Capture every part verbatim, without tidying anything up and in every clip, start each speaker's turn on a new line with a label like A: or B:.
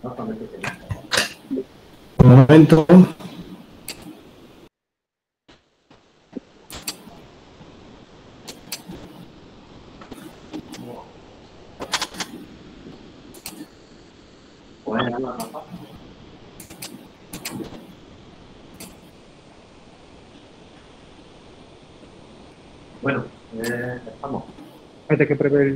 A: Un momento.
B: Bueno, eh, estamos.
A: Hay que prever.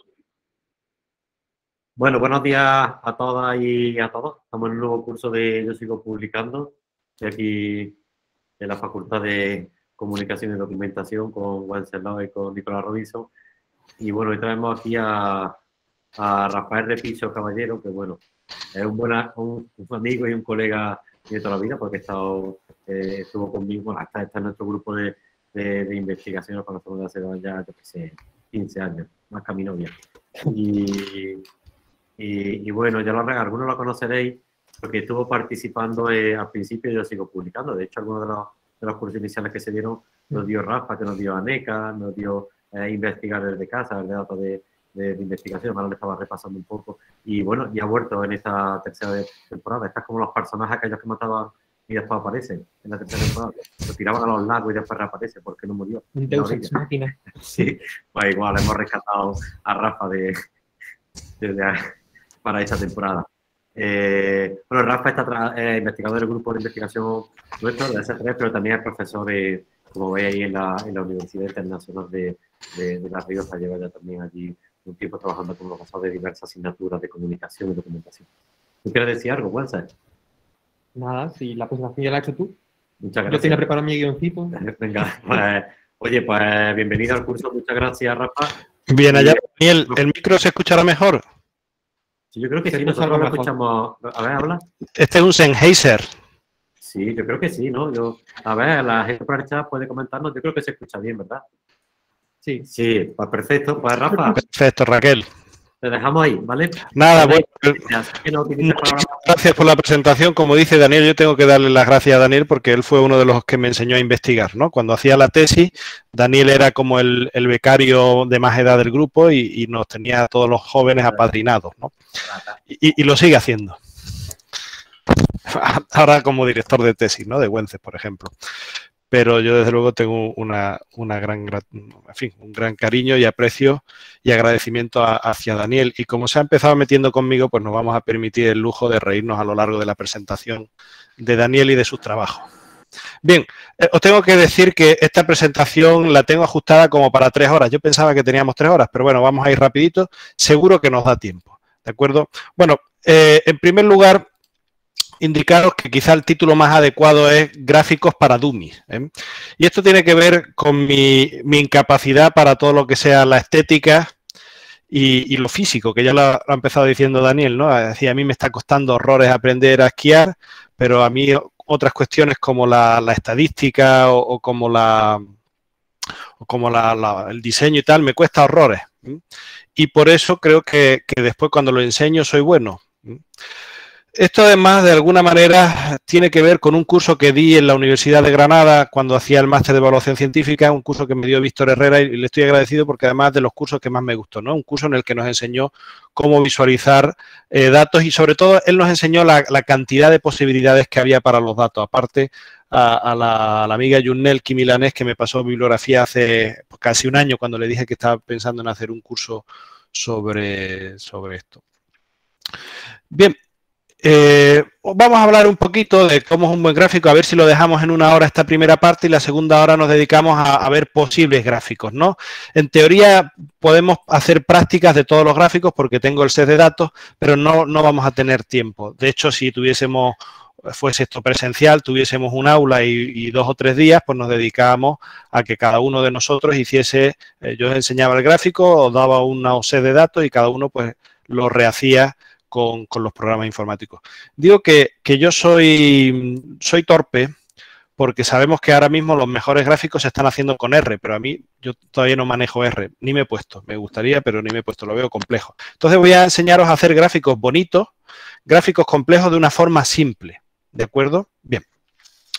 B: Bueno, buenos días a todas y a todos. Estamos en un nuevo curso de Yo Sigo Publicando. Estoy aquí en la Facultad de Comunicación y Documentación con Wenceslao y con Nicolás Robinson. Y bueno, hoy traemos aquí a, a Rafael Repiso Caballero, que bueno, es un, buena, un, un amigo y un colega de toda la vida, porque ha estado, eh, estuvo conmigo, bueno, hasta está en nuestro grupo de, de, de investigación, lo conocemos de hace ya, yo qué sé, quince años, más que a mi novia. Y, y, y bueno, ya lo, algunos lo conoceréis, porque estuvo participando eh, al principio. Yo Sigo Publicando. De hecho, algunos de los, de los cursos iniciales que se dieron nos dio Rafa, que nos dio ANECA, nos dio eh, investigar desde casa, desde datos de, de, de investigación. Ahora le estaba repasando un poco. Y bueno, ya ha vuelto en esta tercera temporada. Estás como los personajes aquellos que mataban y después aparecen en la tercera temporada. Lo tiraban a los lagos y después reaparece porque no murió.
A: Un Deus ex machina.
B: Sí, pues igual hemos rescatado a Rafa de, de, de para esta temporada. Eh, bueno, Rafa está eh, investigador del grupo de investigación nuestro, de S tres, pero también es profesor, de, como veis ahí, en la, en la Universidad Internacional de, de, de La Rioja. Lleva ya también allí un tiempo trabajando como profesor de diversas asignaturas de comunicación y documentación. ¿Tú quieres decir algo, Wences?
A: Nada, si la presentación ya la has hecho tú.
B: Muchas gracias.
A: Yo tenía preparado mi guioncito.
B: Venga, pues, oye, pues bienvenido al curso. Muchas gracias, Rafa.
C: Bien, allá, Daniel, ¿el micro se escuchará mejor?
B: Sí, yo creo que sí, nosotros lo escuchamos. A ver, habla.
C: Este es un Sennheiser.
B: Sí, yo creo que sí, ¿no? Yo, a ver, la gente por el chat puede comentarnos. Yo creo que se escucha bien, ¿verdad?
A: Sí.
B: Sí, pues perfecto. Pues Rafa.
C: Perfecto, Raquel.
B: Te dejamos ahí, ¿vale?
C: Nada, bueno. Muchas gracias por la presentación. Como dice Daniel, yo tengo que darle las gracias a Daniel porque él fue uno de los que me enseñó a investigar, ¿no? Cuando hacía la tesis, Daniel era como el, el becario de más edad del grupo y, y nos tenía a todos los jóvenes apadrinados, ¿no? Y, y lo sigue haciendo. Ahora como director de tesis, ¿no? De Wences, por ejemplo. Pero yo desde luego tengo una, una gran, en fin, un gran cariño y aprecio y agradecimiento a, hacia Daniel. Y como se ha empezado metiendo conmigo, pues nos vamos a permitir el lujo de reírnos a lo largo de la presentación de Daniel y de sus trabajos. Bien, eh, os tengo que decir que esta presentación la tengo ajustada como para tres horas. Yo pensaba que teníamos tres horas, pero bueno, vamos a ir rapidito. Seguro que nos da tiempo, ¿de acuerdo? Bueno, eh, en primer lugar, indicaros que quizá el título más adecuado es Gráficos para Dummies, ¿eh? Y esto tiene que ver con mi, mi incapacidad para todo lo que sea la estética y, y lo físico, que ya lo ha, lo ha empezado diciendo Daniel, ¿no? Decía, a mí me está costando horrores aprender a esquiar, pero a mí otras cuestiones como la, la estadística o, o como, la, o como la, la, el diseño y tal me cuesta horrores, ¿eh? Y por eso creo que, que después cuando lo enseño soy bueno, ¿eh? Esto además de alguna manera tiene que ver con un curso que di en la Universidad de Granada cuando hacía el máster de evaluación científica, un curso que me dio Víctor Herrera y le estoy agradecido porque además de los cursos que más me gustó, ¿no? Un curso en el que nos enseñó cómo visualizar eh, datos y sobre todo él nos enseñó la, la cantidad de posibilidades que había para los datos. Aparte a, a, la, a la amiga Yunnel Kimilanés que me pasó bibliografía hace casi un año cuando le dije que estaba pensando en hacer un curso sobre, sobre esto. Bien. Eh, vamos a hablar un poquito de cómo es un buen gráfico, a ver si lo dejamos en una hora esta primera parte y la segunda hora nos dedicamos a, a ver posibles gráficos, ¿no? En teoría podemos hacer prácticas de todos los gráficos porque tengo el set de datos, pero no, no vamos a tener tiempo. De hecho, si tuviésemos, fuese esto presencial, tuviésemos un aula y, y dos o tres días, pues nos dedicábamos a que cada uno de nosotros hiciese, eh, yo os enseñaba el gráfico, os daba una set de datos y cada uno pues lo rehacía Con, con los programas informáticos. Digo que, que yo soy, soy torpe porque sabemos que ahora mismo los mejores gráficos se están haciendo con R, pero a mí yo todavía no manejo R, ni me he puesto. Me gustaría, pero ni me he puesto, lo veo complejo. Entonces voy a enseñaros a hacer gráficos bonitos, gráficos complejos de una forma simple, ¿de acuerdo? Bien.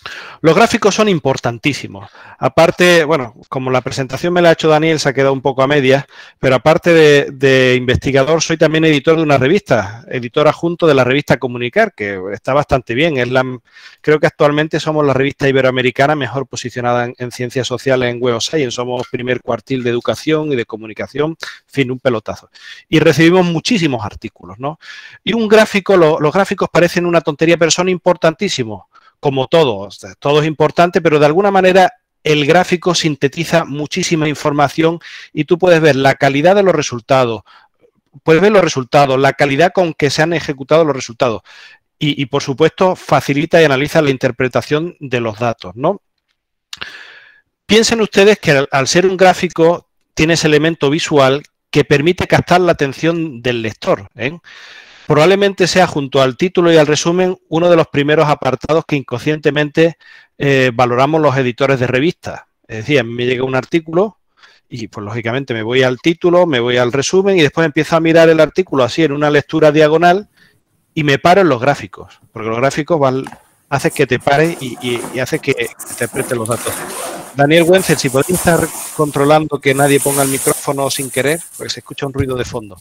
C: Los gráficos son importantísimos. Aparte, bueno, como la presentación me la ha hecho Daniel, se ha quedado un poco a medias, pero aparte de, de investigador, soy también editor de una revista, editor adjunto de la revista Comunicar, que está bastante bien. Es la, creo que actualmente somos la revista iberoamericana mejor posicionada en, en ciencias sociales en Web of Science. Somos primer cuartil de educación y de comunicación, en fin, un pelotazo. Y recibimos muchísimos artículos, ¿no? Y un gráfico, lo, los gráficos parecen una tontería, pero son importantísimos. Como todo, todo es importante, pero de alguna manera el gráfico sintetiza muchísima información y tú puedes ver la calidad de los resultados, puedes ver los resultados, la calidad con que se han ejecutado los resultados y, y por supuesto, facilita y analiza la interpretación de los datos, ¿no? Piensen ustedes que al, al ser un gráfico tiene ese elemento visual que permite captar la atención del lector, ¿eh? Probablemente sea, junto al título y al resumen, uno de los primeros apartados que inconscientemente eh, valoramos los editores de revistas. Es decir, a mí me llega un artículo y, pues, lógicamente, me voy al título, me voy al resumen y después empiezo a mirar el artículo así en una lectura diagonal y me paro en los gráficos, porque los gráficos van, hacen que te pares y, y, y hacen que, que te aprieten los datos. Daniel Wenzel, si podéis estar controlando que nadie ponga el micrófono sin querer, porque se escucha un ruido de fondo.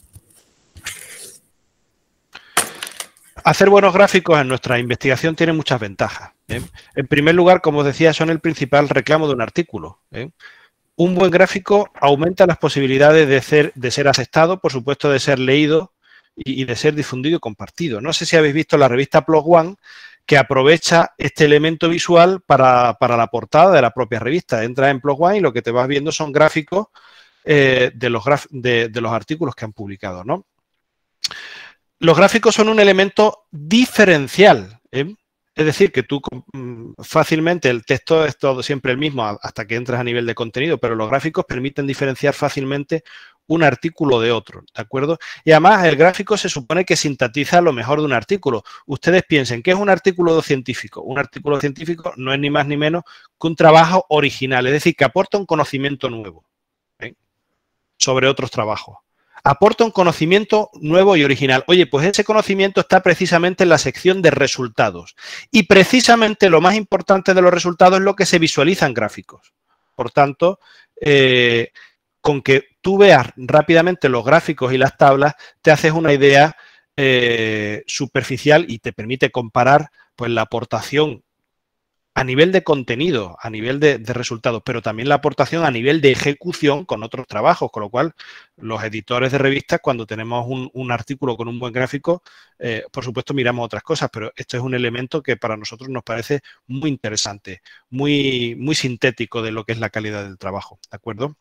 C: Hacer buenos gráficos en nuestra investigación tiene muchas ventajas, ¿eh? En primer lugar, como os decía, son el principal reclamo de un artículo, ¿eh? Un buen gráfico aumenta las posibilidades de ser, de ser aceptado, por supuesto, de ser leído y, y de ser difundido y compartido. No sé si habéis visto la revista Plus One, que aprovecha este elemento visual para, para la portada de la propia revista. Entras en Plus One y lo que te vas viendo son gráficos eh, de, los graf de, de los artículos que han publicado, ¿no? Los gráficos son un elemento diferencial, ¿eh? Es decir, que tú fácilmente, el texto es todo siempre el mismo hasta que entras a nivel de contenido, pero los gráficos permiten diferenciar fácilmente un artículo de otro, ¿de acuerdo? Y además el gráfico se supone que sintetiza lo mejor de un artículo. Ustedes piensen, ¿qué es un artículo científico? Un artículo científico no es ni más ni menos que un trabajo original, es decir, que aporta un conocimiento nuevo, ¿eh?, sobre otros trabajos. Aporta un conocimiento nuevo y original. Oye, pues ese conocimiento está precisamente en la sección de resultados. Y precisamente lo más importante de los resultados es lo que se visualiza en gráficos. Por tanto, eh, con que tú veas rápidamente los gráficos y las tablas, te haces una idea eh, superficial y te permite comparar, pues, la aportación a nivel de contenido, a nivel de, de resultados, pero también la aportación a nivel de ejecución con otros trabajos, con lo cual los editores de revistas, cuando tenemos un, un artículo con un buen gráfico, eh, por supuesto miramos otras cosas, pero esto es un elemento que para nosotros nos parece muy interesante, muy, muy sintético de lo que es la calidad del trabajo, ¿de acuerdo?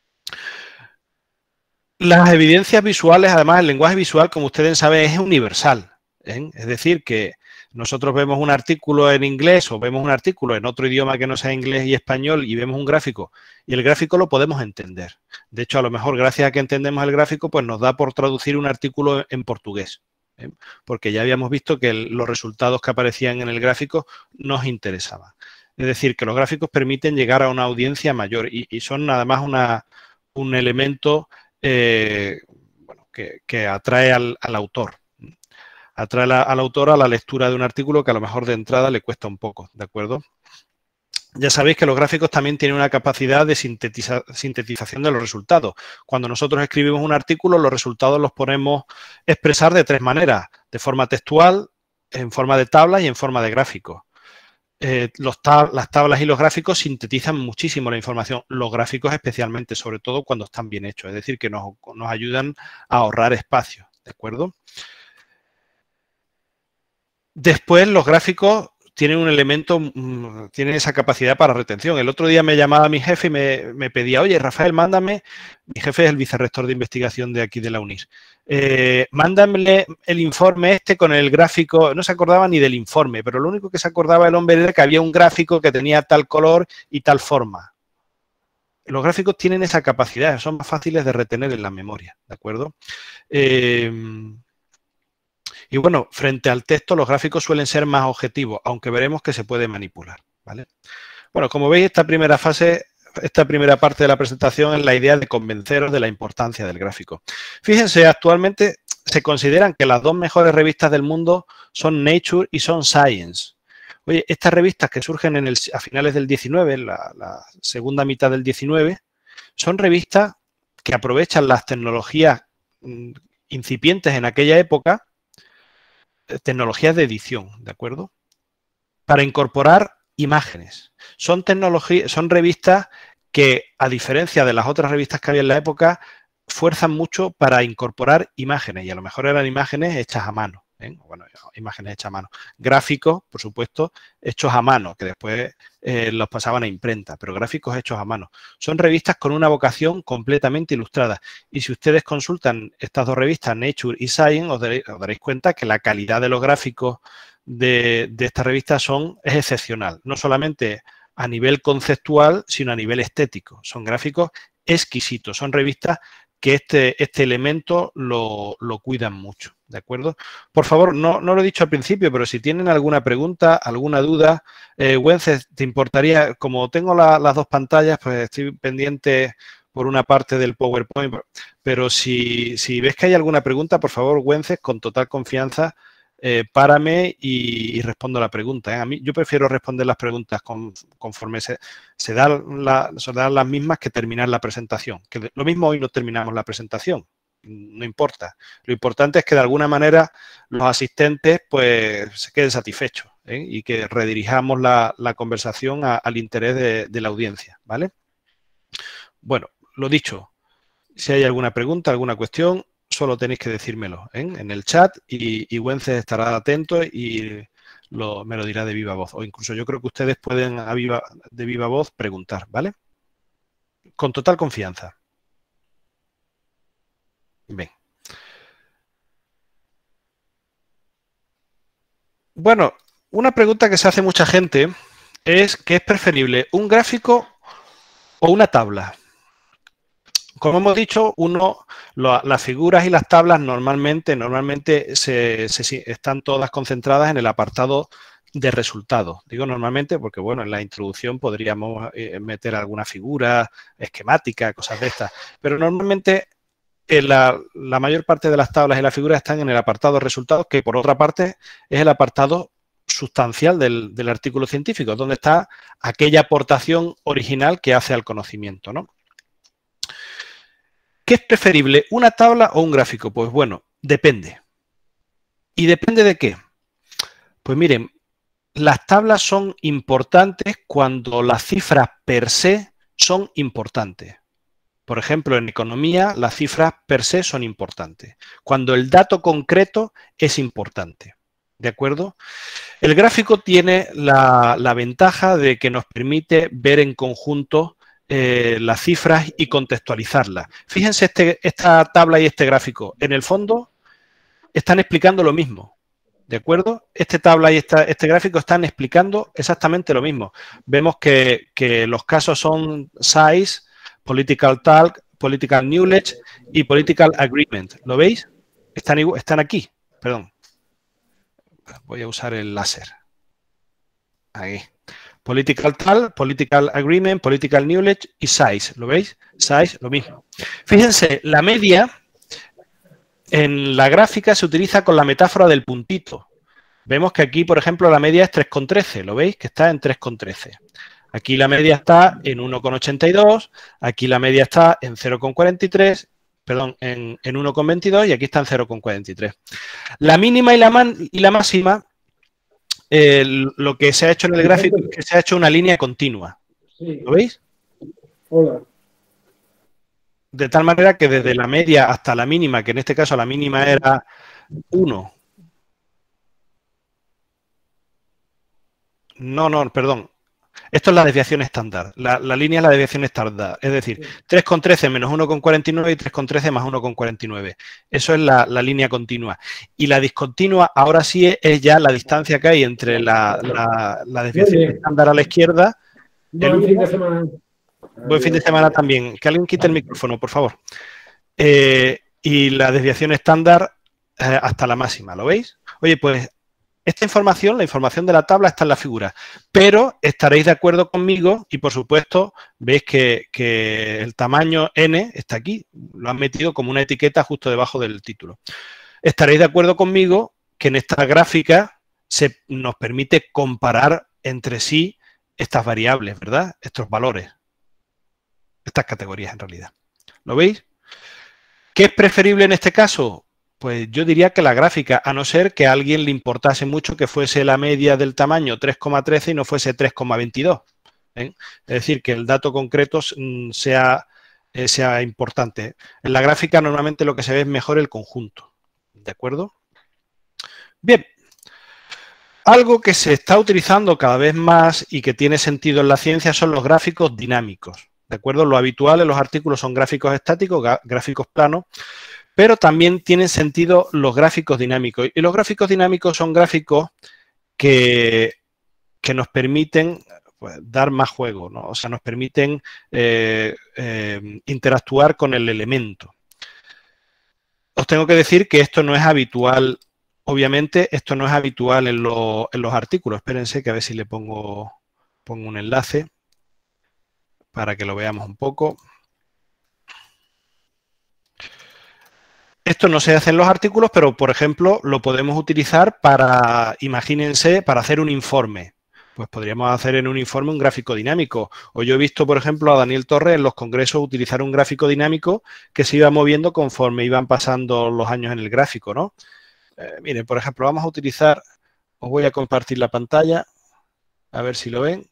C: Las evidencias visuales, además, el lenguaje visual, como ustedes saben, es universal, ¿eh? Es decir, que nosotros vemos un artículo en inglés o vemos un artículo en otro idioma que no sea inglés y español y vemos un gráfico y el gráfico lo podemos entender. De hecho, a lo mejor gracias a que entendemos el gráfico, pues nos da por traducir un artículo en portugués, ¿eh? Porque ya habíamos visto que el, los resultados que aparecían en el gráfico nos interesaban. Es decir, que los gráficos permiten llegar a una audiencia mayor y, y son además una, un elemento eh, bueno, que, que atrae al, al autor. Atrae la, al autor a la lectura de un artículo que a lo mejor de entrada le cuesta un poco, ¿de acuerdo? Ya sabéis que los gráficos también tienen una capacidad de sintetiza, sintetización de los resultados. Cuando nosotros escribimos un artículo, los resultados los podemos expresar de tres maneras: de forma textual, en forma de tablas y en forma de gráficos. Eh, los tab las tablas y los gráficos sintetizan muchísimo la información, los gráficos especialmente, sobre todo cuando están bien hechos, es decir, que nos, nos ayudan a ahorrar espacio, ¿de acuerdo? Después, los gráficos tienen un elemento, tienen esa capacidad para retención. El otro día me llamaba mi jefe y me, me pedía, oye, Rafael, mándame, mi jefe es el vicerrector de investigación de aquí de la UNIR, eh, mándame el informe este con el gráfico, no se acordaba ni del informe, pero lo único que se acordaba el hombre era que había un gráfico que tenía tal color y tal forma. Los gráficos tienen esa capacidad, son más fáciles de retener en la memoria, ¿de acuerdo? Eh, Y bueno, frente al texto, los gráficos suelen ser más objetivos, aunque veremos que se puede manipular, ¿vale? Bueno, como veis, esta primera fase, esta primera parte de la presentación es la idea de convenceros de la importancia del gráfico. Fíjense, actualmente se consideran que las dos mejores revistas del mundo son Nature y son Science. Oye, estas revistas que surgen en el, a finales del diecinueve, la, la segunda mitad del diecinueve, son revistas que aprovechan las tecnologías mmm, incipientes en aquella época, tecnologías de edición, ¿de acuerdo? Para incorporar imágenes. Son tecnologías, son revistas que, a diferencia de las otras revistas que había en la época, fuerzan mucho para incorporar imágenes, y a lo mejor eran imágenes hechas a mano, ¿eh? Bueno, imágenes hechas a mano. Gráficos, por supuesto, hechos a mano, que después eh, los pasaban a imprenta, pero gráficos hechos a mano. Son revistas con una vocación completamente ilustrada. Y si ustedes consultan estas dos revistas, Nature y Science, os daréis, os daréis cuenta que la calidad de los gráficos de, de estas revistas son, es excepcional. No solamente a nivel conceptual, sino a nivel estético. Son gráficos exquisitos. Son revistas que este, este elemento lo, lo cuidan mucho, ¿de acuerdo? Por favor, no, no lo he dicho al principio, pero si tienen alguna pregunta, alguna duda, eh, Wences, ¿te importaría? Como tengo la, las dos pantallas, pues estoy pendiente por una parte del PowerPoint, pero si, si ves que hay alguna pregunta, por favor, Wences, con total confianza, eh, párame y, y respondo la pregunta, ¿eh? A mí, yo prefiero responder las preguntas con, conforme se, se, dan la, se dan las mismas que terminar la presentación. Que lo mismo hoy no terminamos la presentación, no importa. Lo importante es que de alguna manera los asistentes pues se queden satisfechos, ¿eh? Y que redirijamos la, la conversación a, al interés de, de la audiencia, ¿vale? Bueno, lo dicho, si hay alguna pregunta, alguna cuestión, solo tenéis que decírmelo, ¿eh? En el chat y, y Wences estará atento y lo, me lo dirá de viva voz. O incluso yo creo que ustedes pueden a viva, de viva voz preguntar, ¿vale? Con total confianza. Bien. Bueno, una pregunta que se hace mucha gente es ¿qué es preferible, un gráfico o una tabla? Como hemos dicho, uno, lo, las figuras y las tablas normalmente, normalmente se, se, están todas concentradas en el apartado de resultados. Digo normalmente porque, bueno, en la introducción podríamos eh, meter alguna figura esquemática, cosas de estas. Pero normalmente eh, la, la mayor parte de las tablas y las figuras están en el apartado de resultados, que por otra parte es el apartado sustancial del, del artículo científico, donde está aquella aportación original que hace al conocimiento, ¿no? ¿Qué es preferible, una tabla o un gráfico? Pues bueno, depende. ¿Y depende de qué? Pues miren, las tablas son importantes cuando las cifras per se son importantes. Por ejemplo, en economía, las cifras per se son importantes. Cuando el dato concreto es importante. ¿De acuerdo? El gráfico tiene la, la ventaja de que nos permite ver en conjunto Eh, las cifras y contextualizarlas. Fíjense este, esta tabla y este gráfico. En el fondo están explicando lo mismo. ¿De acuerdo? Esta tabla y esta, este gráfico están explicando exactamente lo mismo. Vemos que, que los casos son size, political talk, political knowledge y political agreement. ¿Lo veis? Están, están aquí. Perdón. Voy a usar el láser. Ahí. Political tal, political agreement, political knowledge y size. ¿Lo veis? Size, lo mismo. Fíjense, la media en la gráfica se utiliza con la metáfora del puntito. Vemos que aquí, por ejemplo, la media es tres coma trece. ¿Lo veis? Que está en tres coma trece. Aquí la media está en uno coma ochenta y dos. Aquí la media está en cero coma cuarenta y tres. Perdón, en, en uno coma veintidós y aquí está en cero coma cuarenta y tres. La mínima y la, man, y la máxima... Eh, lo que se ha hecho en el gráfico es que se ha hecho una línea continua. ¿Lo veis?
D: Hola.
C: De tal manera que desde la media hasta la mínima, que en este caso la mínima era uno. No, no, perdón. Esto es la desviación estándar. La, la línea es la desviación estándar. Es decir, tres coma trece menos uno coma cuarenta y nueve y tres coma trece más uno coma cuarenta y nueve. Eso es la, la línea continua. Y la discontinua ahora sí es, es ya la distancia que hay entre la, la, la desviación estándar a la izquierda.
D: Buen fin de semana.
C: Buen fin de semana también. Que alguien quite el micrófono, por favor. Eh, y la desviación estándar eh, hasta la máxima. ¿Lo veis? Oye, pues... Esta información, la información de la tabla está en la figura, pero estaréis de acuerdo conmigo y, por supuesto, veis que, que el tamaño N está aquí, lo han metido como una etiqueta justo debajo del título. Estaréis de acuerdo conmigo que en esta gráfica se, nos permite comparar entre sí estas variables, ¿verdad? Estos valores, estas categorías en realidad. ¿Lo veis? ¿Qué es preferible en este caso? Pues yo diría que la gráfica, a no ser que a alguien le importase mucho que fuese la media del tamaño tres coma trece y no fuese tres coma veintidós. ¿eh? Es decir, que el dato concreto sea, eh, sea importante. En la gráfica normalmente lo que se ve es mejor el conjunto. ¿De acuerdo? Bien. Algo que se está utilizando cada vez más y que tiene sentido en la ciencia son los gráficos dinámicos. ¿De acuerdo? Lo habitual en los artículos son gráficos estáticos, gráficos planos, pero también tienen sentido los gráficos dinámicos. Y los gráficos dinámicos son gráficos que, que nos permiten pues, dar más juego, ¿no? O sea, nos permiten eh, eh, interactuar con el elemento. Os tengo que decir que esto no es habitual, obviamente, esto no es habitual en, lo, en los artículos. Espérense que a ver si le pongo, pongo un enlace para que lo veamos un poco. Esto no se hace en los artículos, pero, por ejemplo, lo podemos utilizar para, imagínense, para hacer un informe. Pues podríamos hacer en un informe un gráfico dinámico. O yo he visto, por ejemplo, a Daniel Torres en los congresos utilizar un gráfico dinámico que se iba moviendo conforme iban pasando los años en el gráfico, ¿no? Eh, miren, por ejemplo, vamos a utilizar, os voy a compartir la pantalla, a ver si lo ven.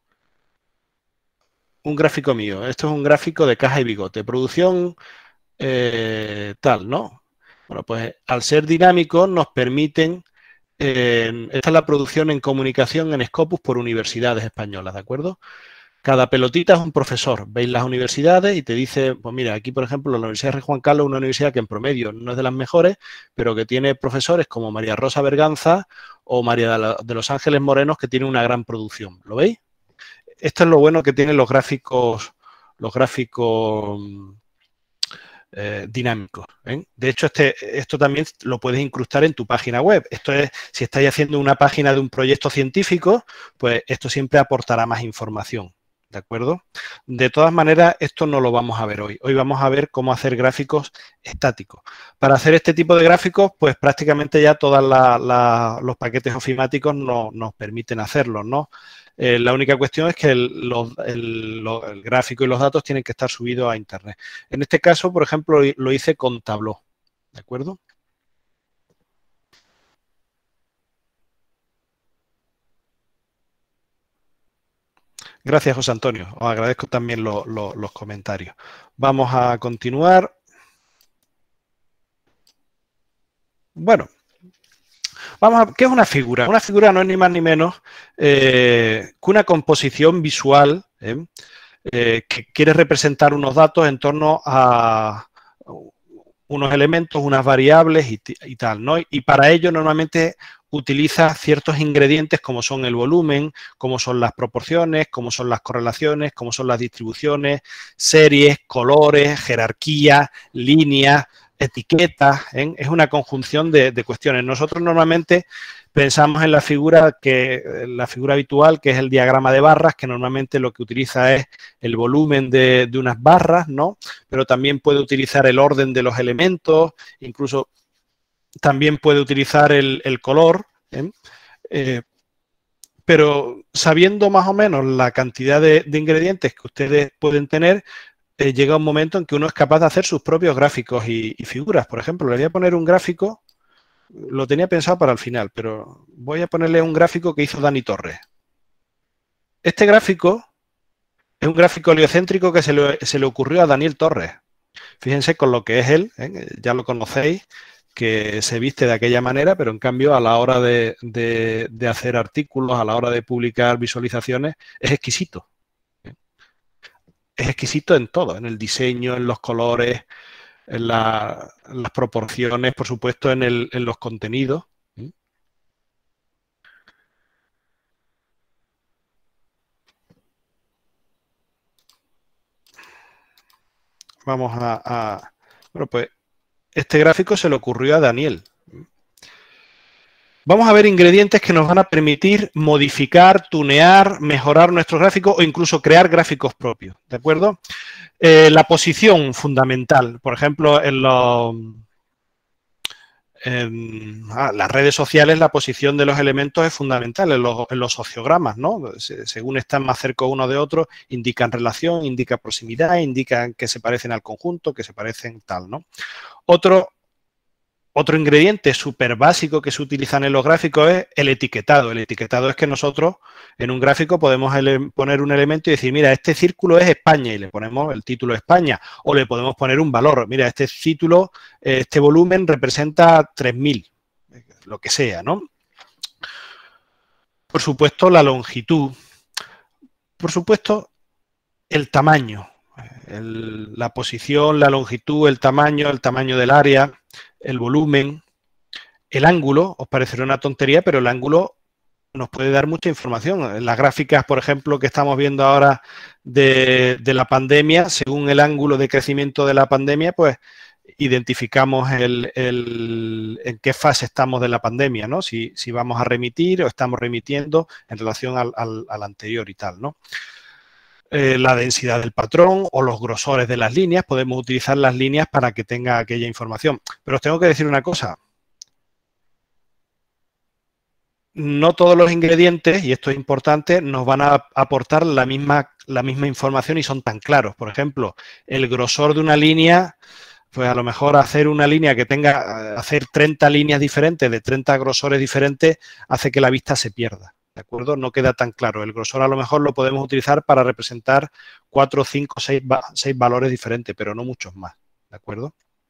C: Un gráfico mío. Esto es un gráfico de Caja y Bigote. Producción eh, tal, ¿no? Bueno, pues al ser dinámicos nos permiten... Eh, esta es la producción en comunicación en Scopus por universidades españolas, ¿de acuerdo? Cada pelotita es un profesor. Veis las universidades y te dice, pues mira, aquí por ejemplo la Universidad de Rey Juan Carlos es una universidad que en promedio no es de las mejores, pero que tiene profesores como María Rosa Berganza o María de, la, de los Ángeles Morenos que tiene una gran producción. ¿Lo veis? Esto es lo bueno que tienen los gráficos, los gráficos eh, dinámicos. ¿eh? De hecho, este, esto también lo puedes incrustar en tu página web. Esto es, si estáis haciendo una página de un proyecto científico, pues esto siempre aportará más información. ¿De acuerdo? De todas maneras, esto no lo vamos a ver hoy. Hoy vamos a ver cómo hacer gráficos estáticos. Para hacer este tipo de gráficos, pues prácticamente ya todos los paquetes ofimáticos no, nos permiten hacerlo, ¿no? Eh, la única cuestión es que el, los, el, lo, el gráfico y los datos tienen que estar subidos a Internet. En este caso, por ejemplo, lo hice con Tableau. ¿De acuerdo? Gracias, José Antonio. Os agradezco también lo, lo, los comentarios. Vamos a continuar. Bueno, vamos a, ¿qué es una figura? Una figura no es ni más ni menos eh, que una composición visual ¿eh? Eh, que quiere representar unos datos en torno a unos elementos, unas variables y, y tal, ¿no? Y para ello normalmente utiliza ciertos ingredientes como son el volumen, como son las proporciones, como son las correlaciones, como son las distribuciones, series, colores, jerarquía, líneas, etiquetas. ¿eh? Es una conjunción de, de cuestiones. Nosotros normalmente pensamos en la figura que la figura habitual, que es el diagrama de barras, que normalmente lo que utiliza es el volumen de, de unas barras, ¿no? Pero también puede utilizar el orden de los elementos, incluso también puede utilizar el, el color, ¿eh? Eh, pero sabiendo más o menos la cantidad de, de ingredientes que ustedes pueden tener, eh, llega un momento en que uno es capaz de hacer sus propios gráficos y, y figuras. Por ejemplo, le voy a poner un gráfico, lo tenía pensado para el final, pero voy a ponerle un gráfico que hizo Dani Torres. Este gráfico es un gráfico heliocéntrico que se le, se le ocurrió a Daniel Torres. Fíjense con lo que es él, ¿eh? Ya lo conocéis, que se viste de aquella manera, pero en cambio a la hora de, de, de hacer artículos, a la hora de publicar visualizaciones, es exquisito. Es exquisito en todo, en el diseño, en los colores, en, la, en las proporciones, por supuesto, en, el, en los contenidos. Vamos a, a... Bueno, pues este gráfico se le ocurrió a Daniel. Vamos a ver ingredientes que nos van a permitir modificar, tunear, mejorar nuestros gráficos o incluso crear gráficos propios, ¿de acuerdo? Eh, la posición fundamental, por ejemplo, en los, en ah, las redes sociales la posición de los elementos es fundamental en los, en los sociogramas, ¿no? Se, según están más cerca uno de otro, indican relación, indican proximidad, indican que se parecen al conjunto, que se parecen tal, ¿no? Otro, otro ingrediente súper básico que se utiliza en los gráficos es el etiquetado. El etiquetado es que nosotros en un gráfico podemos poner un elemento y decir, mira, este círculo es España y le ponemos el título España, o le podemos poner un valor, mira, este título, este volumen representa tres mil, lo que sea, ¿no? Por supuesto, la longitud. Por supuesto, el tamaño, el, la posición, la longitud, el tamaño, el tamaño del área, el volumen, el ángulo. Os parecerá una tontería, pero el ángulo nos puede dar mucha información. En las gráficas, por ejemplo, que estamos viendo ahora de, de la pandemia, según el ángulo de crecimiento de la pandemia, pues identificamos el, el, en qué fase estamos de la pandemia, ¿no? Si, si vamos a remitir o estamos remitiendo en relación al, al, al anterior y tal, ¿no? Eh, la densidad del patrón o los grosores de las líneas, podemos utilizar las líneas para que tenga aquella información. Pero os tengo que decir una cosa. No todos los ingredientes, y esto es importante, nos van a aportar la misma, la misma información y son tan claros. Por ejemplo, el grosor de una línea, pues a lo mejor hacer una línea que tenga, hacer treinta líneas diferentes de treinta grosores diferentes hace que la vista se pierda. ¿De acuerdo? No queda tan claro. El grosor a lo mejor lo podemos utilizar para representar cuatro, cinco, seis, seis valores diferentes, pero no muchos más. ¿De acuerdo?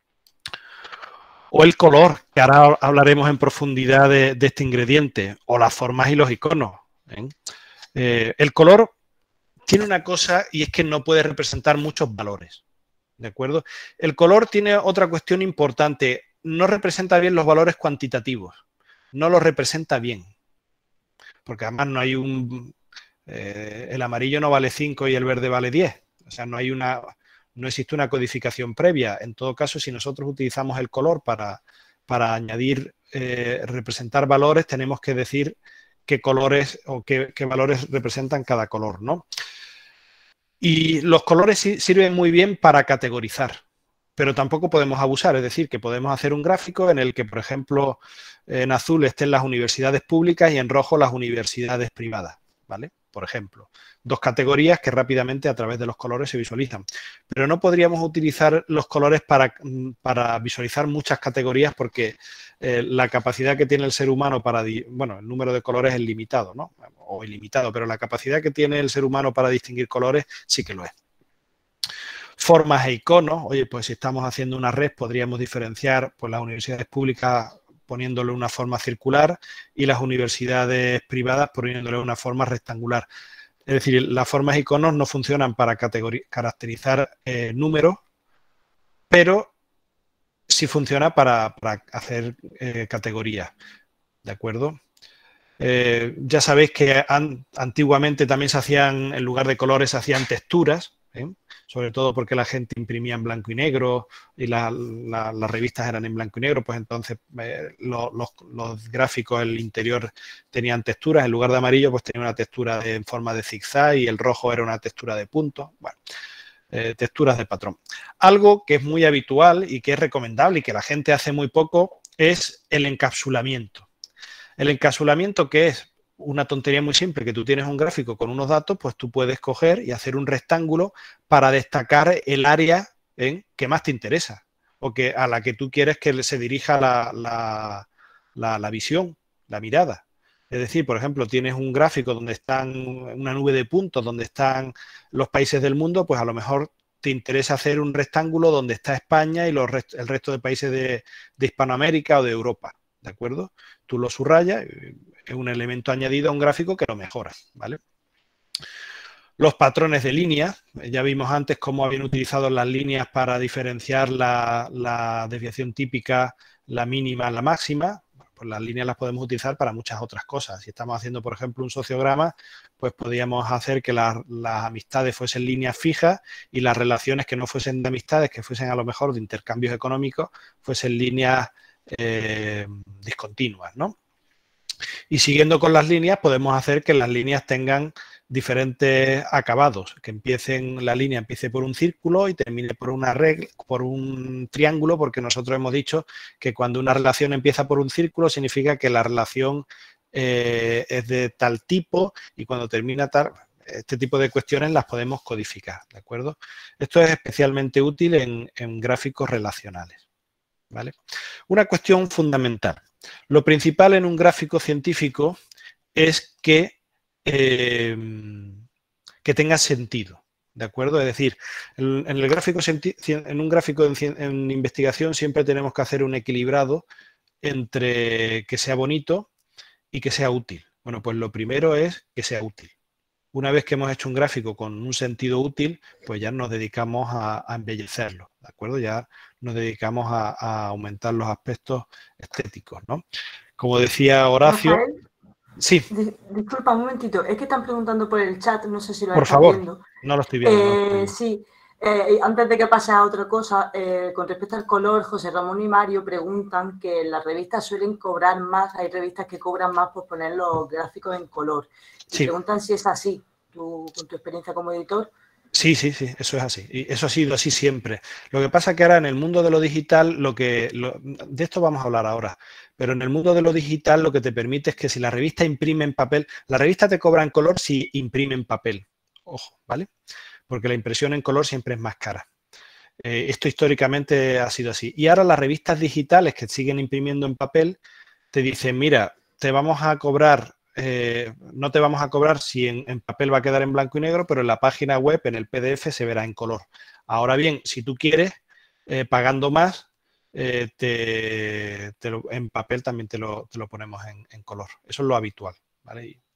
C: O el color, que ahora hablaremos en profundidad de, de este ingrediente, o las formas y los iconos. ¿eh? Eh, el color tiene una cosa y es que no puede representar muchos valores. ¿De acuerdo? El color tiene otra cuestión importante. No representa bien los valores cuantitativos. No los representa bien. Porque además no hay un... Eh, el amarillo no vale cinco y el verde vale diez. O sea, no hay una... No existe una codificación previa. En todo caso, si nosotros utilizamos el color para, para añadir, eh, representar valores, tenemos que decir qué colores o qué, qué valores representan cada color, ¿no? Y los colores sirven muy bien para categorizar, pero tampoco podemos abusar. Es decir, que podemos hacer un gráfico en el que, por ejemplo, en azul estén las universidades públicas y en rojo las universidades privadas, ¿vale? Por ejemplo, dos categorías que rápidamente a través de los colores se visualizan. Pero no podríamos utilizar los colores para, para visualizar muchas categorías porque eh, la capacidad que tiene el ser humano para... Bueno, el número de colores es limitado, ¿no? O ilimitado, pero la capacidad que tiene el ser humano para distinguir colores sí que lo es. Formas e iconos. Oye, pues si estamos haciendo una red podríamos diferenciar pues, las universidades públicas poniéndole una forma circular y las universidades privadas poniéndole una forma rectangular. Es decir, las formas iconos no funcionan para caracterizar eh, números, pero sí funciona para, para hacer eh, categorías, ¿de acuerdo? Eh, ya sabéis que an, antiguamente también se hacían, en lugar de colores, se hacían texturas, ¿eh? Sobre todo porque la gente imprimía en blanco y negro y la, la, las revistas eran en blanco y negro, pues entonces eh, lo, los, los gráficos, el interior tenían texturas, en lugar de amarillo pues tenía una textura de, en forma de zigzag y el rojo era una textura de punto, bueno, eh, texturas de patrón. Algo que es muy habitual y que es recomendable y que la gente hace muy poco es el encapsulamiento. El encapsulamiento, ¿qué es? Una tontería muy simple, que tú tienes un gráfico con unos datos, pues tú puedes coger y hacer un rectángulo para destacar el área ¿eh? que más te interesa o que, a la que tú quieres que se dirija la, la, la, la visión, la mirada. Es decir, por ejemplo, tienes un gráfico donde están una nube de puntos, donde están los países del mundo, pues a lo mejor te interesa hacer un rectángulo donde está España y los rest el resto de países de, de Hispanoamérica o de Europa, ¿de acuerdo? Tú lo subrayas, es un elemento añadido a un gráfico que lo mejora, ¿vale? Los patrones de líneas, ya vimos antes cómo habían utilizado las líneas para diferenciar la, la desviación típica, la mínima, la máxima. Pues las líneas las podemos utilizar para muchas otras cosas. Si estamos haciendo, por ejemplo, un sociograma, pues podríamos hacer que las, las amistades fuesen líneas fijas y las relaciones que no fuesen de amistades, que fuesen a lo mejor de intercambios económicos, fuesen líneas eh, discontinuas, ¿no? Y siguiendo con las líneas, podemos hacer que las líneas tengan diferentes acabados, que empiecen, la línea empiece por un círculo y termine por una regla, por un triángulo, porque nosotros hemos dicho que cuando una relación empieza por un círculo significa que la relación eh, es de tal tipo y cuando termina tal, este tipo de cuestiones las podemos codificar, ¿de acuerdo? Esto es especialmente útil en, en gráficos relacionales, ¿vale? Una cuestión fundamental. Lo principal en un gráfico científico es que Eh, que tenga sentido, ¿de acuerdo? Es decir, en, en el gráfico, en un gráfico en, en investigación siempre tenemos que hacer un equilibrado entre que sea bonito y que sea útil. Bueno, pues lo primero es que sea útil. Una vez que hemos hecho un gráfico con un sentido útil, pues ya nos dedicamos a, a embellecerlo, ¿de acuerdo? Ya nos dedicamos a, a aumentar los aspectos estéticos, ¿no? Como decía Horacio...
E: Rafael,
C: sí.
E: Disculpa un momentito, es que están preguntando por el chat, no sé si lo
C: por
E: están
C: favor,
E: viendo.
C: No lo estoy viendo.
E: Eh,
C: no lo estoy viendo.
E: Sí, eh, antes de que pase a otra cosa, eh, con respecto al color, José Ramón y Mario preguntan que las revistas suelen cobrar más, hay revistas que cobran más por poner los gráficos en color. Y
C: Sí.
E: preguntan si es así, tú, con tu experiencia como editor.
C: Sí, sí, sí, eso es así. Y eso ha sido así siempre. Lo que pasa es que ahora en el mundo de lo digital, lo que lo, de esto vamos a hablar ahora, pero en el mundo de lo digital lo que te permite es que si la revista imprime en papel, la revista te cobra en color si imprime en papel. Ojo, ¿vale? Porque la impresión en color siempre es más cara. Eh, esto históricamente ha sido así. Y ahora las revistas digitales que siguen imprimiendo en papel te dicen, mira, te vamos a cobrar... Eh, no te vamos a cobrar si en, en papel va a quedar en blanco y negro, pero en la página web, en el P D F, se verá en color. Ahora bien, si tú quieres, eh, pagando más, eh, te, te lo, en papel también te lo, te lo ponemos en, en color. Eso es lo habitual, ¿vale? Y...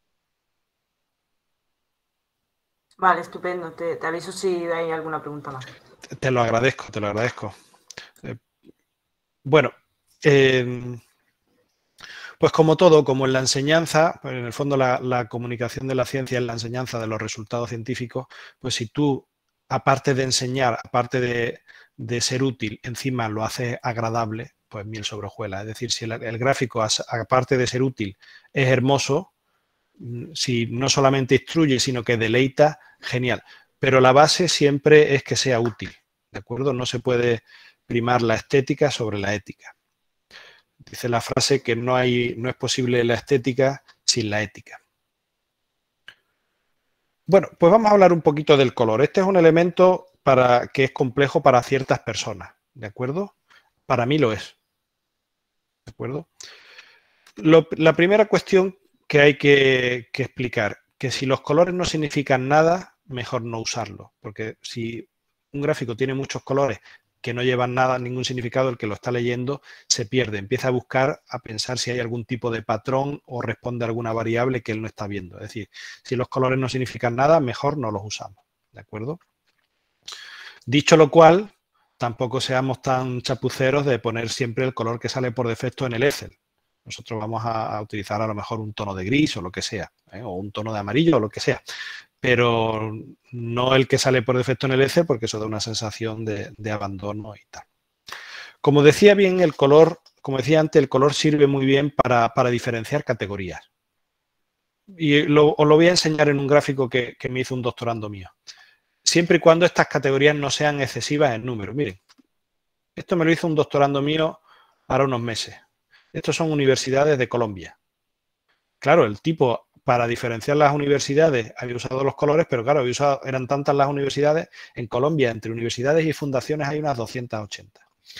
E: Vale, estupendo. Te, te aviso si hay alguna pregunta más.
C: Te, te lo agradezco, te lo agradezco. Eh, bueno, eh, pues como todo, como en la enseñanza, pues en el fondo la, la comunicación de la ciencia es la enseñanza de los resultados científicos, pues si tú, aparte de enseñar, aparte de, de ser útil, encima lo haces agradable, pues miel sobre hojuelas. Es decir, si el, el gráfico, aparte de ser útil, es hermoso, si no solamente instruye, sino que deleita, genial. Pero la base siempre es que sea útil, ¿de acuerdo? No se puede primar la estética sobre la ética. Dice la frase que no, hay, no es posible la estética sin la ética. Bueno, pues vamos a hablar un poquito del color. Este es un elemento para, que es complejo para ciertas personas, ¿de acuerdo? Para mí lo es, ¿de acuerdo? Lo, la primera cuestión que hay que, que explicar, que si los colores no significan nada, mejor no usarlos, porque si un gráfico tiene muchos colores que no llevan nada, ningún significado, el que lo está leyendo se pierde, empieza a buscar, a pensar si hay algún tipo de patrón o responde a alguna variable que él no está viendo. Es decir, si los colores no significan nada, mejor no los usamos, ¿de acuerdo? Dicho lo cual, tampoco seamos tan chapuceros de poner siempre el color que sale por defecto en el Excel. Nosotros vamos a, a utilizar a lo mejor un tono de gris o lo que sea, ¿eh? O un tono de amarillo o lo que sea, pero no el que sale por defecto en el Excel, porque eso da una sensación de, de abandono y tal. Como decía bien, el color, como decía antes, el color sirve muy bien para, para diferenciar categorías. Y lo, os lo voy a enseñar en un gráfico que, que me hizo un doctorando mío. Siempre y cuando estas categorías no sean excesivas en número. Miren, esto me lo hizo un doctorando mío ahora unos meses. Estos son universidades de Colombia. Claro, el tipo, para diferenciar las universidades, había usado los colores, pero claro, había usado, eran tantas las universidades. En Colombia, entre universidades y fundaciones, hay unas doscientas ochenta.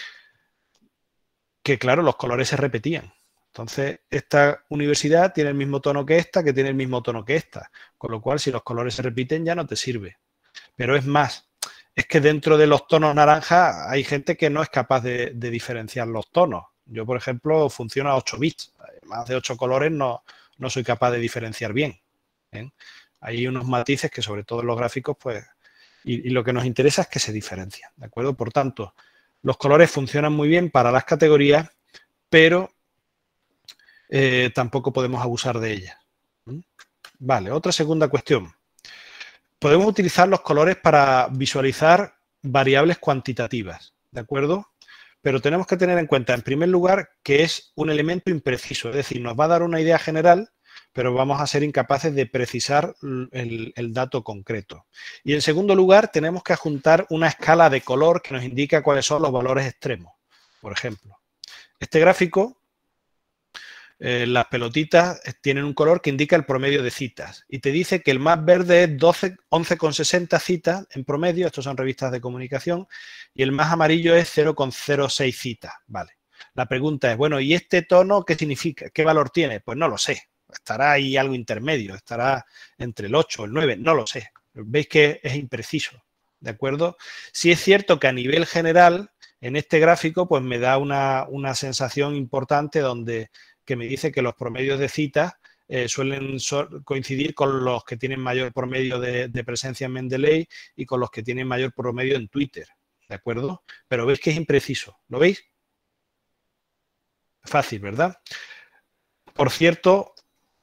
C: Que claro, los colores se repetían. Entonces, esta universidad tiene el mismo tono que esta, que tiene el mismo tono que esta. Con lo cual, si los colores se repiten, ya no te sirve. Pero es más, es que dentro de los tonos naranja hay gente que no es capaz de, de diferenciar los tonos. Yo, por ejemplo, funciono a ocho bits. Más de ocho colores no, no soy capaz de diferenciar bien. ¿eh? Hay unos matices que, sobre todo en los gráficos, pues... Y, y lo que nos interesa es que se diferencian, ¿de acuerdo? Por tanto, los colores funcionan muy bien para las categorías, pero eh, tampoco podemos abusar de ellas. ¿Mm? Vale, otra segunda cuestión. Podemos utilizar los colores para visualizar variables cuantitativas, ¿de acuerdo? Pero tenemos que tener en cuenta, en primer lugar, que es un elemento impreciso, es decir, nos va a dar una idea general, pero vamos a ser incapaces de precisar el, el dato concreto. Y en segundo lugar, tenemos que adjuntar una escala de color que nos indica cuáles son los valores extremos. Por ejemplo, este gráfico, eh, las pelotitas tienen un color que indica el promedio de citas y te dice que el más verde es doce, once coma sesenta citas en promedio, estos son revistas de comunicación, y el más amarillo es cero coma cero seis citas, ¿vale? La pregunta es, bueno, ¿y este tono qué significa? ¿Qué valor tiene? Pues no lo sé. Estará ahí algo intermedio, estará entre el ocho o el nueve, no lo sé. Veis que es impreciso, ¿de acuerdo? Sí es cierto que a nivel general, en este gráfico, pues me da una, una sensación importante donde que me dice que los promedios de citas eh, suelen so coincidir con los que tienen mayor promedio de, de presencia en Mendeley y con los que tienen mayor promedio en Twitter, ¿de acuerdo? Pero veis que es impreciso, ¿lo veis? Fácil, ¿verdad? Por cierto,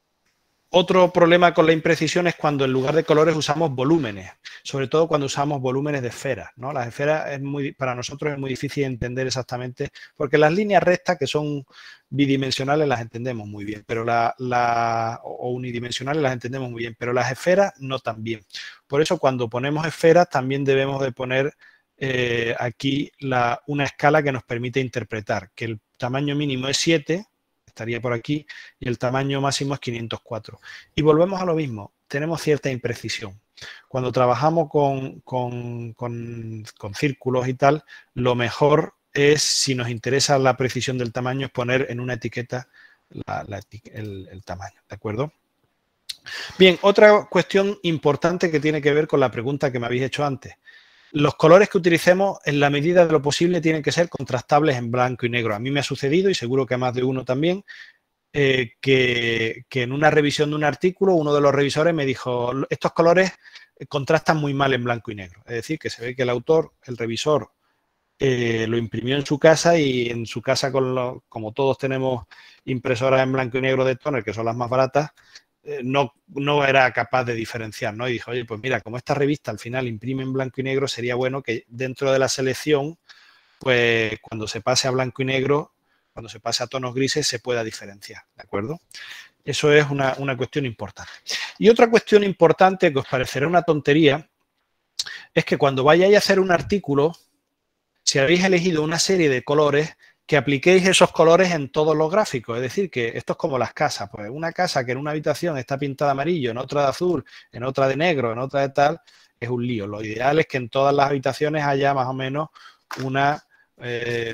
C: otro problema con la imprecisión es cuando en lugar de colores usamos volúmenes, sobre todo cuando usamos volúmenes de esferas, ¿no? Las esferas es muy, para nosotros es muy difícil entender exactamente, porque las líneas rectas que son bidimensionales las entendemos muy bien, pero la, la, o unidimensionales las entendemos muy bien, pero las esferas no tan bien. Por eso cuando ponemos esferas también debemos de poner eh, aquí la, una escala que nos permite interpretar que el tamaño mínimo es siete, estaría por aquí, y el tamaño máximo es quinientos cuatro. Y volvemos a lo mismo, tenemos cierta imprecisión. Cuando trabajamos con, con, con, con círculos y tal, lo mejor es, si nos interesa la precisión del tamaño, es poner en una etiqueta la, la, el, el tamaño, ¿de acuerdo? Bien, otra cuestión importante que tiene que ver con la pregunta que me habéis hecho antes. Los colores que utilicemos, en la medida de lo posible, tienen que ser contrastables en blanco y negro. A mí me ha sucedido, y seguro que a más de uno también, eh, que, que en una revisión de un artículo, uno de los revisores me dijo, estos colores contrastan muy mal en blanco y negro. Es decir, que se ve que el autor, el revisor, eh, lo imprimió en su casa y en su casa, con lo, como todos tenemos impresoras en blanco y negro de Toner, que son las más baratas, No, no era capaz de diferenciar, ¿no? Y dijo, oye, pues mira, como esta revista al final imprime en blanco y negro, sería bueno que dentro de la selección, pues cuando se pase a blanco y negro, cuando se pase a tonos grises, se pueda diferenciar, ¿de acuerdo? Eso es una, una cuestión importante. Y otra cuestión importante que os parecerá una tontería es que cuando vayáis a hacer un artículo, si habéis elegido una serie de colores, que apliquéis esos colores en todos los gráficos. Es decir, que esto es como las casas. Pues una casa que en una habitación está pintada de amarillo, en otra de azul, en otra de negro, en otra de tal, es un lío. Lo ideal es que en todas las habitaciones haya más o menos una, eh,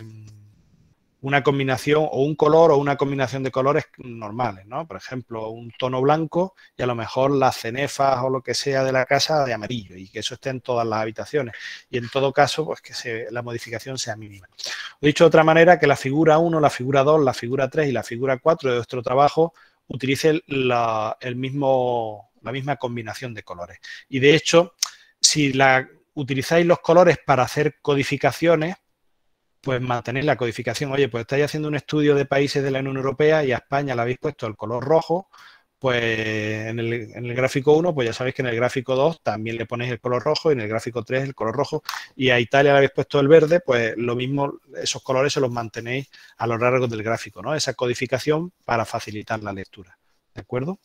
C: una combinación o un color o una combinación de colores normales, ¿no? Por ejemplo, un tono blanco y a lo mejor las cenefas o lo que sea de la casa de amarillo y que eso esté en todas las habitaciones. Y en todo caso, pues que se, la modificación sea mínima. Os he dicho de otra manera que la figura uno, la figura dos, la figura tres y la figura cuatro de vuestro trabajo utilicen la, el mismo, la misma combinación de colores. Y de hecho, si la, utilizáis los colores para hacer codificaciones, pues mantenéis la codificación. Oye, pues estáis haciendo un estudio de países de la Unión Europea y a España le habéis puesto el color rojo, pues en el, en el gráfico uno, pues ya sabéis que en el gráfico dos también le ponéis el color rojo y en el gráfico tres el color rojo y a Italia le habéis puesto el verde, pues lo mismo, esos colores se los mantenéis a lo largo del gráfico, ¿no? Esa codificación para facilitar la lectura, ¿de acuerdo?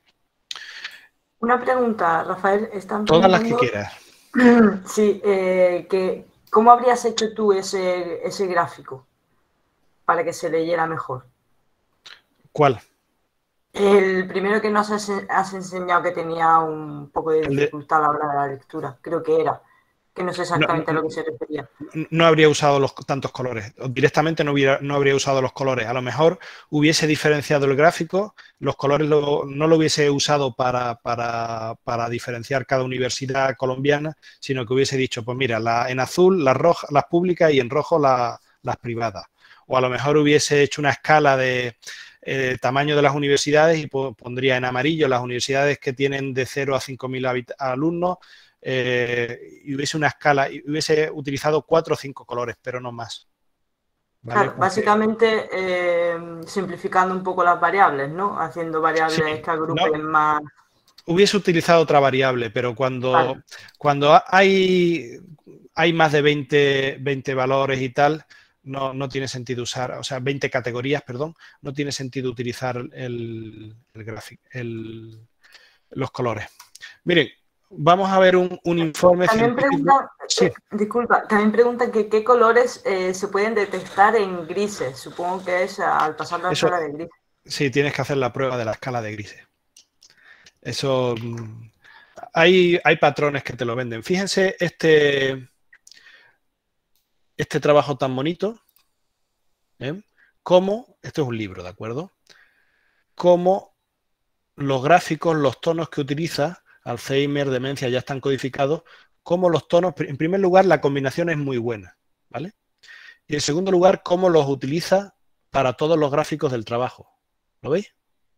E: Una pregunta, Rafael. Están
C: Todas las que quieras.
E: Sí, eh, que, ¿cómo habrías hecho tú ese, ese gráfico para que se leyera mejor?
C: ¿Cuál?
E: El primero que nos has, has enseñado que tenía un poco de dificultad a la hora de la lectura, creo que era, que no sé exactamente no, no, a lo que se refería.
C: No habría usado los tantos colores, directamente no, hubiera, no habría usado los colores, a lo mejor hubiese diferenciado el gráfico, los colores lo, no lo hubiese usado para, para, para diferenciar cada universidad colombiana, sino que hubiese dicho, pues mira, la, en azul las, rojas, las públicas y en rojo la, las privadas. O a lo mejor hubiese hecho una escala de eh, tamaño de las universidades y pondría en amarillo las universidades que tienen de cero a cinco mil alumnos eh, y hubiese una escala, y hubiese utilizado cuatro o cinco colores, pero no más.
E: ¿Vale? Claro, básicamente eh, simplificando un poco las variables, ¿no? Haciendo variables sí, que agrupen no, más...
C: Hubiese utilizado otra variable, pero cuando, vale. cuando hay, hay más de veinte, veinte valores y tal, no, no tiene sentido usar, o sea, veinte categorías, perdón, no tiene sentido utilizar el, el gráfico, el, los colores. Miren, vamos a ver un, un informe
E: También
C: científico.
E: preguntan,
C: Sí.
E: eh, disculpa, también preguntan que qué colores eh, se pueden detectar en grises. Supongo que es al pasar la
C: Eso,
E: escala de grises.
C: sí, tienes que hacer la prueba de la escala de grises. Eso, hay, hay patrones que te lo venden. Fíjense este, este trabajo tan bonito, ¿eh? Cómo, esto es un libro, ¿de acuerdo? Cómo los gráficos, los tonos que utiliza, Alzheimer, demencia, ya están codificados, cómo los tonos, en primer lugar, la combinación es muy buena, ¿vale? Y en segundo lugar, cómo los utiliza para todos los gráficos del trabajo. ¿Lo veis?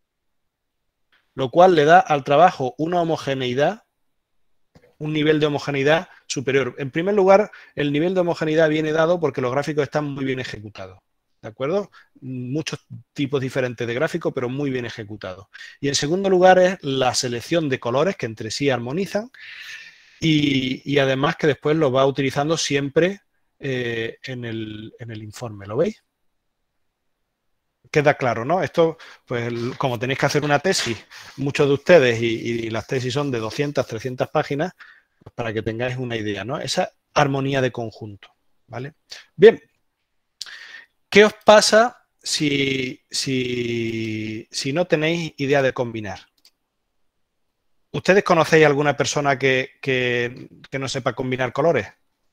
C: Lo cual le da al trabajo una homogeneidad, un nivel de homogeneidad superior. En primer lugar, el nivel de homogeneidad viene dado porque los gráficos están muy bien ejecutados. ¿De acuerdo? Muchos tipos diferentes de gráficos, pero muy bien ejecutados. Y en segundo lugar es la selección de colores que entre sí armonizan y, y además que después lo va utilizando siempre eh, en, el, en el informe. ¿Lo veis? Queda claro, ¿no? Esto, pues como tenéis que hacer una tesis, muchos de ustedes, y, y las tesis son de doscientas, trescientas páginas, pues para que tengáis una idea, ¿no? Esa armonía de conjunto, ¿vale? Bien, ¿qué os pasa si, si, si no tenéis idea de combinar? ¿Ustedes conocéis alguna persona que, que, que no sepa combinar colores?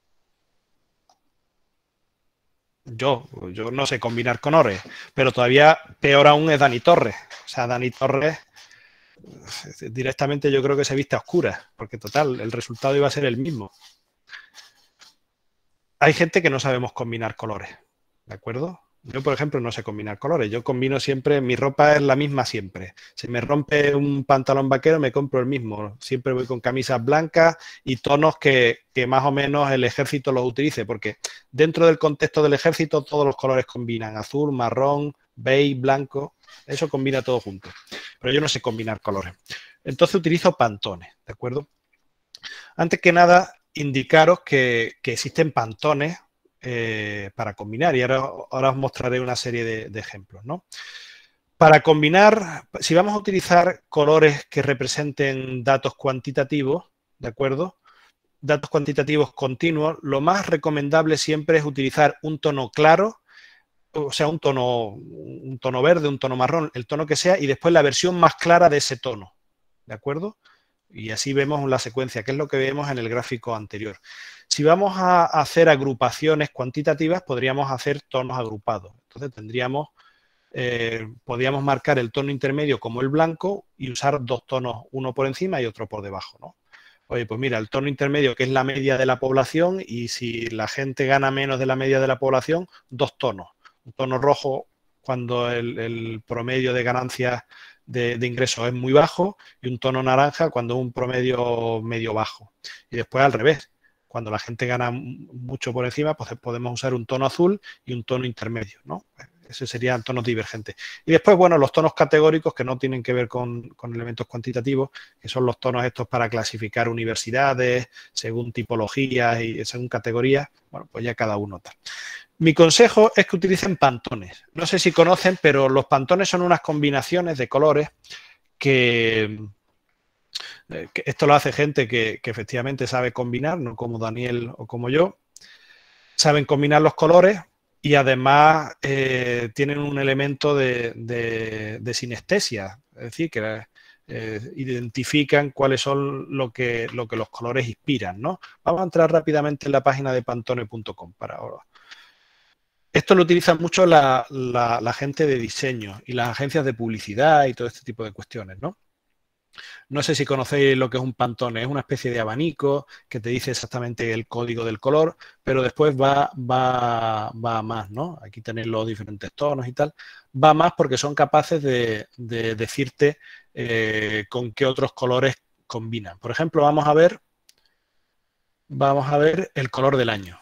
C: Yo, yo no sé combinar colores, pero todavía peor aún es Dani Torres. O sea, Dani Torres directamente yo creo que se viste a oscuras, porque total, el resultado iba a ser el mismo. Hay gente que no sabemos combinar colores, ¿de acuerdo? Yo, por ejemplo, no sé combinar colores. Yo combino siempre, mi ropa es la misma siempre. Si me rompe un pantalón vaquero, me compro el mismo. Siempre voy con camisas blancas y tonos que, que más o menos el ejército los utilice, porque dentro del contexto del ejército todos los colores combinan. Azul, marrón, beige, blanco. Eso combina todo junto. Pero yo no sé combinar colores. Entonces utilizo pantones, ¿de acuerdo? Antes que nada, indicaros que, que existen pantones Eh, para combinar y ahora, ahora os mostraré una serie de, de ejemplos, ¿no? Para combinar, si vamos a utilizar colores que representen datos cuantitativos, ¿de acuerdo? Datos cuantitativos continuos, lo más recomendable siempre es utilizar un tono claro, o sea, un tono, un tono verde, un tono marrón, el tono que sea, y después la versión más clara de ese tono, ¿de acuerdo? Y así vemos la secuencia, que es lo que vemos en el gráfico anterior. Si vamos a hacer agrupaciones cuantitativas, podríamos hacer tonos agrupados. Entonces tendríamos, eh, podríamos marcar el tono intermedio como el blanco y usar dos tonos, uno por encima y otro por debajo, ¿no? Oye, pues mira, el tono intermedio, que es la media de la población, y si la gente gana menos de la media de la población, dos tonos. Un tono rojo cuando el, el promedio de ganancias de, de ingresos es muy bajo y un tono naranja cuando es un promedio medio bajo. Y después al revés. Cuando la gente gana mucho por encima, pues podemos usar un tono azul y un tono intermedio, ¿no? Esos serían tonos divergentes. Y después, bueno, los tonos categóricos que no tienen que ver con, con elementos cuantitativos, que son los tonos estos para clasificar universidades, según tipologías y según categorías, bueno, pues ya cada uno tal. Mi consejo es que utilicen pantones. No sé si conocen, pero los pantones son unas combinaciones de colores que... Esto lo hace gente que, que efectivamente sabe combinar, no como Daniel o como yo. Saben combinar los colores y además eh, tienen un elemento de, de, de sinestesia, es decir, que eh, identifican cuáles son lo que, lo que los colores inspiran, ¿no? Vamos a entrar rápidamente en la página de pantone punto com para ahora. Esto lo utilizan mucho la, la, la gente de diseño y las agencias de publicidad y todo este tipo de cuestiones, ¿no? No sé si conocéis lo que es un Pantone, es una especie de abanico que te dice exactamente el código del color, pero después va, va, va a más, ¿no? Aquí tenéis los diferentes tonos y tal. Va a más porque son capaces de, de decirte eh, con qué otros colores combinan. Por ejemplo, vamos a ver, vamos a ver el color del año.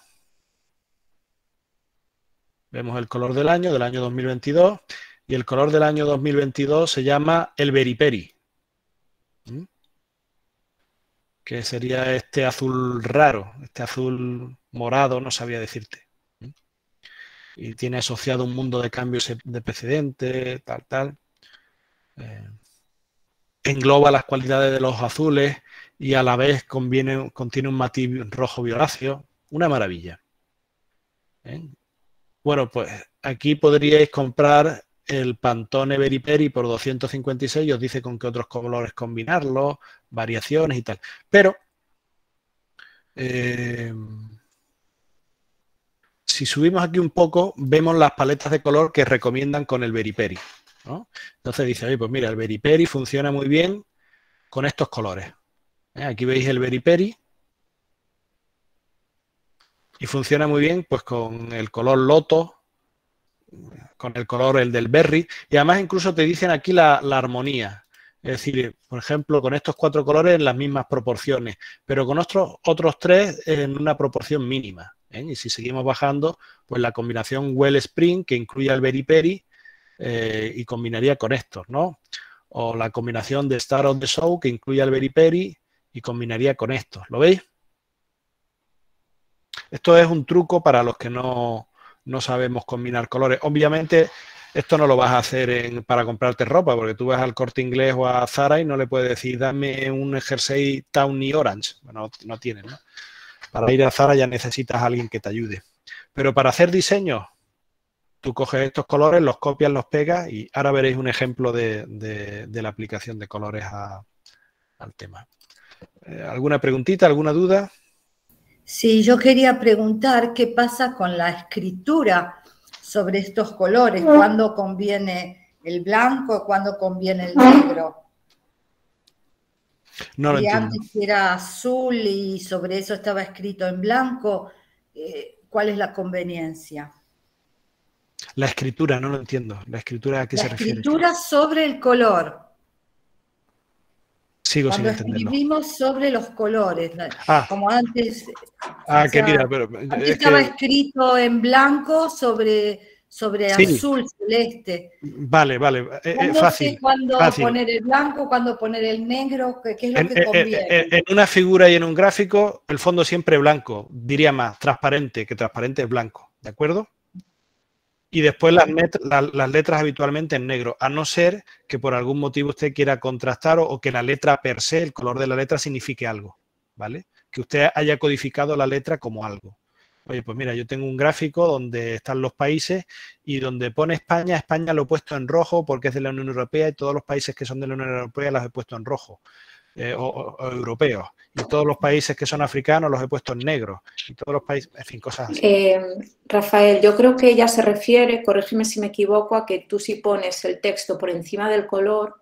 C: Vemos el color del año, del año dos mil veintidós, y el color del año dos mil veintidós se llama el beriperi. ¿Mm? Que sería este azul raro, este azul morado, no sabría decirte. ¿Mm? y tiene asociado un mundo de cambios de precedente, tal, tal. Eh, engloba las cualidades de los azules y a la vez conviene, contiene un matiz rojo violáceo. Una maravilla. ¿Eh? Bueno, pues aquí podríais comprar el Pantone Very-Peri por doscientos cincuenta y seis y os dice con qué otros colores combinarlo, variaciones y tal. Pero eh, si subimos aquí un poco, vemos las paletas de color que recomiendan con el Very-Peri, ¿no? Entonces dice, oye, pues mira, el Very-Peri funciona muy bien con estos colores. ¿Eh? Aquí veis el Very-Peri y funciona muy bien pues con el color Loto, con el color el del Berry, y además incluso te dicen aquí la, la armonía. Es decir, por ejemplo, con estos cuatro colores en las mismas proporciones, pero con otros, otros tres en una proporción mínima. ¿Eh? Y si seguimos bajando, pues la combinación Well Spring, que incluye el Very-Peri, eh, y combinaría con estos, ¿no? O la combinación de Star of the Show, que incluye el Very-Peri y combinaría con estos. ¿Lo veis? Esto es un truco para los que no, no sabemos combinar colores. Obviamente, esto no lo vas a hacer en, para comprarte ropa, porque tú vas al Corte Inglés o a Zara y no le puedes decir, dame un jersey Tawny Orange. Bueno, no tienes, ¿no? Para ir a Zara ya necesitas a alguien que te ayude. Pero para hacer diseños, tú coges estos colores, los copias, los pegas y ahora veréis un ejemplo de, de, de la aplicación de colores a, al tema. Eh, ¿Alguna preguntita, alguna duda?
F: Sí, yo quería preguntar qué pasa con la escritura sobre estos colores, cuándo conviene el blanco, cuándo conviene el negro.
C: No lo
F: y
C: entiendo.
F: antes era azul y sobre eso estaba escrito en blanco. Eh, ¿Cuál es la conveniencia?
C: La escritura, no lo entiendo. ¿La escritura a qué
F: La
C: se refiere?
F: escritura sobre el color.
C: Sigo
F: Cuando
C: sin entenderlo.
F: escribimos sobre los colores,
C: Ah.
F: como antes,
C: Ah,
F: o sea,
C: querida, pero
F: antes
C: es
F: estaba
C: que...
F: escrito en blanco sobre, sobre
C: Sí.
F: azul celeste.
C: Vale, vale, es, es
F: No
C: fácil.
F: sé cuándo
C: fácil.
F: poner el blanco, cuándo poner el negro, qué, qué es lo
C: En,
F: que
C: en-
F: conviene.
C: en- en una figura y en un gráfico, el fondo siempre blanco. Diría más, transparente, que transparente es blanco. ¿De acuerdo? Y después las, met- la- las letras habitualmente en negro, a no ser que por algún motivo usted quiera contrastar o, o que la letra per se, el color de la letra, signifique algo, ¿vale? Que usted haya codificado la letra como algo. Oye, pues mira, yo tengo un gráfico donde están los países y donde pone España, España lo he puesto en rojo porque es de la Unión Europea y todos los países que son de la Unión Europea los he puesto en rojo. Eh, o, o- o europeos. Y todos los países que son africanos los he puesto en negro. Y todos los países, en fin, cosas así.
G: Eh, Rafael, yo creo que ella se refiere, corrígeme si me equivoco, a que tú si pones el texto por encima del color,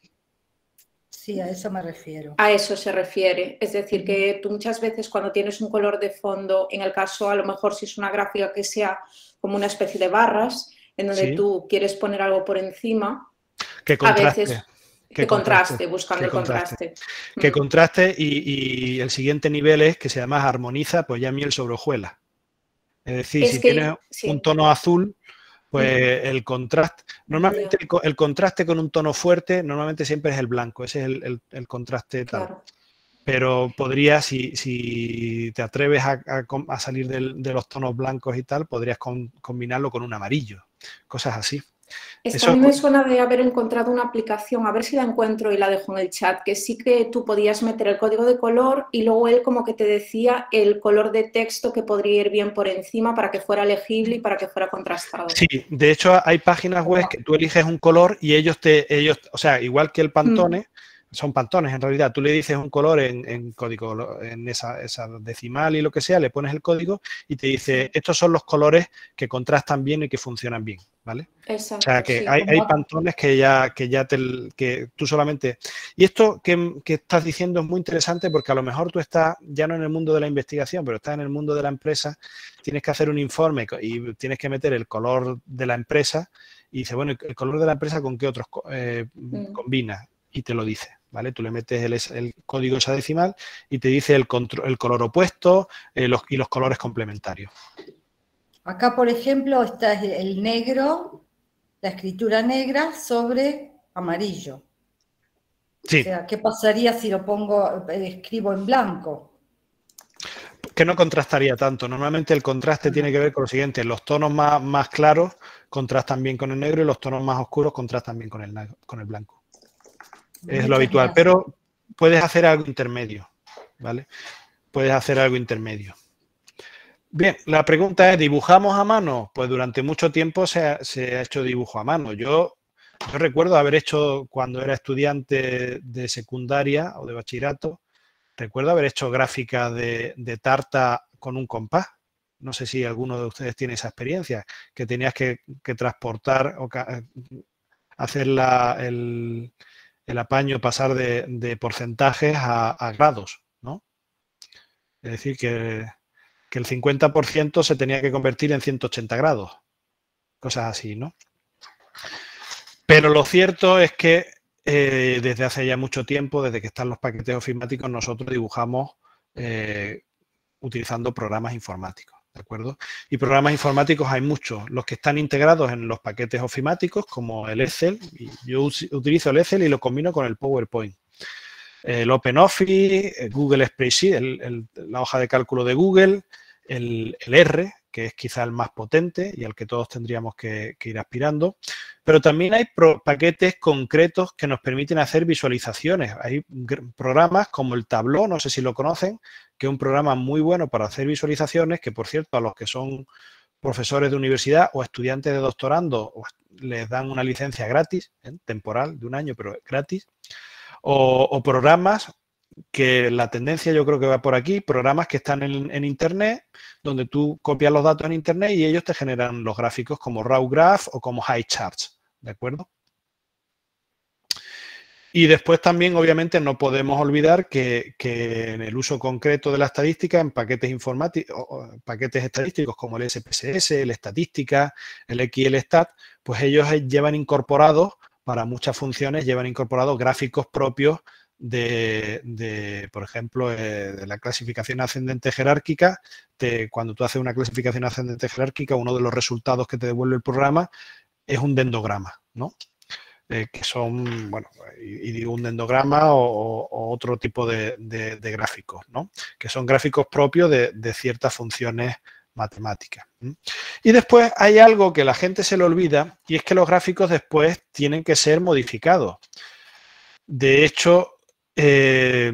F: Sí, a eso me refiero.
G: a eso se refiere. Es decir, que tú muchas veces cuando tienes un color de fondo, en el caso a lo mejor si es una gráfica que sea como una especie de barras, en donde
C: Sí.
G: tú quieres poner algo por encima,
C: Que
G: a
C: contraste.
G: veces...
C: Que
G: Que contraste,
C: contraste,
G: buscando
C: que
G: el contraste.
C: contraste. Que
G: Mm.
C: contraste y, y el siguiente nivel es que se llama armoniza, pues ya miel sobre hojuelas. Es decir,
G: Es
C: si
G: que-
C: tienes
G: sí.
C: un tono azul, pues el contraste, normalmente
G: Ya.
C: el, co- el contraste con un tono fuerte, normalmente siempre es el blanco, ese es el, el- el contraste tal.
G: Claro.
C: Pero podrías, si, si te atreves a, a com- a salir del- de los tonos blancos y tal, podrías con- combinarlo con un amarillo, cosas así.
G: Esto
C: Eso
G: a mí me
C: es-
G: suena de haber encontrado una aplicación, a ver si la encuentro y la dejo en el chat, que sí que tú podías meter el código de color y luego él como que te decía el color de texto que podría ir bien por encima para que fuera legible y para que fuera contrastado.
C: Sí, de hecho hay páginas web que tú eliges un color y ellos te, ellos, o sea, igual que el Pantone, son Pantones en realidad, tú le dices un color en, en código, en esa, esa decimal y lo que sea, le pones el código y te dice, estos son los colores que contrastan bien y que funcionan bien, ¿vale?
G: Exacto,
C: O sea, que
G: sí.
C: hay, hay Pantones que ya, que ya te, que tú solamente... Y esto que, que estás diciendo es muy interesante porque a lo mejor tú estás ya no en el mundo de la investigación, pero estás en el mundo de la empresa, tienes que hacer un informe y tienes que meter el color de la empresa y dices, bueno, ¿el color de la empresa con qué otros eh,
G: Mm.
C: combina? Y te lo dice, ¿vale? Tú le metes el, el código hexadecimal y te dice el, contro- el color opuesto eh, los, y los colores complementarios.
F: Acá, por ejemplo, está el negro, la escritura negra sobre amarillo.
C: Sí.
F: O sea, ¿qué pasaría si lo pongo, eh, escribo en blanco?
C: que no contrastaría tanto. Normalmente el contraste tiene que ver con lo siguiente. Los tonos más, más claros contrastan bien con el negro y los tonos más oscuros contrastan bien con el, con el blanco. Es
F: Muchas
C: lo habitual,
F: gracias.
C: pero puedes hacer algo intermedio, ¿vale? Puedes hacer algo intermedio. Bien, la pregunta es, ¿dibujamos a mano? Pues durante mucho tiempo se ha, se ha hecho dibujo a mano. Yo, yo recuerdo haber hecho, cuando era estudiante de secundaria o de bachillerato, recuerdo haber hecho gráficas de, de tarta con un compás. No sé si alguno de ustedes tiene esa experiencia, que tenías que, que transportar o ca, hacer la, el, el apaño, pasar de, de porcentajes a, a grados, ¿no? Es decir, que, que el cincuenta por ciento se tenía que convertir en ciento ochenta grados. Cosas así, ¿no? Pero lo cierto es que eh, desde hace ya mucho tiempo, desde que están los paquetes ofimáticos, nosotros dibujamos eh, utilizando programas informáticos, ¿de acuerdo? Y programas informáticos hay muchos. Los que están integrados en los paquetes ofimáticos, como el Excel. Y yo utilizo el Excel y lo combino con el PowerPoint. El OpenOffice, el Google Spreadsheet, el, el, la hoja de cálculo de Google, el, el R, que es quizá el más potente y al que todos tendríamos que, que ir aspirando. Pero también hay pro, paquetes concretos que nos permiten hacer visualizaciones. Hay programas como el Tableau, no sé si lo conocen, que es un programa muy bueno para hacer visualizaciones, que por cierto a los que son profesores de universidad o estudiantes de doctorando les dan una licencia gratis, ¿eh? temporal, de un año, pero gratis. O, o programas que la tendencia yo creo que va por aquí, programas que están en, en Internet, donde tú copias los datos en Internet y ellos te generan los gráficos como RawGraph o como HighCharts, ¿de acuerdo? Y después también, obviamente, no podemos olvidar que, que en el uso concreto de la estadística, en paquetes informáticos, paquetes estadísticos como el S P S S, el Estadística, el X L Stat, pues ellos llevan incorporados, para muchas funciones, llevan incorporados gráficos propios de, de por ejemplo, eh, de la clasificación ascendente jerárquica. Te, cuando tú haces una clasificación ascendente jerárquica, uno de los resultados que te devuelve el programa es un dendograma, ¿no? Eh, que son, bueno, y, y digo un dendograma o, o otro tipo de, de, de gráficos, ¿no? Que son gráficos propios de, de ciertas funciones matemáticas. Y después hay algo que la gente se le olvida y es que los gráficos después tienen que ser modificados. De hecho, eh,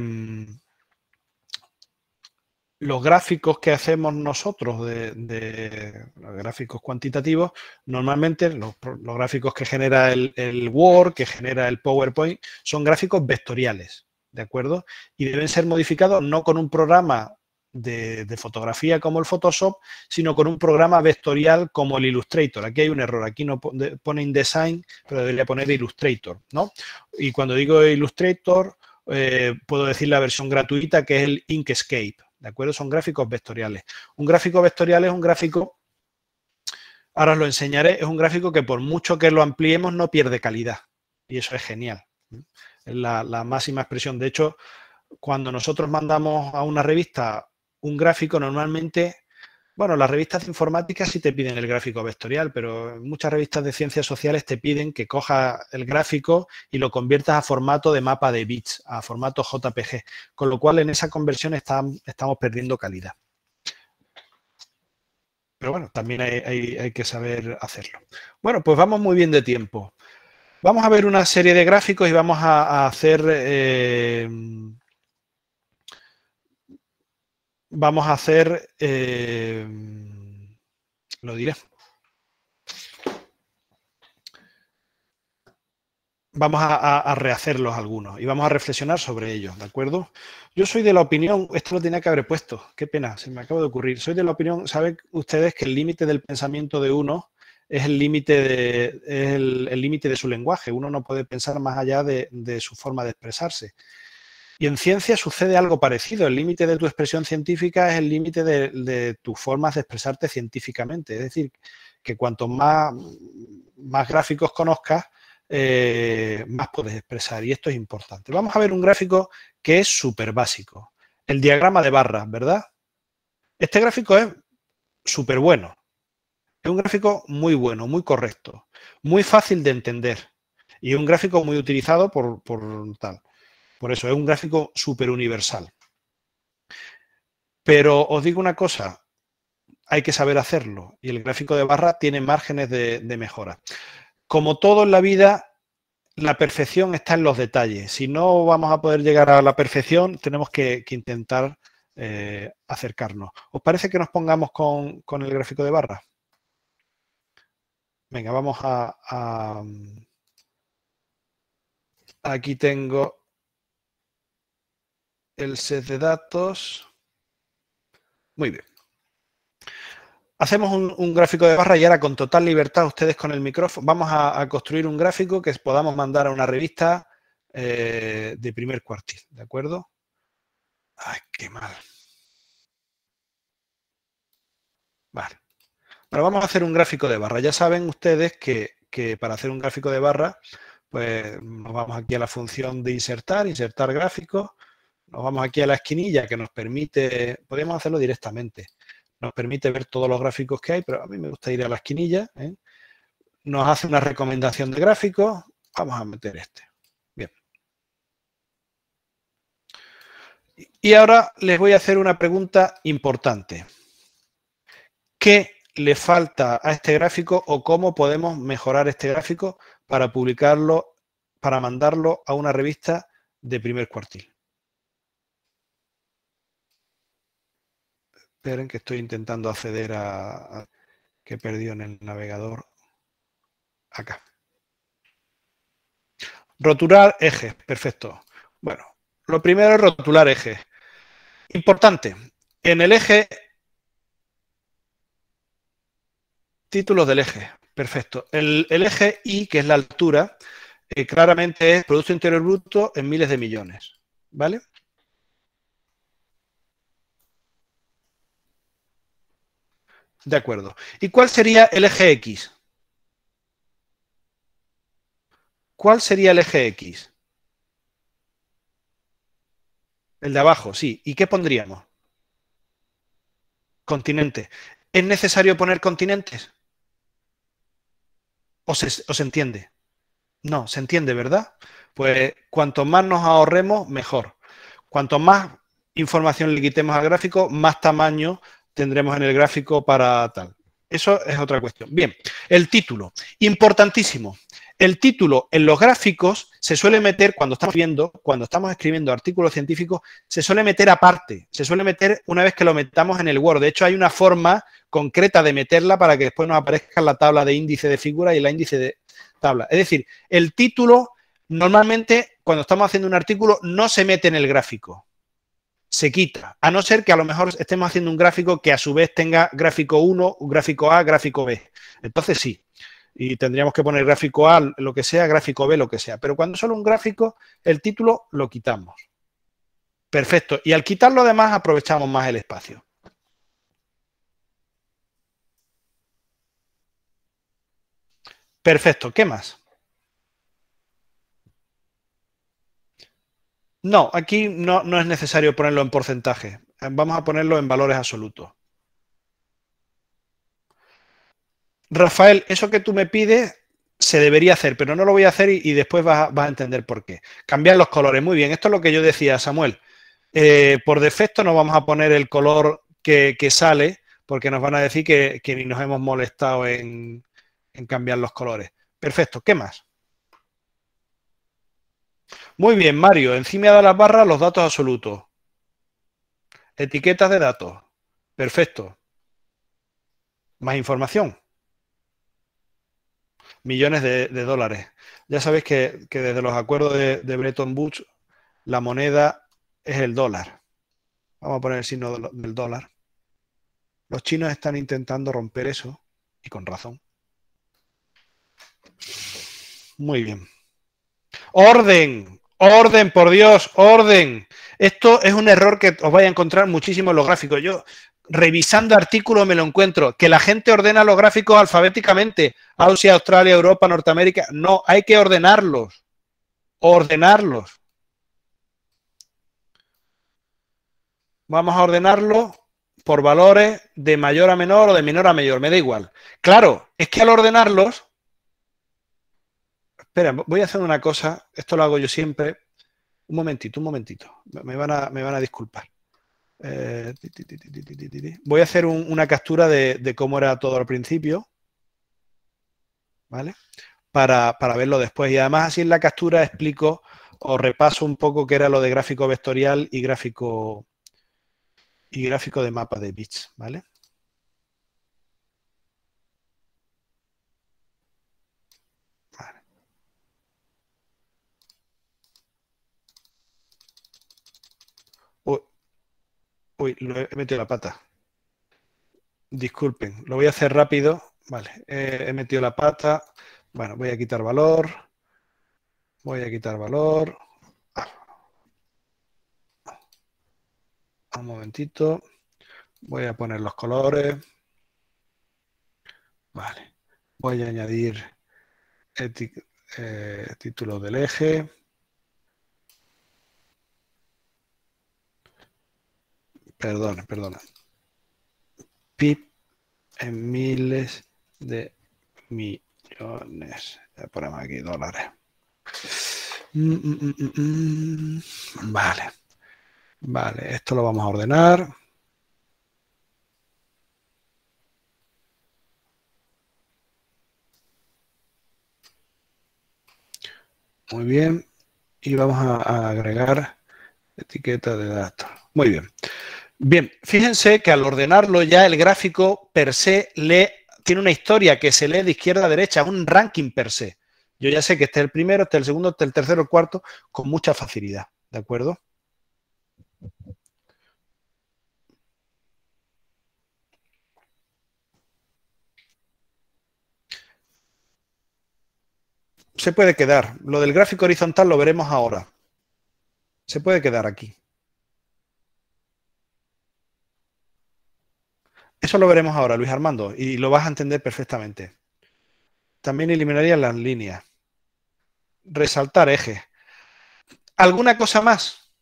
C: los gráficos que hacemos nosotros, de, de los gráficos cuantitativos, normalmente los, los gráficos que genera el, el Word, que genera el PowerPoint, son gráficos vectoriales, ¿de acuerdo? Y deben ser modificados no con un programa de, de fotografía como el Photoshop, sino con un programa vectorial como el Illustrator. Aquí hay un error, aquí no pone InDesign, pero debería poner Illustrator, ¿no? Y cuando digo Illustrator, eh, puedo decir la versión gratuita, que es el Inkscape, ¿de acuerdo? Son gráficos vectoriales. Un gráfico vectorial es un gráfico, ahora os lo enseñaré, es un gráfico que por mucho que lo ampliemos no pierde calidad. Y eso es genial. Es la, la máxima expresión. De hecho, cuando nosotros mandamos a una revista un gráfico, normalmente, bueno, las revistas de informática sí te piden el gráfico vectorial, pero muchas revistas de ciencias sociales te piden que cojas el gráfico y lo conviertas a formato de mapa de bits, a formato J P G, con lo cual en esa conversión está, estamos perdiendo calidad. Pero bueno, también hay, hay, hay que saber hacerlo. Bueno, pues vamos muy bien de tiempo. Vamos a ver una serie de gráficos y vamos a, a hacer... Eh, vamos a hacer... Eh, lo diré. Vamos a, a, a rehacerlos algunos y vamos a reflexionar sobre ellos, ¿de acuerdo? Yo soy de la opinión, esto lo tenía que haber puesto, qué pena, se me acaba de ocurrir. Soy de la opinión, saben ustedes que el límite del pensamiento de uno es el límite de, es el, el límite de su lenguaje. Uno no puede pensar más allá de, de su forma de expresarse. Y en ciencia sucede algo parecido. El límite de tu expresión científica es el límite de, de tus formas de expresarte científicamente. Es decir, que cuanto más, más gráficos conozcas, eh, más puedes expresar. Y esto es importante. Vamos a ver un gráfico que es súper básico. El diagrama de barras, ¿verdad? Este gráfico es súper bueno. Es un gráfico muy bueno, muy correcto, muy fácil de entender. Y es un gráfico muy utilizado por, por tal. Por eso es un gráfico súper universal. Pero os digo una cosa, hay que saber hacerlo y el gráfico de barra tiene márgenes de, de mejora. Como todo en la vida, la perfección está en los detalles. Si no vamos a poder llegar a la perfección, tenemos que, que intentar eh, acercarnos. ¿Os parece que nos pongamos con, con el gráfico de barra? Venga, vamos a, a... Aquí tengo el set de datos. Muy bien. Hacemos un, un gráfico de barra y ahora con total libertad ustedes con el micrófono vamos a, a construir un gráfico que podamos mandar a una revista eh, de primer cuartil, ¿de acuerdo? Ay, qué mal. Vale. Bueno, vamos a hacer un gráfico de barra. Ya saben ustedes que, que para hacer un gráfico de barra, pues nos vamos aquí a la función de insertar, insertar gráfico. Nos vamos aquí a la esquinilla que nos permite, podríamos hacerlo directamente. Nos permite ver todos los gráficos que hay, pero a mí me gusta ir a la esquinilla, ¿eh? Nos hace una recomendación de gráficos. Vamos a meter este. Bien. Y ahora les voy a hacer una pregunta importante. ¿Qué le falta a este gráfico o cómo podemos mejorar este gráfico para publicarlo, para mandarlo a una revista de primer cuartil? Esperen que estoy intentando acceder a, a que he perdido en el navegador. Acá. Rotular ejes. Perfecto. Bueno, lo primero es rotular ejes. Importante. En el eje, títulos del eje. Perfecto. El, el eje Y, que es la altura, eh, claramente es Producto Interior Bruto en miles de millones. ¿Vale? De acuerdo. ¿Y cuál sería el eje X? ¿Cuál sería el eje X? El de abajo, sí. ¿Y qué pondríamos? Continente. ¿Es necesario poner continentes? ¿O se, o se entiende? No, se entiende, ¿verdad? Pues cuanto más nos ahorremos, mejor. Cuanto más información le quitemos al gráfico, más tamaño tendremos en el gráfico para tal. Eso es otra cuestión. Bien, el título. Importantísimo. El título en los gráficos se suele meter, cuando estamos viendo, cuando estamos escribiendo artículos científicos, se suele meter aparte. Se suele meter una vez que lo metamos en el Word. De hecho, hay una forma concreta de meterla para que después nos aparezca la tabla de índice de figura y la índice de tabla. Es decir, el título, normalmente, cuando estamos haciendo un artículo, no se mete en el gráfico. Se quita, a no ser que a lo mejor estemos haciendo un gráfico que a su vez tenga gráfico uno, gráfico A, gráfico B. Entonces sí, y tendríamos que poner gráfico A, lo que sea, gráfico B, lo que sea. Pero cuando solo un gráfico, el título lo quitamos. Perfecto. Y al quitarlo además aprovechamos más el espacio. Perfecto. ¿Qué más? No, aquí no, no es necesario ponerlo en porcentaje. Vamos a ponerlo en valores absolutos. Rafael, eso que tú me pides se debería hacer, pero no lo voy a hacer y, y después vas a, vas a entender por qué. Cambiar los colores. Muy bien, esto es lo que yo decía, Samuel. Eh, por defecto no vamos a poner el color que, que sale porque nos van a decir que, que ni nos hemos molestado en, en cambiar los colores. Perfecto, ¿qué más? Muy bien, Mario. Encima de las barras los datos absolutos. Etiquetas de datos. Perfecto. Más información. Millones de, de dólares. Ya sabéis que, que desde los acuerdos de, de Bretton Woods la moneda es el dólar. Vamos a poner el signo del dólar. Los chinos están intentando romper eso y con razón. Muy bien. ¡Orden! ¡Orden, por Dios! ¡Orden! Esto es un error que os vais a encontrar muchísimo en los gráficos. Yo, revisando artículos, me lo encuentro. Que la gente ordena los gráficos alfabéticamente. Asia, Australia, Europa, Norteamérica. No, hay que ordenarlos. Ordenarlos. Vamos a ordenarlos por valores de mayor a menor o de menor a mayor. Me da igual. Claro, es que al ordenarlos... Espera, voy a hacer una cosa. Esto lo hago yo siempre. Un momentito, un momentito. Me van a, me van a disculpar. Eh, ti, ti, ti, ti, ti, ti, ti, ti. Voy a hacer un- una captura de, de cómo era todo al principio, ¿vale? Para, para verlo después. Y además así en la captura explico o repaso un poco qué era lo de gráfico vectorial y gráfico, y gráfico de mapa de bits, ¿vale? Vale. Uy, uy, lo he metido la pata. Disculpen, lo voy a hacer rápido. Vale, eh, he metido la pata. Bueno, voy a quitar valor. Voy a quitar valor. Un momentito. Voy a poner los colores. Vale. Voy a añadir eh, título del eje. Perdona, perdona. Pip en miles de millones. Ya ponemos aquí dólares. Mm, mm, mm, mm. Vale. Vale, esto lo vamos a ordenar. Muy bien. Y vamos a, a agregar etiqueta de datos. Muy bien. Bien, fíjense que al ordenarlo ya el gráfico per se lee, tiene una historia que se lee de izquierda a derecha, un ranking per se. Yo ya sé que este es el primero, este es el segundo, este es el tercero, el cuarto, con mucha facilidad. ¿De acuerdo? Se puede quedar. Lo del gráfico horizontal lo veremos ahora. Se puede quedar aquí. Eso lo veremos ahora, Luis Armando, y lo vas a entender perfectamente. También eliminaría las líneas. Resaltar ejes. ¿Alguna cosa más?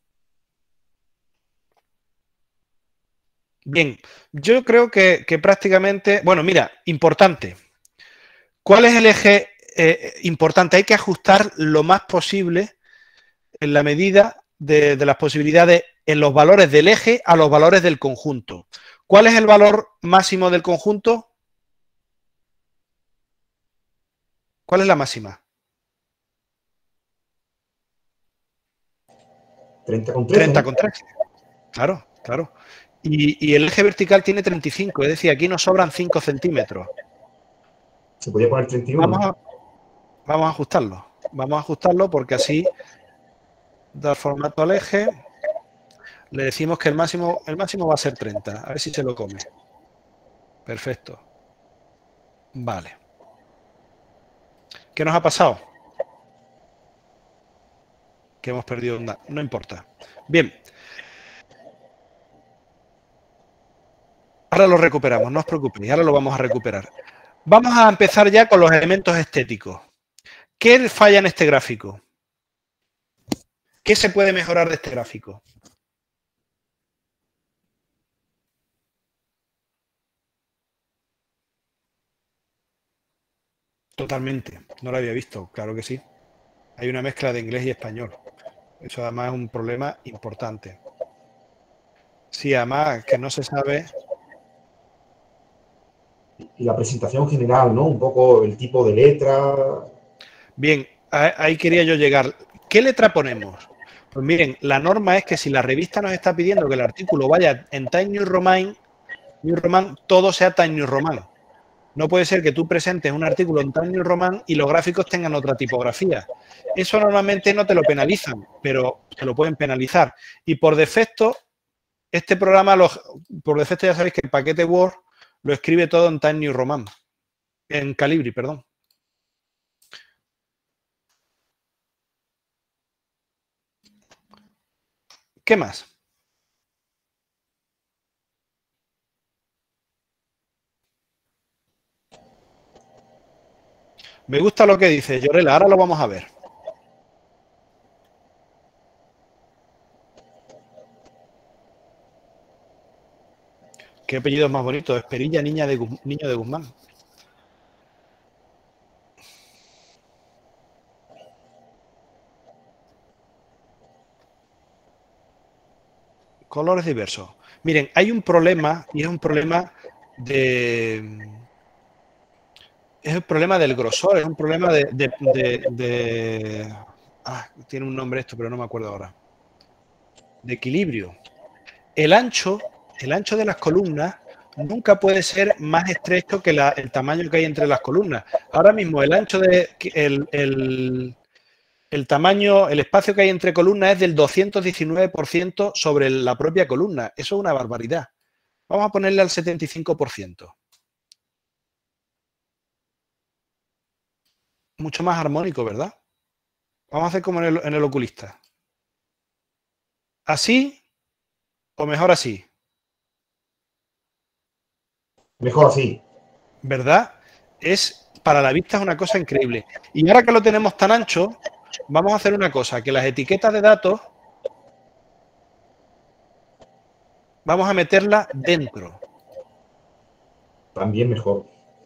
C: Bien, yo creo que, que prácticamente... Bueno, mira, importante. ¿Cuál es el eje eh, importante? Hay que ajustar lo más posible en la medida de, de las posibilidades en los valores del eje a los valores del conjunto. ¿Cuál es el valor máximo del conjunto? ¿Cuál es la máxima?
H: treinta con trece.
C: treinta con trece. Claro, claro. Y, y el eje vertical tiene treinta y cinco, es decir, aquí nos sobran cinco centímetros.
H: Se podía poner treinta y uno.
C: Vamos a, vamos a ajustarlo. Vamos a ajustarlo porque así dar formato al eje. Le decimos que el máximo, el máximo va a ser treinta. A ver si se lo come. Perfecto. Vale. ¿Qué nos ha pasado? Que hemos perdido una... No importa. Bien. Ahora lo recuperamos, no os preocupéis. Ahora lo vamos a recuperar. Vamos a empezar ya con los elementos estéticos. ¿Qué falla en este gráfico? ¿Qué se puede mejorar de este gráfico? Totalmente. No lo había visto, claro que sí. Hay una mezcla de inglés y español. Eso además es un problema importante. Sí, además que no se sabe...
H: Y la presentación general, ¿no? Un poco el tipo de letra.
C: Bien, ahí quería yo llegar. ¿Qué letra ponemos? Pues miren, la norma es que si la revista nos está pidiendo que el artículo vaya en Times New Roman, New Roman, todo sea Times New Roman. No puede ser que tú presentes un artículo en Times New Roman y los gráficos tengan otra tipografía. Eso normalmente no te lo penalizan, pero te lo pueden penalizar. Y por defecto, este programa, los, por defecto ya sabéis que el paquete Word lo escribe todo en Times New Roman, en Calibri, perdón. ¿Qué más? Me gusta lo que dice Llorela, ahora lo vamos a ver. Qué apellido más bonito, Esperilla, niña de Guz- niño de Guzmán. colores diversos. Miren, hay un problema y es un problema de... Es el problema del grosor, es un problema de... de, de, de ah, tiene un nombre esto, pero no me acuerdo ahora. De equilibrio. El ancho, el ancho de las columnas nunca puede ser más estrecho que la, el tamaño que hay entre las columnas. Ahora mismo el ancho de... El, el, el tamaño, el espacio que hay entre columnas es del doscientos diecinueve por ciento sobre la propia columna. Eso es una barbaridad. Vamos a ponerle al setenta y cinco por ciento. Mucho más armónico, ¿verdad? Vamos a hacer como en el, en el oculista. ¿Así o mejor así?
H: Mejor así.
C: ¿Verdad? Es, para la vista es una cosa increíble. Y ahora que lo tenemos tan ancho, vamos a hacer una cosa, que las etiquetas de datos vamos a meterlas dentro.
H: También mejor.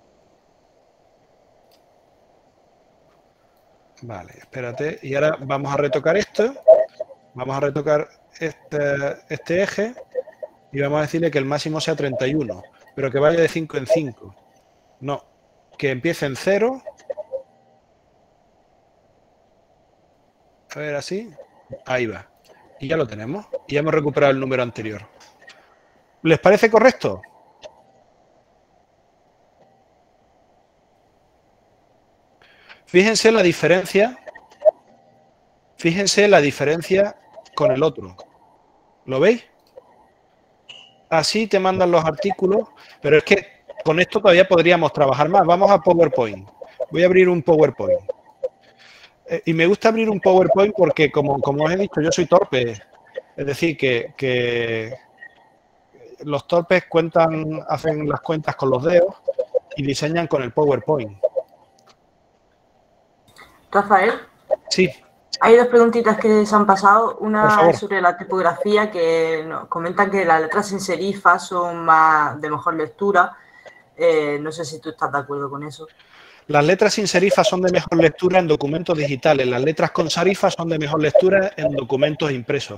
C: Vale, espérate. Y ahora vamos a retocar esto. Vamos a retocar este, este eje y vamos a decirle que el máximo sea treinta y uno, pero que vaya de cinco en cinco. No, que empiece en cero. A ver, así. Ahí va. Y ya lo tenemos. Y ya hemos recuperado el número anterior. ¿Les parece correcto? Fíjense la diferencia. Fíjense la diferencia con el otro. ¿Lo veis? Así te mandan los artículos, pero es que con esto todavía podríamos trabajar más. Vamos a PowerPoint. Voy a abrir un PowerPoint. Eh, y me gusta abrir un PowerPoint porque, como, como os he dicho, yo soy torpe. Es decir, que, que los torpes cuentan, hacen las cuentas con los dedos y diseñan con el PowerPoint.
E: Rafael.
C: Sí.
E: Hay dos preguntitas que se han pasado. Una es sobre la tipografía, que nos comentan que las letras sin serifa son más de mejor lectura. Eh, no sé si tú estás de acuerdo con eso.
C: Las letras sin serifa son de mejor lectura en documentos digitales. Las letras con serifa son de mejor lectura en documentos impresos.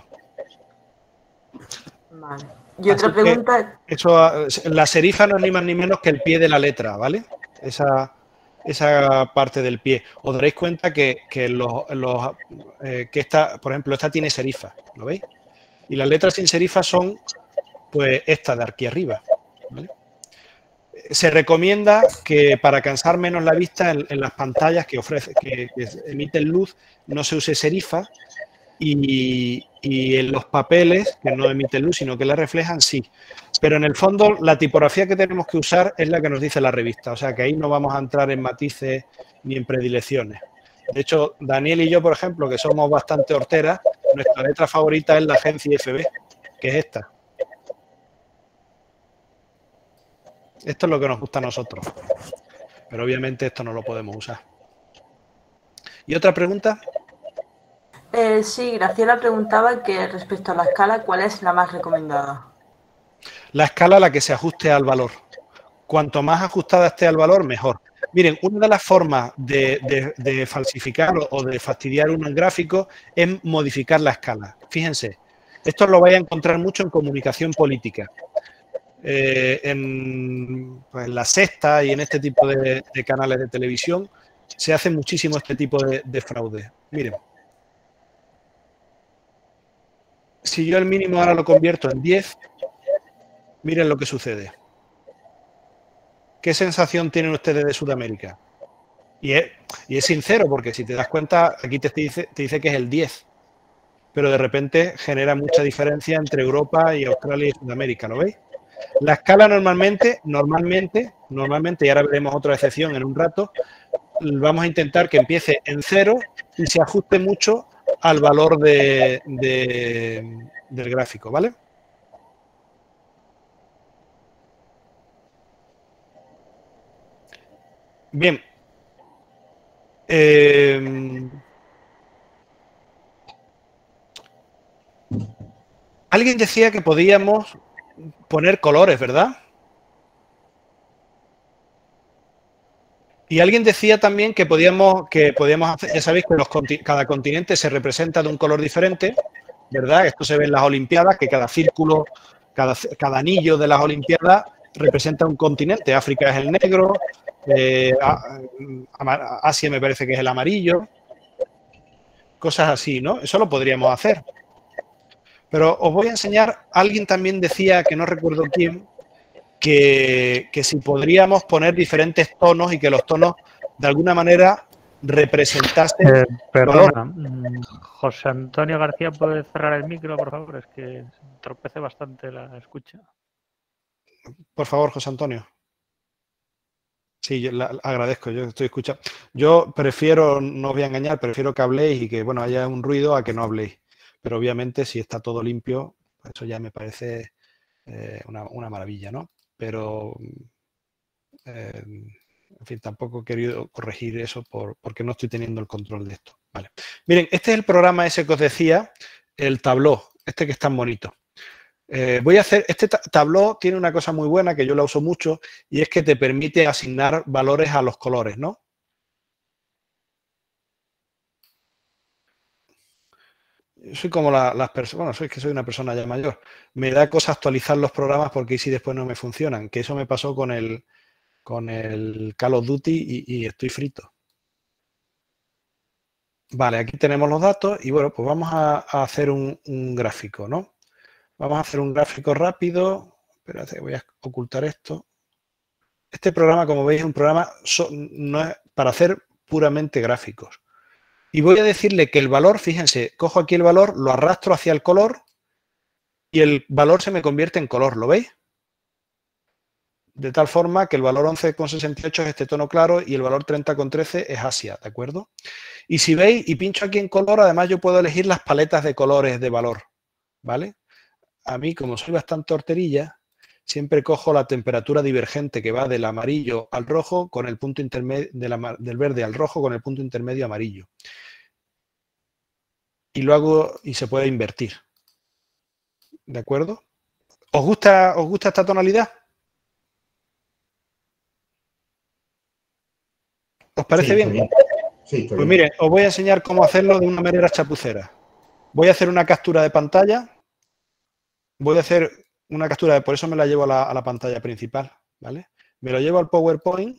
E: Vale. Y otra
C: Así
E: pregunta...
C: Eso, la serifa no es ni más ni menos que el pie de la letra, ¿vale? Esa... esa parte del pie. Os daréis cuenta que, que, los, los, eh, que esta, por ejemplo, esta tiene serifa, ¿lo veis? Y las letras sin serifa son, pues, esta de aquí arriba, ¿vale? Se recomienda que para cansar menos la vista en, en las pantallas que ofrece, que, que emiten luz, no se use serifa y, y en los papeles que no emiten luz, sino que la reflejan, sí. Pero en el fondo la tipografía que tenemos que usar es la que nos dice la revista. O sea que ahí no vamos a entrar en matices ni en predilecciones. De hecho, Daniel y yo, por ejemplo, que somos bastante horteras, nuestra letra favorita es la Agencia I F B, que es esta. Esto es lo que nos gusta a nosotros. Pero obviamente esto no lo podemos usar. ¿Y otra pregunta?
E: Eh, sí, Graciela preguntaba que respecto a la escala, ¿cuál es la más recomendada?
C: La escala a la que se ajuste al valor. Cuanto más ajustada esté al valor, mejor. Miren, una de las formas de, de, de falsificar o de fastidiar un gráfico es modificar la escala. Fíjense, esto lo vais a encontrar mucho en comunicación política. Eh, en, pues, en La Sexta y en este tipo de, de canales de televisión se hace muchísimo este tipo de, de fraude. Miren. Si yo el mínimo ahora lo convierto en diez, miren lo que sucede. ¿Qué sensación tienen ustedes de Sudamérica? Y es, y es sincero, porque si te das cuenta, aquí te dice, te dice que es el diez. Pero de repente genera mucha diferencia entre Europa y Australia y Sudamérica, ¿lo veis? La escala normalmente, normalmente, normalmente, y ahora veremos otra excepción en un rato, vamos a intentar que empiece en cero y se ajuste mucho al valor de, de, del gráfico, ¿vale? Bien. Eh, alguien decía que podíamos poner colores, ¿verdad? Y alguien decía también que podíamos, que podíamos hacer, ya sabéis que los, cada continente se representa de un color diferente, ¿verdad? Esto se ve en las Olimpiadas, que cada círculo, cada, cada anillo de las Olimpiadas representa un continente. África es el negro, eh, Asia me parece que es el amarillo, cosas así, ¿no? Eso lo podríamos hacer. Pero os voy a enseñar, alguien también decía, que no recuerdo quién, que, que si podríamos poner diferentes tonos y que los tonos de alguna manera representasen...
I: Eh, perdona, valor. José Antonio García, ¿puede cerrar el micro, por favor? Es que entorpece bastante la escucha.
C: Por favor, José Antonio. Sí, yo la, agradezco, yo estoy escuchando. Yo prefiero, no os voy a engañar, prefiero que habléis y que, bueno, haya un ruido a que no habléis. Pero obviamente si está todo limpio, eso ya me parece eh, una, una maravilla, ¿no? Pero, eh, en fin, tampoco he querido corregir eso por, porque no estoy teniendo el control de esto. Vale. Miren, este es el programa ese que os decía, el Tableau, este que es tan bonito. Eh, voy a hacer, este Tableau tiene una cosa muy buena que yo la uso mucho y es que te permite asignar valores a los colores, ¿no? Soy como la, las personas, bueno, soy que soy una persona ya mayor. Me da cosa actualizar los programas porque si después no me funcionan, que eso me pasó con el, con el Call of Duty y, y estoy frito. Vale, aquí tenemos los datos y bueno, pues vamos a, a hacer un, un gráfico, ¿no? Vamos a hacer un gráfico rápido. Espérate, voy a ocultar esto. Este programa, como veis, es un programa so, no es para hacer puramente gráficos. Y voy a decirle que el valor, fíjense, cojo aquí el valor, lo arrastro hacia el color y el valor se me convierte en color, ¿lo veis? De tal forma que el valor once coma sesenta y ocho es este tono claro y el valor treinta coma trece es Asia, ¿de acuerdo? Y si veis y pincho aquí en color, además yo puedo elegir las paletas de colores de valor, ¿vale? A mí, como soy bastante horterilla, siempre cojo la temperatura divergente que va del amarillo al rojo con el punto intermedio, de la, del verde al rojo con el punto intermedio amarillo. Y lo hago y se puede invertir. ¿De acuerdo? ¿Os gusta, os gusta esta tonalidad? ¿Os parece
H: sí,
C: bien?
H: bien? Sí, está
C: Pues
H: bien.
C: miren, os voy a enseñar cómo hacerlo de una manera chapucera. Voy a hacer una captura de pantalla. Voy a hacer una captura, de, por eso me la llevo a la, a la pantalla principal, ¿vale? Me lo llevo al PowerPoint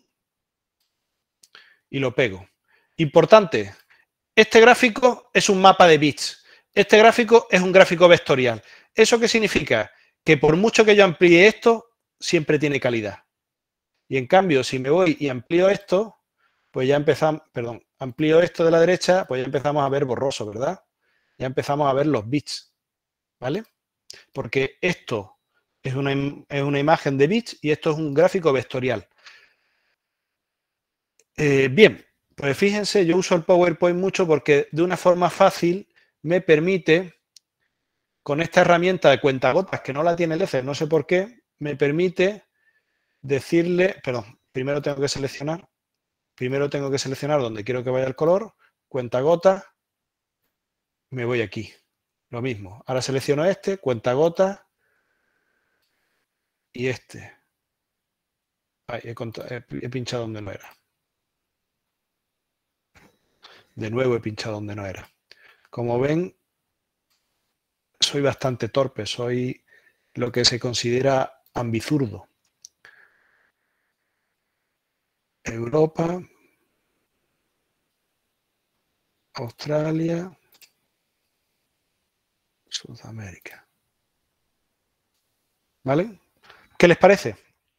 C: y lo pego. Importante, este gráfico es un mapa de bits. Este gráfico es un gráfico vectorial. ¿Eso qué significa? Que por mucho que yo amplíe esto, siempre tiene calidad. Y en cambio, si me voy y amplío esto, pues ya empezamos, perdón, amplío esto de la derecha, pues ya empezamos a ver borroso, ¿verdad? Ya empezamos a ver los bits, ¿vale? Porque esto es una, es una imagen de bits y esto es un gráfico vectorial. Eh, bien, pues fíjense, yo uso el PowerPoint mucho porque de una forma fácil me permite, con esta herramienta de cuentagotas, que no la tiene el Excel, no sé por qué, me permite decirle, perdón, primero tengo que seleccionar, primero tengo que seleccionar donde quiero que vaya el color, cuentagotas, me voy aquí. Lo mismo. Ahora selecciono este, cuentagotas y este. Ay, he, he pinchado donde no era. De nuevo he pinchado donde no era. Como ven, soy bastante torpe. Soy lo que se considera ambizurdo. Europa, Australia, Sudamérica. ¿Vale? ¿Qué les parece?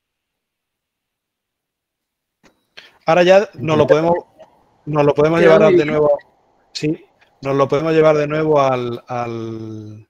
C: Ahora ya nos lo podemos, nos lo podemos llevar de nuevo. Sí, nos lo podemos llevar de nuevo al, al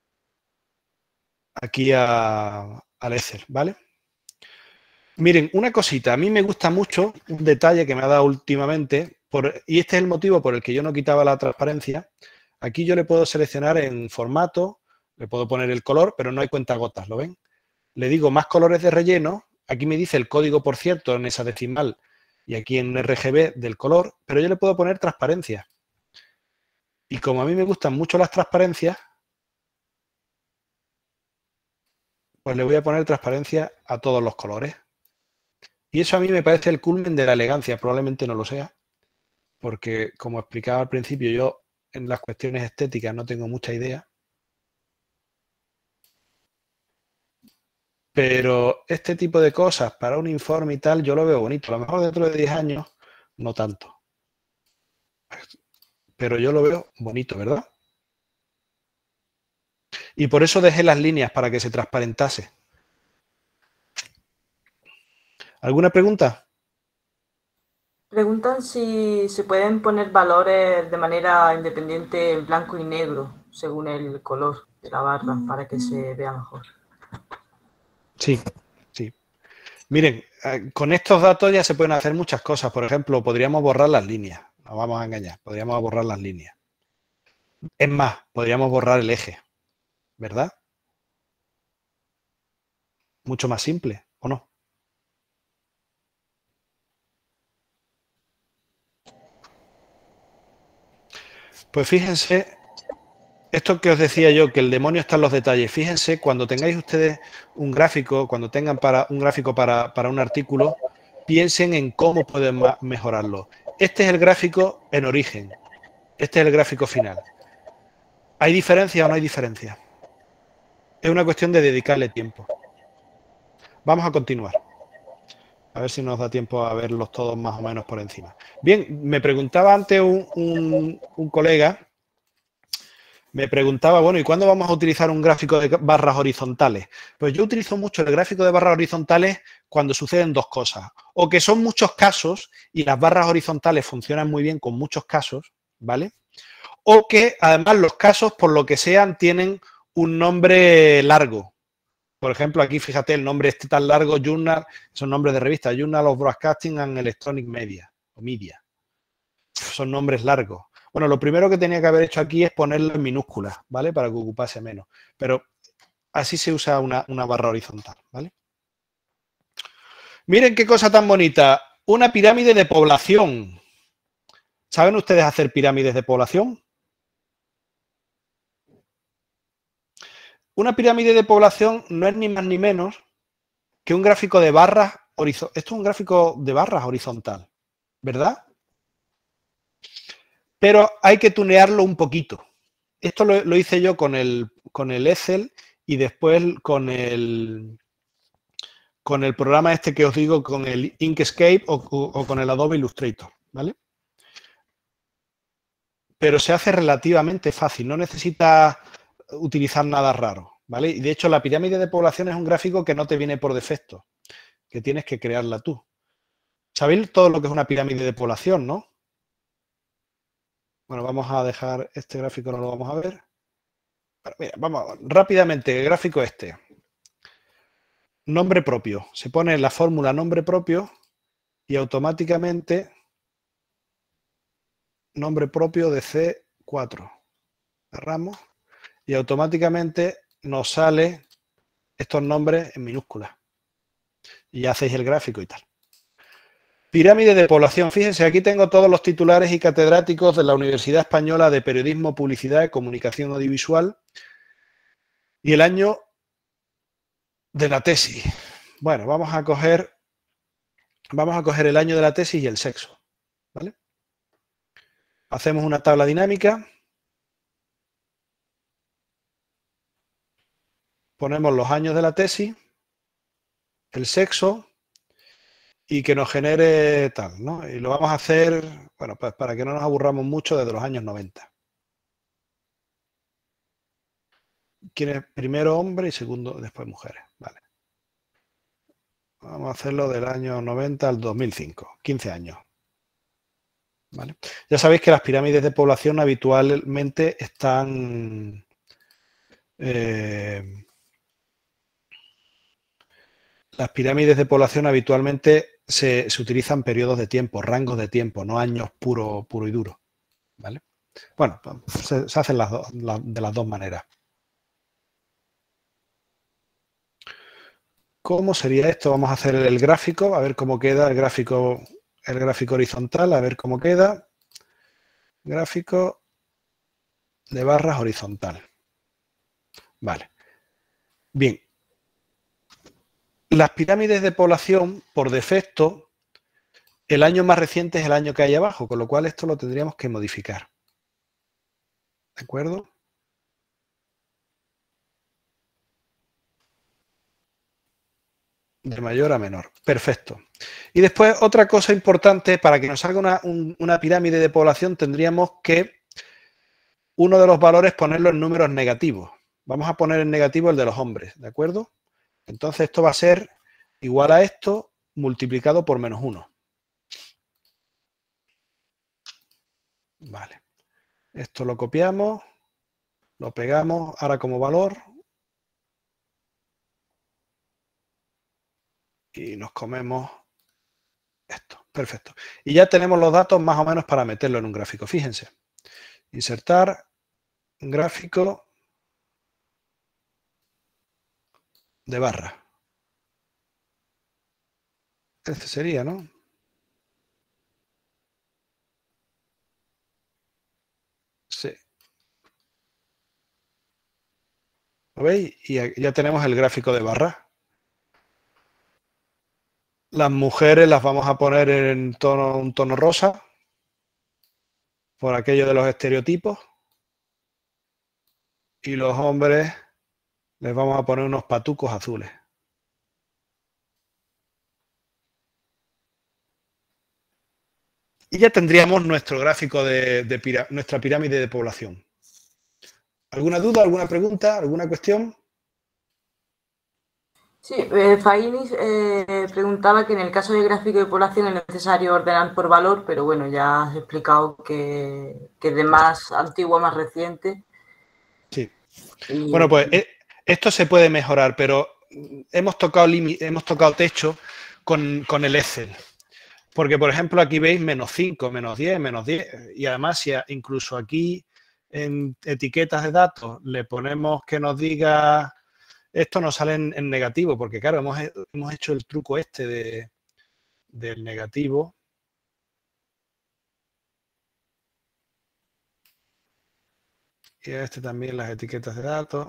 C: aquí a, al Excel, ¿vale? Miren, una cosita, a mí me gusta mucho un detalle que me ha dado últimamente, por, y este es el motivo por el que yo no quitaba la transparencia. Aquí yo le puedo seleccionar en formato, le puedo poner el color, pero no hay cuentagotas, ¿lo ven? Le digo más colores de relleno, aquí me dice el código, por cierto, en esa decimal y aquí en R G B del color, pero yo le puedo poner transparencia. Y como a mí me gustan mucho las transparencias, pues le voy a poner transparencia a todos los colores. Y eso a mí me parece el culmen de la elegancia, probablemente no lo sea, porque como explicaba al principio, yo en las cuestiones estéticas no tengo mucha idea, Pero este tipo de cosas para un informe y tal, yo lo veo bonito. A lo mejor dentro de diez años, no tanto. Pero yo lo veo bonito, ¿verdad? Y por eso dejé las líneas para que se transparentase. ¿Alguna pregunta?
E: Preguntan si se pueden poner valores de manera independiente en blanco y negro, según el color de la barra, para que se vea mejor.
C: Sí, sí. Miren, con estos datos ya se pueden hacer muchas cosas. Por ejemplo, podríamos borrar las líneas. No vamos a engañar. Podríamos borrar las líneas. Es más, podríamos borrar el eje. ¿Verdad? Mucho más simple, ¿o no? Pues fíjense, esto que os decía yo, que el demonio está en los detalles. Fíjense, cuando tengáis ustedes un gráfico, cuando tengan para un gráfico para, para un artículo, piensen en cómo pueden mejorarlo. Este es el gráfico en origen. Este es el gráfico final. ¿Hay diferencia o no hay diferencia? Es una cuestión de dedicarle tiempo. Vamos a continuar. A ver si nos da tiempo a verlos todos más o menos por encima. Bien, me preguntaba antes un, un, un colega, me preguntaba, bueno, ¿y cuándo vamos a utilizar un gráfico de barras horizontales? Pues yo utilizo mucho el gráfico de barras horizontales cuando suceden dos cosas. O que son muchos casos y las barras horizontales funcionan muy bien con muchos casos, ¿vale? O que además los casos, por lo que sean, tienen un nombre largo. Por ejemplo, aquí fíjate el nombre este tan largo, Journal, son nombres de revista, Journal of Broadcasting and Electronic Media, o Media. Son nombres largos. Bueno, lo primero que tenía que haber hecho aquí es ponerlo en minúsculas, ¿vale? Para que ocupase menos. Pero así se usa una, una barra horizontal, ¿vale? Miren qué cosa tan bonita. Una pirámide de población. ¿Saben ustedes hacer pirámides de población? Una pirámide de población no es ni más ni menos que un gráfico de barras horizontales. Esto es un gráfico de barras horizontal, ¿verdad? Pero hay que tunearlo un poquito. Esto lo, lo hice yo con el, con el Excel y después con el, con el programa este que os digo, con el Inkscape o, o con el Adobe Illustrator, ¿vale? Pero se hace relativamente fácil, no necesita utilizar nada raro, ¿vale? Y de hecho la pirámide de población es un gráfico que no te viene por defecto, que tienes que crearla tú. ¿Sabéis todo lo que es una pirámide de población, no? Bueno, vamos a dejar este gráfico, no lo vamos a ver. Bueno, mira, vamos rápidamente, el gráfico este. Nombre propio. Se pone la fórmula nombre propio y automáticamente nombre propio de C cuatro. Cerramos y automáticamente nos sale estos nombres en minúsculas. Y ya hacéis el gráfico y tal. Pirámide de población. Fíjense, aquí tengo todos los titulares y catedráticos de la Universidad Española de Periodismo, Publicidad y Comunicación Audiovisual y el año de la tesis. Bueno, vamos a coger, vamos a coger el año de la tesis y el sexo, ¿vale? Hacemos una tabla dinámica. Ponemos los años de la tesis, el sexo y que nos genere tal, ¿no? Y lo vamos a hacer, bueno, pues para que no nos aburramos mucho desde los años noventa. ¿Quién es primero hombre y segundo después mujeres? Vale. Vamos a hacerlo del año noventa al dos mil cinco, quince años. ¿Vale? Ya sabéis que las pirámides de población habitualmente están... Eh, las pirámides de población habitualmente se, se utilizan periodos de tiempo, rangos de tiempo, no años puro, puro y duro. ¿Vale? Bueno, se, se hacen las do, la, de las dos maneras. ¿Cómo sería esto? Vamos a hacer el gráfico, a ver cómo queda el gráfico, el gráfico horizontal, a ver cómo queda. Gráfico de barras horizontal. Vale. Bien. Las pirámides de población, por defecto, el año más reciente es el año que hay abajo, con lo cual esto lo tendríamos que modificar. ¿De acuerdo? De mayor a menor. Perfecto. Y después, otra cosa importante, para que nos salga una, un, una pirámide de población, tendríamos que uno de los valores ponerlo en números negativos. Vamos a poner en negativo el de los hombres, ¿de acuerdo? Entonces esto va a ser igual a esto multiplicado por menos uno. Vale. Esto lo copiamos, lo pegamos ahora como valor y nos comemos esto. Perfecto. Y ya tenemos los datos más o menos para meterlo en un gráfico. Fíjense. Insertar gráfico de barra. Este sería, ¿no? Sí. ¿Lo veis? Y ya tenemos el gráfico de barra. Las mujeres las vamos a poner en tono, un tono rosa, por aquello de los estereotipos. Y los hombres les vamos a poner unos patucos azules. Y ya tendríamos nuestro gráfico de, de pira, nuestra pirámide de población. ¿Alguna duda, alguna pregunta, alguna cuestión?
E: Sí, eh, Fainis eh, preguntaba que en el caso de gráfico de población es necesario ordenar por valor, pero bueno, ya has explicado que, que de más antiguo a más reciente.
C: Sí.
E: Y...
C: Bueno, pues eh, esto se puede mejorar, pero hemos tocado, hemos tocado techo con, con el Excel. Porque, por ejemplo, aquí veis menos cinco, menos diez, menos diez. Y además, si incluso aquí en etiquetas de datos le ponemos que nos diga... Esto nos sale en, en negativo, porque claro, hemos, hemos hecho el truco este de, del negativo. Y a este también las etiquetas de datos.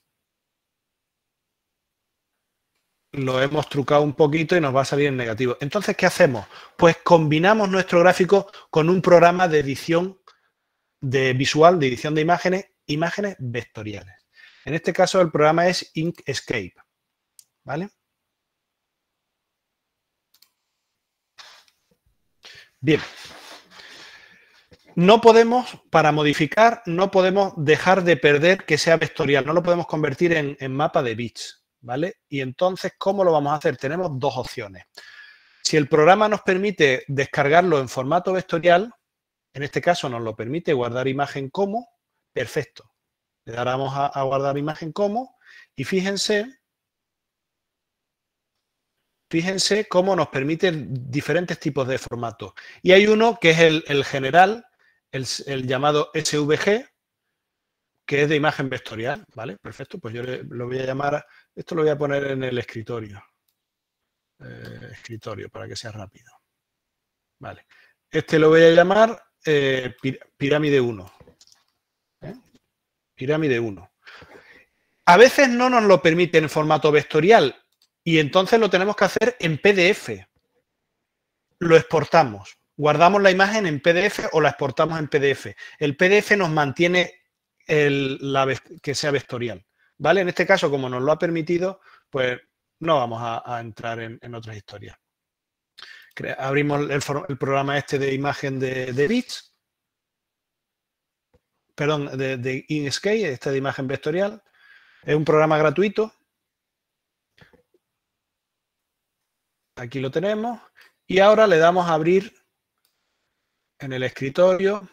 C: Lo hemos trucado un poquito y nos va a salir en negativo. Entonces, ¿qué hacemos? Pues combinamos nuestro gráfico con un programa de edición de visual, de edición de imágenes, imágenes vectoriales. En este caso, el programa es Inkscape. ¿Vale? Bien. No podemos, para modificar, no podemos dejar de perder que sea vectorial. No lo podemos convertir en, en mapa de bits. ¿Vale? Y entonces, ¿cómo lo vamos a hacer? Tenemos dos opciones. Si el programa nos permite descargarlo en formato vectorial, en este caso nos lo permite guardar imagen como, perfecto. Le daremos a, a guardar imagen como y fíjense, fíjense cómo nos permiten diferentes tipos de formatos. Y hay uno que es el, el general, el, el llamado S V G, que es de imagen vectorial, ¿vale? Perfecto, pues yo le, lo voy a llamar, esto lo voy a poner en el escritorio. Eh, escritorio, para que sea rápido. Vale. Este lo voy a llamar eh, pir, pirámide uno. ¿Eh? Pirámide uno. A veces no nos lo permite en formato vectorial y entonces lo tenemos que hacer en P D F. Lo exportamos. Guardamos la imagen en P D F o la exportamos en P D F. El P D F nos mantiene el, la, que sea vectorial. ¿Vale? En este caso, como nos lo ha permitido, pues no vamos a, a entrar en, en otras historias. Abrimos el, el programa este de imagen de, de bits. Perdón, de, de Inkscape, este de imagen vectorial. Es un programa gratuito. Aquí lo tenemos. Y ahora le damos a abrir en el escritorio.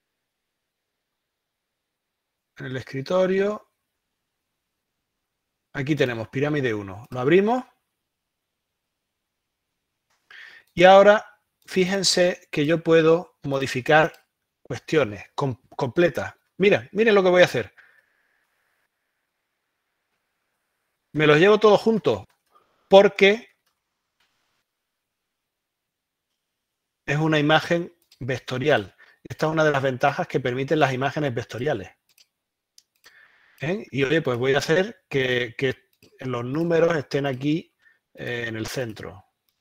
C: En el escritorio. Aquí tenemos pirámide uno. Lo abrimos. Y ahora, fíjense que yo puedo modificar cuestiones com completas. Mira, miren lo que voy a hacer. Me los llevo todos juntos porque es una imagen vectorial. Esta es una de las ventajas que permiten las imágenes vectoriales. ¿Eh? Y oye, pues voy a hacer que, que los números estén aquí eh, en el centro.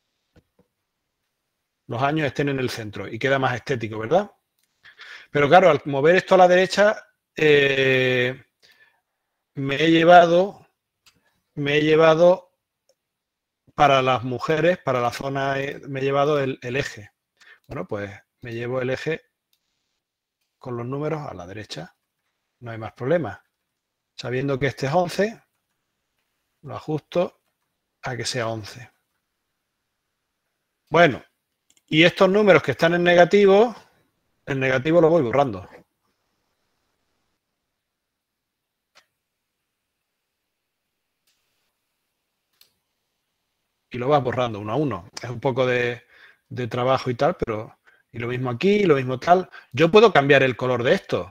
C: Los años estén en el centro y queda más estético, ¿verdad? Pero claro, al mover esto a la derecha, eh, me he llevado, me he llevado para las mujeres, para la zona, eh, me he llevado el, el eje. Bueno, pues me llevo el eje con los números a la derecha. No hay más problema. Sabiendo que este es once, lo ajusto a que sea once. Bueno, y estos números que están en negativo, el negativo lo voy borrando. Y lo vas borrando uno a uno. Es un poco de, de trabajo y tal, pero... Y lo mismo aquí, lo mismo tal. Yo puedo cambiar el color de esto.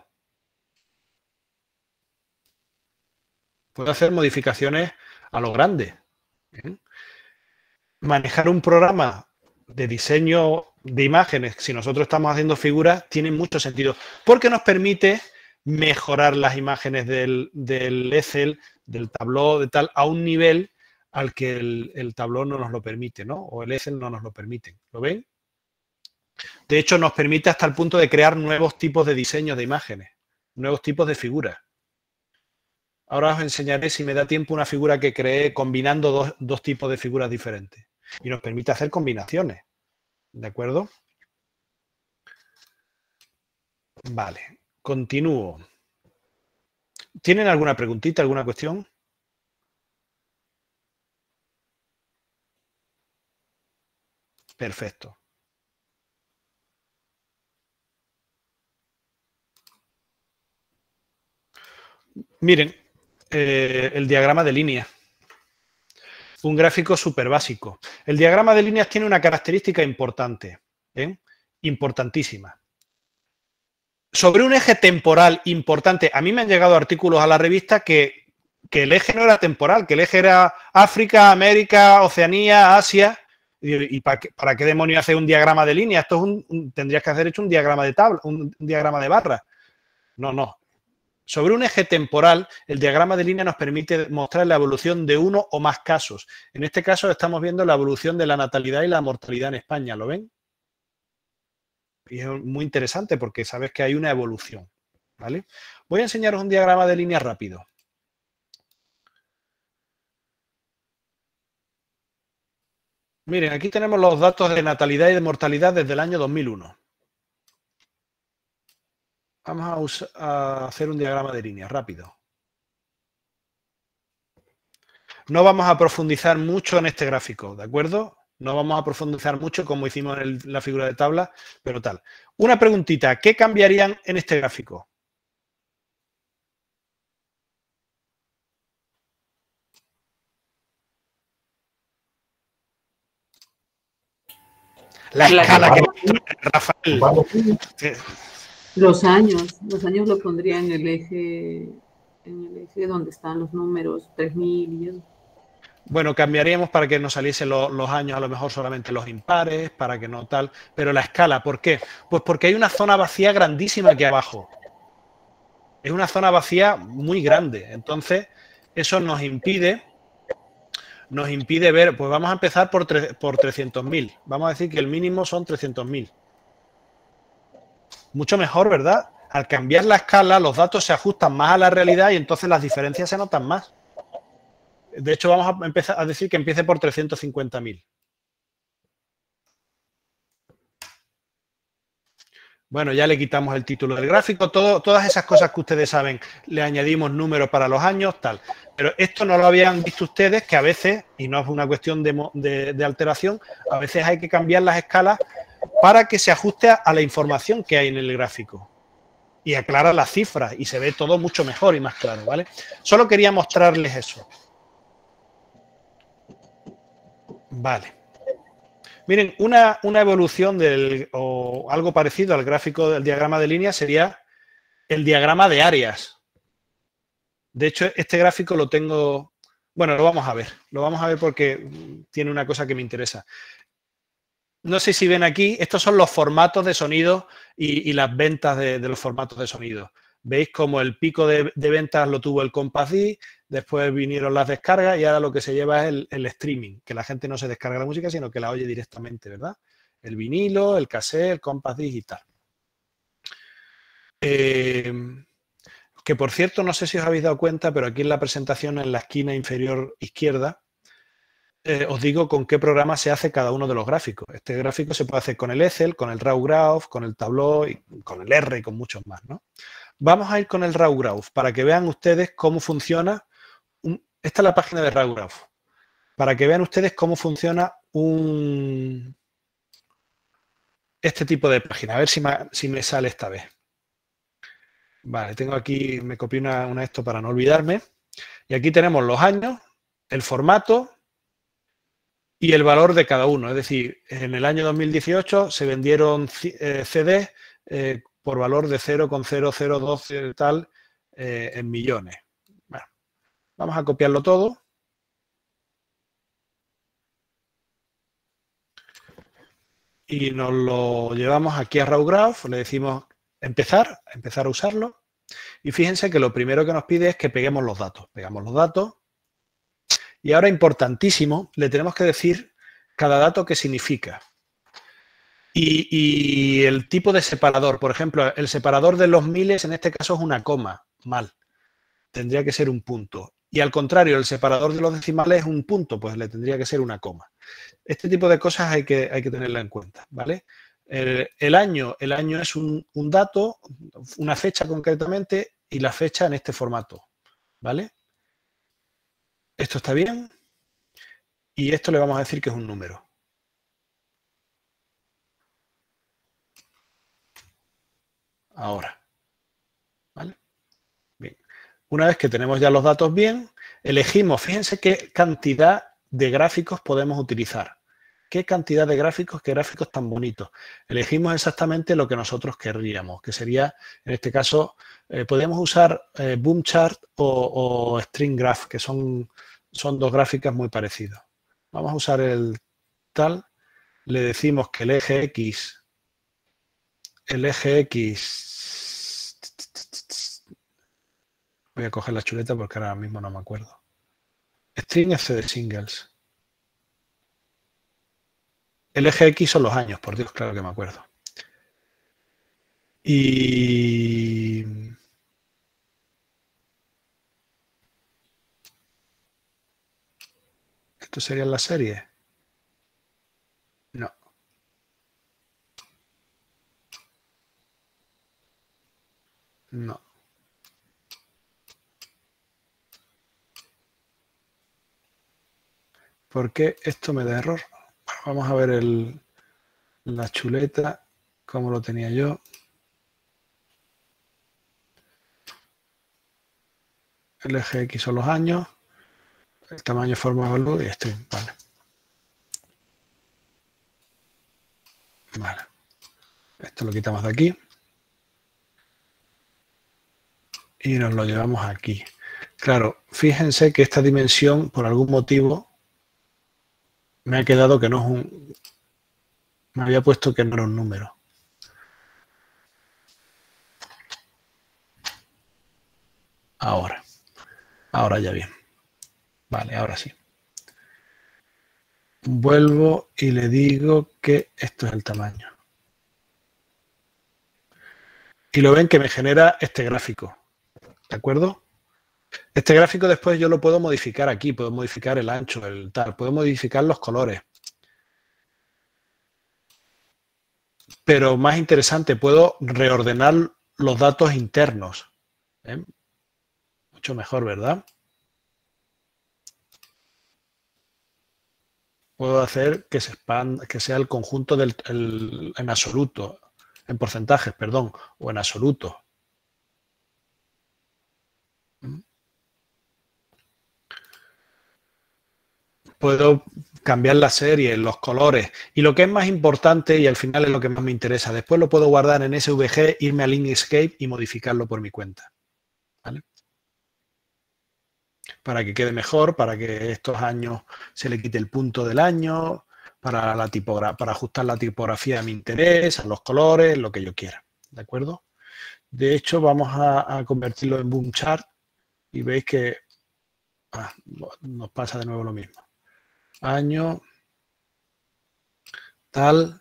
C: Puedo hacer modificaciones a lo grande. ¿Bien? Manejar un programa de diseño de imágenes, si nosotros estamos haciendo figuras, tiene mucho sentido. Porque nos permite mejorar las imágenes del, del Excel, del Tableau, de tal, a un nivel al que el, el Tableau no nos lo permite, ¿no? O el Excel no nos lo permite. ¿Lo ven? De hecho, nos permite hasta el punto de crear nuevos tipos de diseños de imágenes, nuevos tipos de figuras. Ahora os enseñaré, si me da tiempo, una figura que creé combinando dos, dos tipos de figuras diferentes. Y nos permite hacer combinaciones. ¿De acuerdo? Vale, continúo. ¿Tienen alguna preguntita, alguna cuestión? Perfecto. Miren, eh, el diagrama de líneas. Un gráfico súper básico. El diagrama de líneas tiene una característica importante, ¿eh? Importantísima. Sobre un eje temporal importante, a mí me han llegado artículos a la revista que, que el eje no era temporal, que el eje era África, América, Oceanía, Asia. ¿Y, y para, qué, para qué demonios hace un diagrama de líneas? Esto es un, un, tendrías que hacer hecho un diagrama de tabla, un, un diagrama de barra. No, no. Sobre un eje temporal, el diagrama de línea nos permite mostrar la evolución de uno o más casos. En este caso estamos viendo la evolución de la natalidad y la mortalidad en España, ¿lo ven? Y es muy interesante porque sabes que hay una evolución, ¿vale? Voy a enseñaros un diagrama de línea rápido. Miren, aquí tenemos los datos de natalidad y de mortalidad desde el año dos mil uno. Vamos a, usar, a hacer un diagrama de líneas rápido. No vamos a profundizar mucho en este gráfico, ¿de acuerdo? No vamos a profundizar mucho como hicimos en el, la figura de tabla, pero tal. Una preguntita, ¿qué cambiarían en este gráfico? La escala que Rafael.
J: Los años, los años lo pondría en el eje, en el eje donde están los números, tres mil y eso.
C: Bueno, cambiaríamos para que nos saliesen lo, los años, a lo mejor solamente los impares, para que no tal, pero la escala, ¿por qué? Pues porque hay una zona vacía grandísima aquí abajo. Es una zona vacía muy grande, entonces eso nos impide, nos impide ver, pues vamos a empezar por, por trescientos mil, vamos a decir que el mínimo son trescientos mil. Mucho mejor, ¿verdad? Al cambiar la escala, los datos se ajustan más a la realidad y entonces las diferencias se notan más. De hecho, vamos a empezar a decir que empiece por trescientos cincuenta mil. Bueno, ya le quitamos el título del gráfico, todo, todas esas cosas que ustedes saben, le añadimos números para los años, tal. Pero esto no lo habían visto ustedes, que a veces, y no es una cuestión de, de, de alteración, a veces hay que cambiar las escalas para que se ajuste a la información que hay en el gráfico. Y aclara las cifras y se ve todo mucho mejor y más claro, ¿vale? Solo quería mostrarles eso. Vale. Miren, una, una evolución del, o algo parecido al gráfico del diagrama de líneas sería el diagrama de áreas. De hecho, este gráfico lo tengo... Bueno, lo vamos a ver. Lo vamos a ver porque tiene una cosa que me interesa. No sé si ven aquí, estos son los formatos de sonido y, y las ventas de, de los formatos de sonido. Veis como el pico de, de ventas lo tuvo el Compass Disc, después vinieron las descargas y ahora lo que se lleva es el, el streaming, que la gente no se descarga la música, sino que la oye directamente, ¿verdad? El vinilo, el cassette, el Compass Disc y tal. Eh, que por cierto, no sé si os habéis dado cuenta, pero aquí en la presentación, en la esquina inferior izquierda, eh, os digo con qué programa se hace cada uno de los gráficos. Este gráfico se puede hacer con el Excel, con el Raw Graph, con el Tableau, y con el R y con muchos más, ¿no? Vamos a ir con el Raw Graph para que vean ustedes cómo funciona. Un, esta es la página de Raw Graph. Para que vean ustedes cómo funciona un, este tipo de página. A ver si me, si me sale esta vez. Vale, tengo aquí, me copié una, una esto para no olvidarme. Y aquí tenemos los años, el formato y el valor de cada uno. Es decir, en el año dos mil dieciocho se vendieron eh, C Ds eh, por valor de cero coma cero cero dos tal eh, en millones. Bueno, vamos a copiarlo todo. Y nos lo llevamos aquí a Raw Graph, le decimos empezar, empezar a usarlo. Y fíjense que lo primero que nos pide es que peguemos los datos. Pegamos los datos. Y ahora, importantísimo, le tenemos que decir cada dato qué significa. Y, y el tipo de separador. Por ejemplo, el separador de los miles, en este caso, es una coma. Mal. Tendría que ser un punto. Y al contrario, el separador de los decimales es un punto, pues le tendría que ser una coma. Este tipo de cosas hay que, hay que tenerla en cuenta, ¿vale? El, el año, el año es un, un dato, una fecha concretamente, y la fecha en este formato, ¿vale? Esto está bien. Y esto le vamos a decir que es un número. Ahora, ¿vale? Bien. Una vez que tenemos ya los datos bien, elegimos, fíjense qué cantidad de gráficos podemos utilizar. ¿Qué cantidad de gráficos, qué gráficos tan bonitos? Elegimos exactamente lo que nosotros querríamos, que sería, en este caso, eh, podemos usar eh, Boom Chart o, o String Graph, que son, son dos gráficas muy parecidas. Vamos a usar el tal, le decimos que el eje X, el eje X, voy a coger la chuleta porque ahora mismo no me acuerdo. String F de singles. El eje X son los años, por Dios, claro que me acuerdo. Y... ¿esto sería la serie? No. No. ¿Por qué esto me da error? Bueno, vamos a ver el, la chuleta, cómo lo tenía yo. El eje X son los años, el tamaño, forma, valor y esto. Vale. Vale. Esto lo quitamos de aquí. Y nos lo llevamos aquí. Claro, fíjense que esta dimensión, por algún motivo, me ha quedado que no es un... me había puesto que no era un número. Ahora. Ahora ya bien. Vale, ahora sí. Vuelvo y le digo que esto es el tamaño. Y lo ven que me genera este gráfico. ¿De acuerdo? Este gráfico después yo lo puedo modificar aquí. Puedo modificar el ancho, el tal. Puedo modificar los colores. Pero más interesante, puedo reordenar los datos internos. ¿Eh? Mucho mejor, ¿verdad? Puedo hacer que se expanda, que sea el conjunto del, el, en absoluto, en porcentajes, perdón, o en absoluto. Puedo cambiar la serie, los colores y lo que es más importante y al final es lo que más me interesa. Después lo puedo guardar en S V G, irme a Inkscape y modificarlo por mi cuenta. ¿Vale? Para que quede mejor, para que estos años se le quite el punto del año, para, la tipografía, para ajustar la tipografía a mi interés, a los colores, lo que yo quiera. ¿De acuerdo? De hecho, vamos a, a convertirlo en Boom Chart y veis que ah, nos pasa de nuevo lo mismo. Año, tal,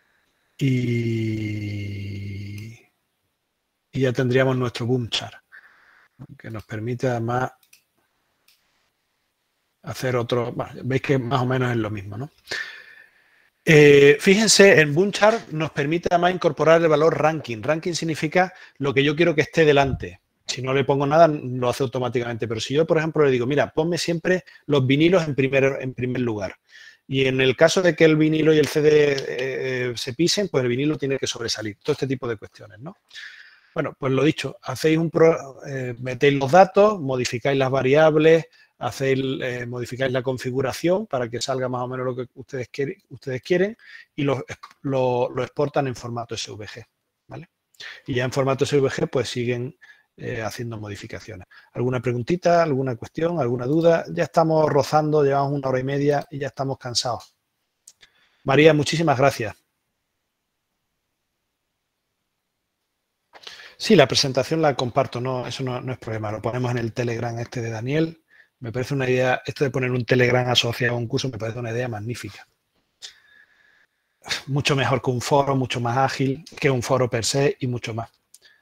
C: y, y ya tendríamos nuestro Boom Chart, que nos permite además hacer otro, bueno, veis que más o menos es lo mismo, ¿no? Eh, fíjense, en Boomchart nos permite además incorporar el valor ranking. Ranking significa lo que yo quiero que esté delante. Si no le pongo nada, lo hace automáticamente. Pero si yo, por ejemplo, le digo, mira, ponme siempre los vinilos en primer, en primer lugar. Y en el caso de que el vinilo y el C D eh, se pisen, pues el vinilo tiene que sobresalir. Todo este tipo de cuestiones, ¿no? Bueno, pues lo dicho, hacéis un pro, eh, metéis los datos, modificáis las variables, hacéis, eh, modificáis la configuración para que salga más o menos lo que ustedes, quiere, ustedes quieren y lo, lo, lo exportan en formato S V G, ¿vale? Y ya en formato S V G pues siguen eh, haciendo modificaciones. ¿Alguna preguntita, alguna cuestión, alguna duda? Ya estamos rozando, llevamos una hora y media y ya estamos cansados. María, muchísimas gracias. Sí, la presentación la comparto, no, eso no, no es problema. Lo ponemos en el Telegram este de Daniel. Me parece una idea, esto de poner un Telegram asociado a un curso me parece una idea magnífica. Mucho mejor que un foro, mucho más ágil que un foro per se y mucho más.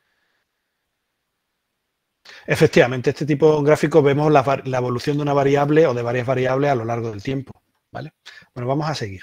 C: Efectivamente, este tipo de gráficos vemos la, la evolución de una variable o de varias variables a lo largo del tiempo, ¿vale? Bueno, vamos a seguir.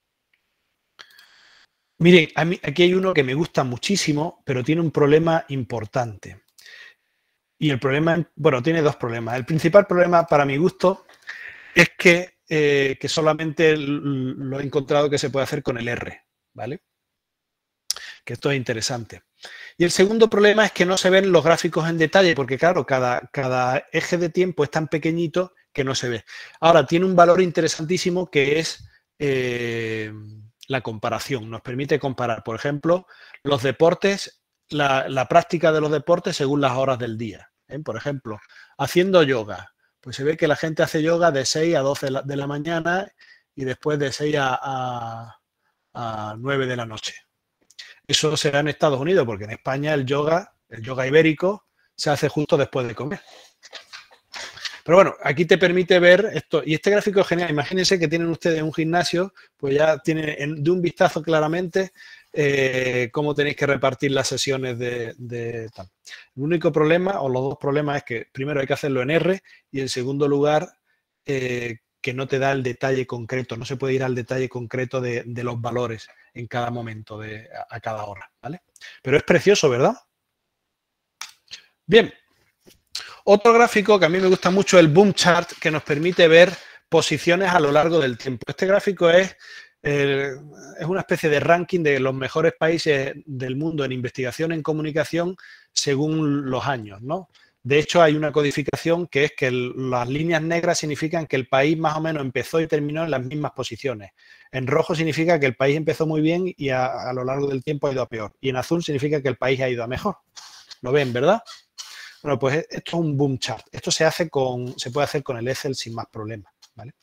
C: Miren, a mí, aquí hay uno que me gusta muchísimo, pero tiene un problema importante. Y el problema, bueno, tiene dos problemas. El principal problema, para mi gusto, es que, eh, que solamente lo he encontrado que se puede hacer con el R, ¿vale? Que esto es interesante. Y el segundo problema es que no se ven los gráficos en detalle, porque claro, cada, cada eje de tiempo es tan pequeñito que no se ve. Ahora, tiene un valor interesantísimo que es eh, la comparación. Nos permite comparar, por ejemplo, los deportes, la, la práctica de los deportes según las horas del día. ¿eh? Por ejemplo, haciendo yoga, pues se ve que la gente hace yoga de seis a doce de la, de la mañana y después de seis a, a, a nueve de la noche. Eso se da en Estados Unidos, porque en España el yoga, el yoga ibérico, se hace justo después de comer. Pero bueno, aquí te permite ver esto. Y este gráfico es genial. Imagínense que tienen ustedes un gimnasio, pues ya tienen de un vistazo claramente eh, cómo tenéis que repartir las sesiones de, de tal. El único problema, o los dos problemas, es que primero hay que hacerlo en R y en segundo lugar eh, que no te da el detalle concreto. No se puede ir al detalle concreto de, de los valores en cada momento, de, a, a cada hora, ¿vale? Pero es precioso, ¿verdad? Bien. Otro gráfico que a mí me gusta mucho es el Boomchart, que nos permite ver posiciones a lo largo del tiempo. Este gráfico es, eh, es una especie de ranking de los mejores países del mundo en investigación en comunicación según los años, ¿no? De hecho, hay una codificación que es que el, las líneas negras significan que el país más o menos empezó y terminó en las mismas posiciones. En rojo significa que el país empezó muy bien y a, a lo largo del tiempo ha ido a peor. Y en azul significa que el país ha ido a mejor. ¿Lo ven, verdad? Bueno, pues esto es un Boomchart. Esto se hace con, se puede hacer con el Excel sin más problemas, ¿vale?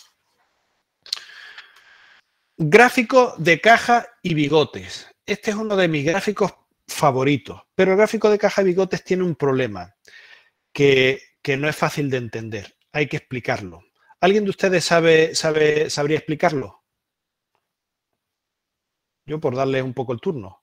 C: Gráfico de caja y bigotes. Este es uno de mis gráficos favoritos, pero el gráfico de caja y bigotes tiene un problema que, que no es fácil de entender. Hay que explicarlo. ¿Alguien de ustedes sabe, sabe, sabría explicarlo? Yo por darles un poco el turno.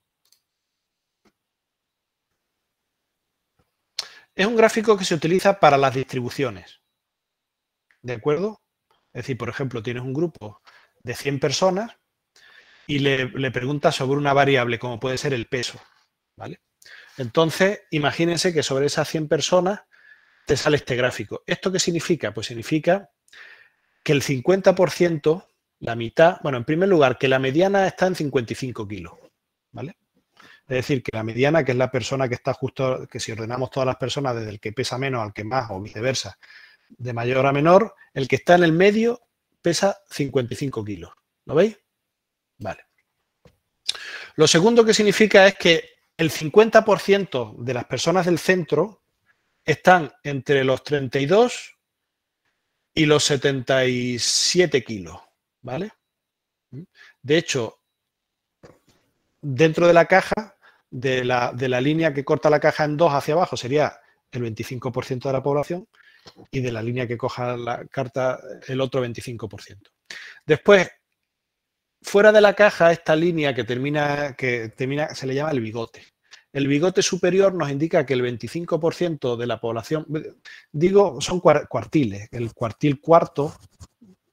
C: Es un gráfico que se utiliza para las distribuciones. ¿De acuerdo? Es decir, por ejemplo, tienes un grupo de cien personas y le, le preguntas sobre una variable como puede ser el peso, ¿vale? Entonces, imagínense que sobre esas cien personas te sale este gráfico. ¿Esto qué significa? Pues significa que el cincuenta por ciento, la mitad, bueno, en primer lugar, que la mediana está en cincuenta y cinco kilos, ¿vale? Es decir, que la mediana, que es la persona que está justo, que si ordenamos todas las personas desde el que pesa menos al que más o viceversa, de mayor a menor, el que está en el medio pesa cincuenta y cinco kilos. ¿Lo veis? Vale. Lo segundo que significa es que el cincuenta por ciento de las personas del centro están entre los treinta y dos y los setenta y siete kilos, ¿vale? De hecho, dentro de la caja, de la, de la línea que corta la caja en dos hacia abajo sería el veinticinco por ciento de la población y de la línea que coja la carta el otro veinticinco por ciento. Después, fuera de la caja, esta línea que termina, que termina se le llama el bigote. El bigote superior nos indica que el veinticinco por ciento de la población, digo, son cuartiles. El cuartil cuarto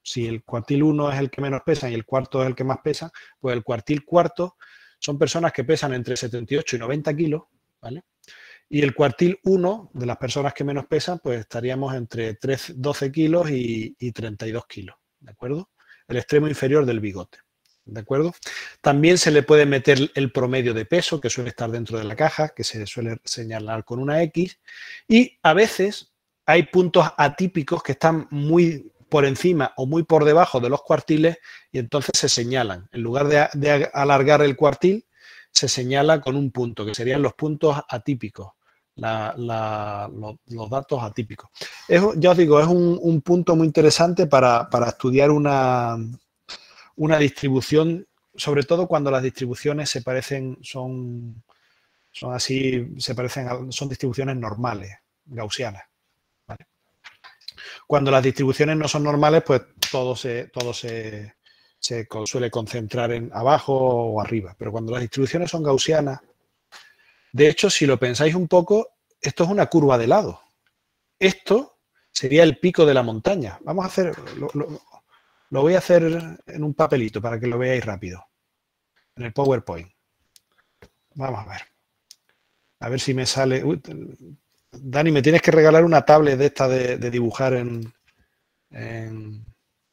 C: Si el cuartil uno es el que menos pesa y el cuarto es el que más pesa, pues el cuartil cuarto son personas que pesan entre setenta y ocho y noventa kilos, ¿vale? Y el cuartil uno, de las personas que menos pesan, pues estaríamos entre trece, doce kilos y, y treinta y dos kilos, ¿de acuerdo? El extremo inferior del bigote, ¿de acuerdo? También se le puede meter el promedio de peso, que suele estar dentro de la caja, que se suele señalar con una X, y a veces hay puntos atípicos que están muy por encima o muy por debajo de los cuartiles y entonces se señalan. En lugar de, de alargar el cuartil, se señala con un punto, que serían los puntos atípicos, la, la, los, los datos atípicos. Es, ya os digo, es un, un punto muy interesante para, para estudiar una, una distribución, sobre todo cuando las distribuciones se parecen, son, son así, se parecen, a, son distribuciones normales, gaussianas. ¿Vale? Cuando las distribuciones no son normales, pues todo se, todo se, se suele concentrar en abajo o arriba. Pero cuando las distribuciones son gaussianas, de hecho, si lo pensáis un poco, esto es una curva de lado. Esto sería el pico de la montaña. Vamos a hacer, lo, lo, lo voy a hacer en un papelito para que lo veáis rápido. En el PowerPoint. Vamos a ver. A ver si me sale... Uy, Dani, me tienes que regalar una tablet de esta de, de dibujar en, en...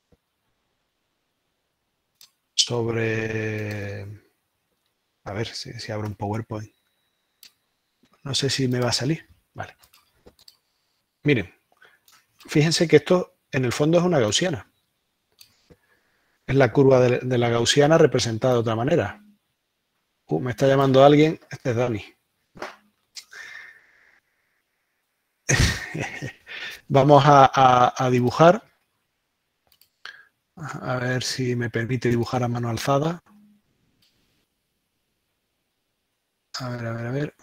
C: sobre... A ver si, si abro un PowerPoint. No sé si me va a salir. Vale. Miren, fíjense que esto en el fondo es una gaussiana. Es la curva de, de la gaussiana representada de otra manera. Uh, me está llamando alguien. Este es Dani. Vamos a, a, a dibujar. A ver si me permite dibujar a mano alzada. A ver, a ver, a ver.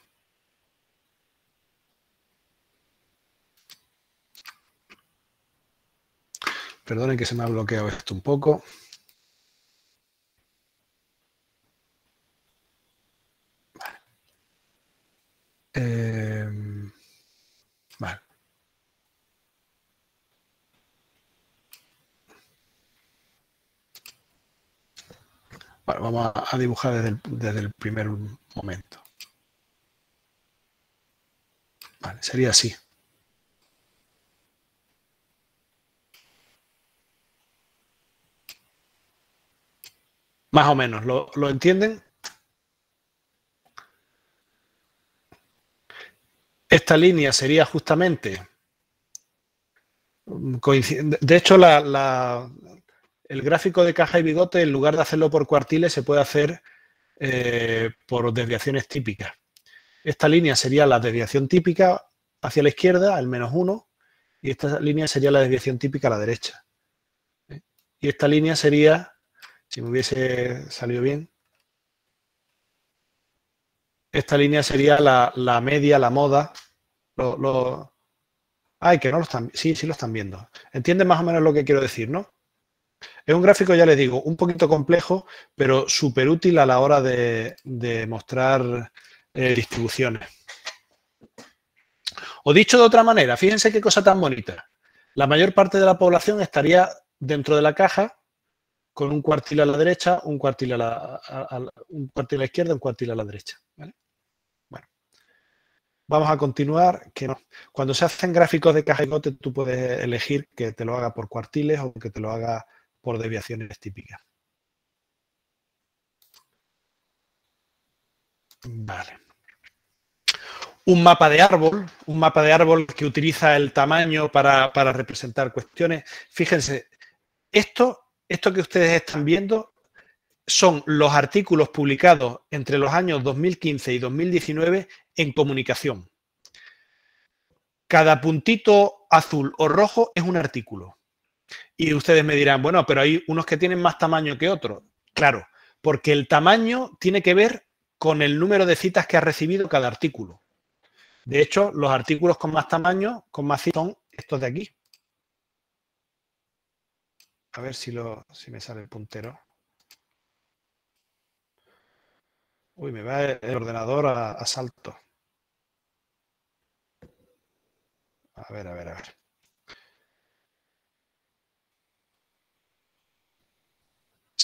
C: Perdonen que se me ha bloqueado esto un poco. Vale. Eh, vale. Bueno, vamos a, a dibujar desde el, desde el primer momento. Vale, sería así. Más o menos, ¿lo, lo entienden? Esta línea sería justamente... De hecho, la, la, el gráfico de caja y bigote, en lugar de hacerlo por cuartiles, se puede hacer eh, por desviaciones típicas. Esta línea sería la desviación típica hacia la izquierda, al menos uno, y esta línea sería la desviación típica a la derecha. Y esta línea sería... Si me hubiese salido bien, esta línea sería la, la media, la moda. Lo, lo... Ay, que no lo están... Sí, sí lo están viendo. ¿Entienden más o menos lo que quiero decir, no? Es un gráfico, ya les digo, un poquito complejo, pero súper útil a la hora de, de mostrar eh, distribuciones. O dicho de otra manera, fíjense qué cosa tan bonita. La mayor parte de la población estaría dentro de la caja, con un cuartil a la derecha, un cuartil a la, a, a, un cuartil a la izquierda, un cuartil a la derecha. ¿Vale? Bueno, vamos a continuar. Que no. Cuando se hacen gráficos de caja y bigote, tú puedes elegir que te lo haga por cuartiles o que te lo haga por desviaciones típicas. Vale. Un mapa de árbol, un mapa de árbol que utiliza el tamaño para, para representar cuestiones. Fíjense, esto... Esto que ustedes están viendo son los artículos publicados entre los años dos mil quince y dos mil diecinueve en Comunicación. Cada puntito azul o rojo es un artículo. Y ustedes me dirán, bueno, pero hay unos que tienen más tamaño que otros. Claro, porque el tamaño tiene que ver con el número de citas que ha recibido cada artículo. De hecho, los artículos con más tamaño, con más citas, son estos de aquí. A ver si, lo, si me sale el puntero. Uy, me va el ordenador a, a salto. A ver, a ver, a ver.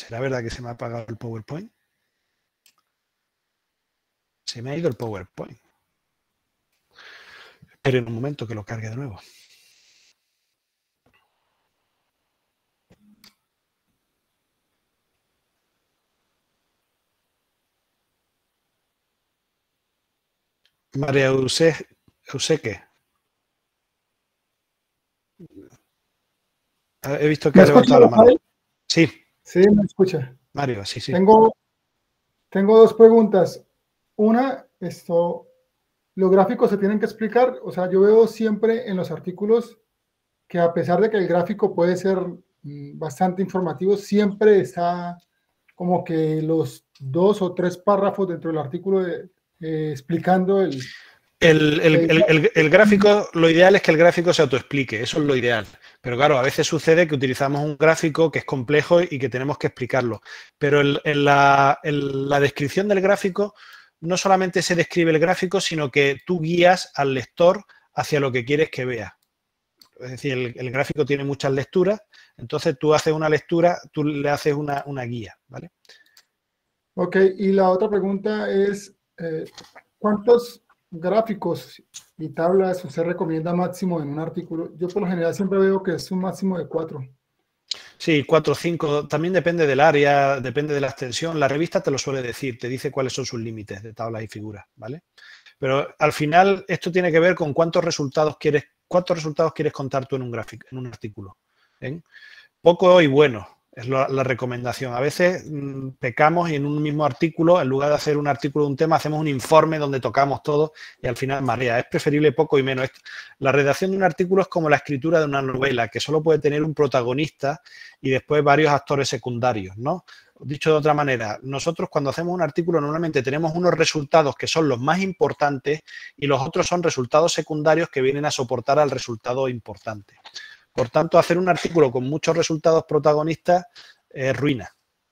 C: ¿Será verdad que se me ha apagado el PowerPoint? Se me ha ido el PowerPoint. Esperen un momento que lo cargue de nuevo. María Euseke. He visto que ha levantado la mano. Sí.
K: Sí, me escucha.
C: Mario, sí, sí.
K: Tengo, tengo dos preguntas. Una, esto, los gráficos se tienen que explicar. O sea, yo veo siempre en los artículos que a pesar de que el gráfico puede ser mm, bastante informativo, siempre está como que los dos o tres párrafos dentro del artículo de, eh, explicando el...
C: El, el, el, el, el gráfico, lo ideal es que el gráfico se autoexplique, eso es lo ideal. Pero claro, a veces sucede que utilizamos un gráfico que es complejo y que tenemos que explicarlo. Pero en, en, la, en la descripción del gráfico no solamente se describe el gráfico, sino que tú guías al lector hacia lo que quieres que vea. Es decir, el, el gráfico tiene muchas lecturas, entonces tú haces una lectura, tú le haces una, una guía, ¿vale?
K: Ok, y la otra pregunta es, eh, ¿cuántos gráficos y tablas usted recomienda máximo en un artículo? Yo por lo general siempre veo que es un máximo de cuatro.
C: Sí, cuatro o cinco. También depende del área, depende de la extensión. La revista te lo suele decir, te dice cuáles son sus límites de tablas y figuras, ¿vale? Pero al final esto tiene que ver con cuántos resultados quieres, cuántos resultados quieres contar tú en un gráfico, en un artículo. ¿Eh? Poco y bueno. Es la, la recomendación. A veces mmm, pecamos y en un mismo artículo, en lugar de hacer un artículo de un tema, hacemos un informe donde tocamos todo y al final marea. Es preferible poco y menos. La redacción de un artículo es como la escritura de una novela, que solo puede tener un protagonista y después varios actores secundarios, ¿no? Dicho de otra manera, nosotros cuando hacemos un artículo normalmente tenemos unos resultados que son los más importantes y los otros son resultados secundarios que vienen a soportar al resultado importante. Por tanto, hacer un artículo con muchos resultados protagonistas es ruina.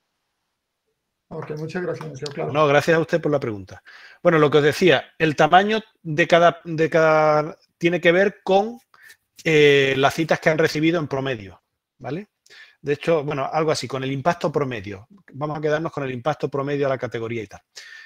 K: Ok, muchas gracias, Monsieur. Claro.
C: No, gracias a usted por la pregunta. Bueno, lo que os decía, el tamaño de cada, de cada tiene que ver con eh, las citas que han recibido en promedio, ¿vale? De hecho, bueno, algo así, con el impacto promedio. Vamos a quedarnos con el impacto promedio a la categoría y tal.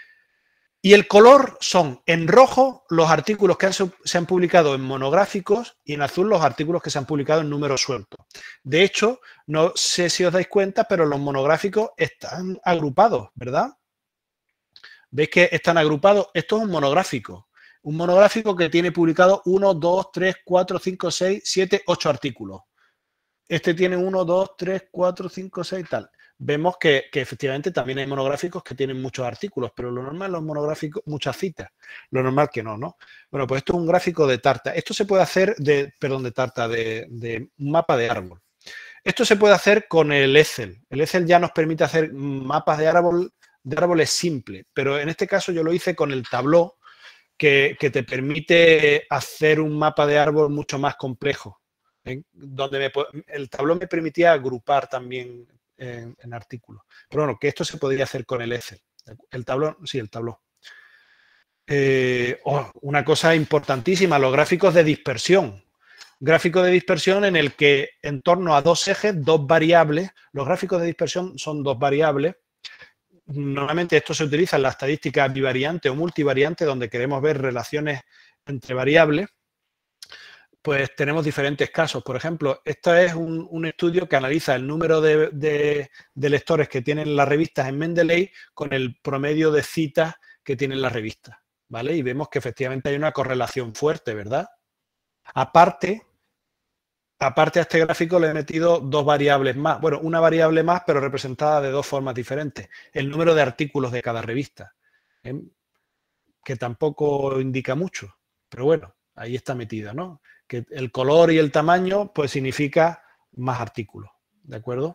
C: Y el color son en rojo los artículos que han, se han publicado en monográficos y en azul los artículos que se han publicado en números sueltos. De hecho, no sé si os dais cuenta, pero los monográficos están agrupados, ¿verdad? ¿Veis que están agrupados? Esto es un monográfico. Un monográfico que tiene publicado uno, dos, tres, cuatro, cinco, seis, siete, ocho artículos. Este tiene uno, dos, tres, cuatro, cinco, seis, tal. Vemos que, que efectivamente también hay monográficos que tienen muchos artículos, pero lo normal los monográficos, muchas citas. Lo normal que no, ¿no? Bueno, pues esto es un gráfico de tarta. Esto se puede hacer de, perdón, de tarta, de, de un mapa de árbol. Esto se puede hacer con el Excel. El Excel ya nos permite hacer mapas de árbol, de árboles simples, pero en este caso yo lo hice con el Tableau, que, que te permite hacer un mapa de árbol mucho más complejo. ¿eh? Donde me, el Tableau me permitía agrupar también En, en artículos. Pero bueno, que esto se podría hacer con el Excel. El Tableau, sí, el Tableau. Eh, oh, una cosa importantísima, los gráficos de dispersión. Gráfico de dispersión en el que en torno a dos ejes, dos variables, los gráficos de dispersión son dos variables. Normalmente esto se utiliza en la estadística bivariante o multivariante, donde queremos ver relaciones entre variables. Pues tenemos diferentes casos. Por ejemplo, este es un, un estudio que analiza el número de, de, de lectores que tienen las revistas en Mendeley con el promedio de citas que tienen las revistas, ¿vale? Y vemos que efectivamente hay una correlación fuerte, ¿verdad? Aparte, aparte a este gráfico le he metido dos variables más. Bueno, una variable más, pero representada de dos formas diferentes. El número de artículos de cada revista, ¿eh? Que tampoco indica mucho, pero bueno, ahí está metida, ¿no? Que el color y el tamaño, pues significa más artículos, ¿de acuerdo?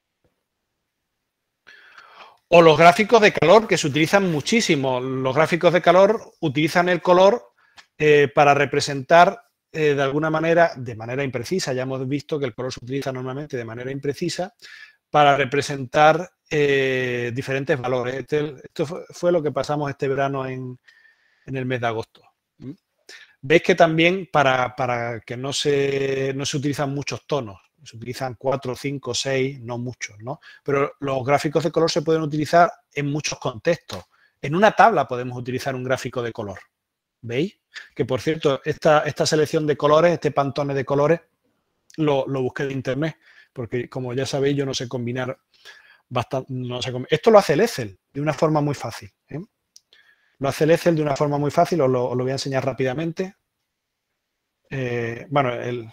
C: O los gráficos de calor, que se utilizan muchísimo. Los gráficos de calor utilizan el color eh, para representar eh, de alguna manera, de manera imprecisa. Ya hemos visto que el color se utiliza normalmente de manera imprecisa para representar eh, diferentes valores. Este, esto fue, fue lo que pasamos este verano en, en el mes de agosto. Veis que también para, para que no se, no se utilizan muchos tonos, Se utilizan cuatro, cinco, seis, no muchos, ¿no? Pero los gráficos de color se pueden utilizar en muchos contextos. En una tabla podemos utilizar un gráfico de color. ¿Veis? Que, por cierto, esta, esta selección de colores, este pantone de colores, lo, lo busqué de internet, porque como ya sabéis, yo no sé combinar bastante. No sé combinar. Esto lo hace el Excel de una forma muy fácil, ¿eh? Lo hace el Excel de una forma muy fácil, os lo, os lo voy a enseñar rápidamente. Eh, bueno, el...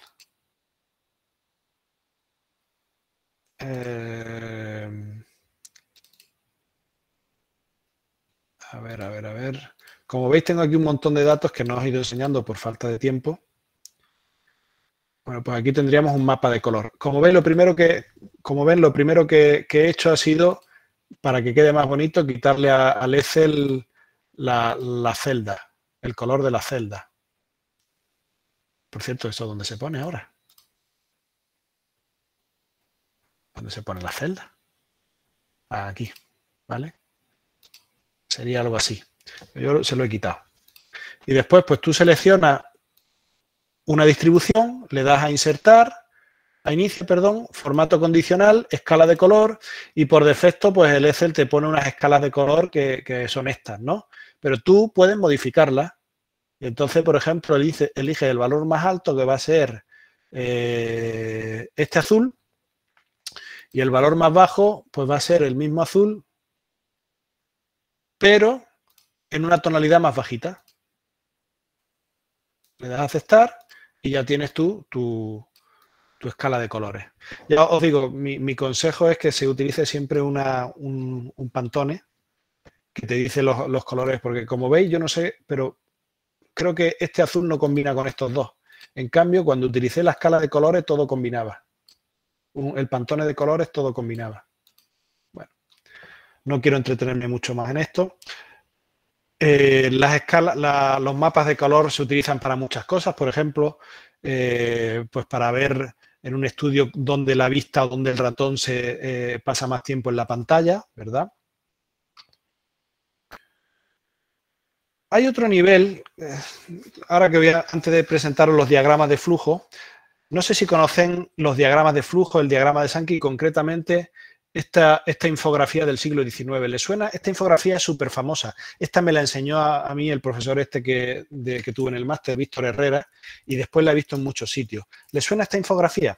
C: Eh, a ver, a ver, a ver. Como veis, tengo aquí un montón de datos que no os he ido enseñando por falta de tiempo. Bueno, pues aquí tendríamos un mapa de color. Como veis, lo primero que, como ven, lo primero que, que he hecho ha sido, para que quede más bonito, quitarle a, al Excel la, la celda, el color de la celda. Por cierto, ¿eso dónde se pone ahora? ¿Dónde se pone la celda? Aquí, ¿vale? Sería algo así. Yo se lo he quitado. Y después, pues tú seleccionas una distribución, le das a insertar, a inicio, perdón, formato condicional, escala de color, y por defecto, pues el Excel te pone unas escalas de color que, que son estas, ¿no? Pero tú puedes modificarlas. Y entonces, por ejemplo, elige, elige el valor más alto, que va a ser eh, este azul, y el valor más bajo, pues va a ser el mismo azul, pero en una tonalidad más bajita. Le das a aceptar y ya tienes tú tu, tu escala de colores. Ya os digo, mi, mi consejo es que se utilice siempre una, un, un Pantone que te dice los, los colores, porque como veis, yo no sé, pero creo que este azul no combina con estos dos. En cambio, cuando utilicé la escala de colores, todo combinaba. Un, el Pantone de colores, todo combinaba. Bueno, no quiero entretenerme mucho más en esto. Eh, las escalas, la, los mapas de color se utilizan para muchas cosas. Por ejemplo, eh, pues para ver en un estudio dónde la vista o dónde el ratón se eh, pasa más tiempo en la pantalla, ¿verdad? Hay otro nivel, eh, ahora que voy a, antes de presentaros los diagramas de flujo, no sé si conocen los diagramas de flujo, el diagrama de Sankey, concretamente esta, esta infografía del siglo diecinueve. ¿Le suena? Esta infografía es súper famosa. Esta me la enseñó a, a mí el profesor este que, de, que tuve en el máster, Víctor Herrera, y después la he visto en muchos sitios. ¿Le suena esta infografía?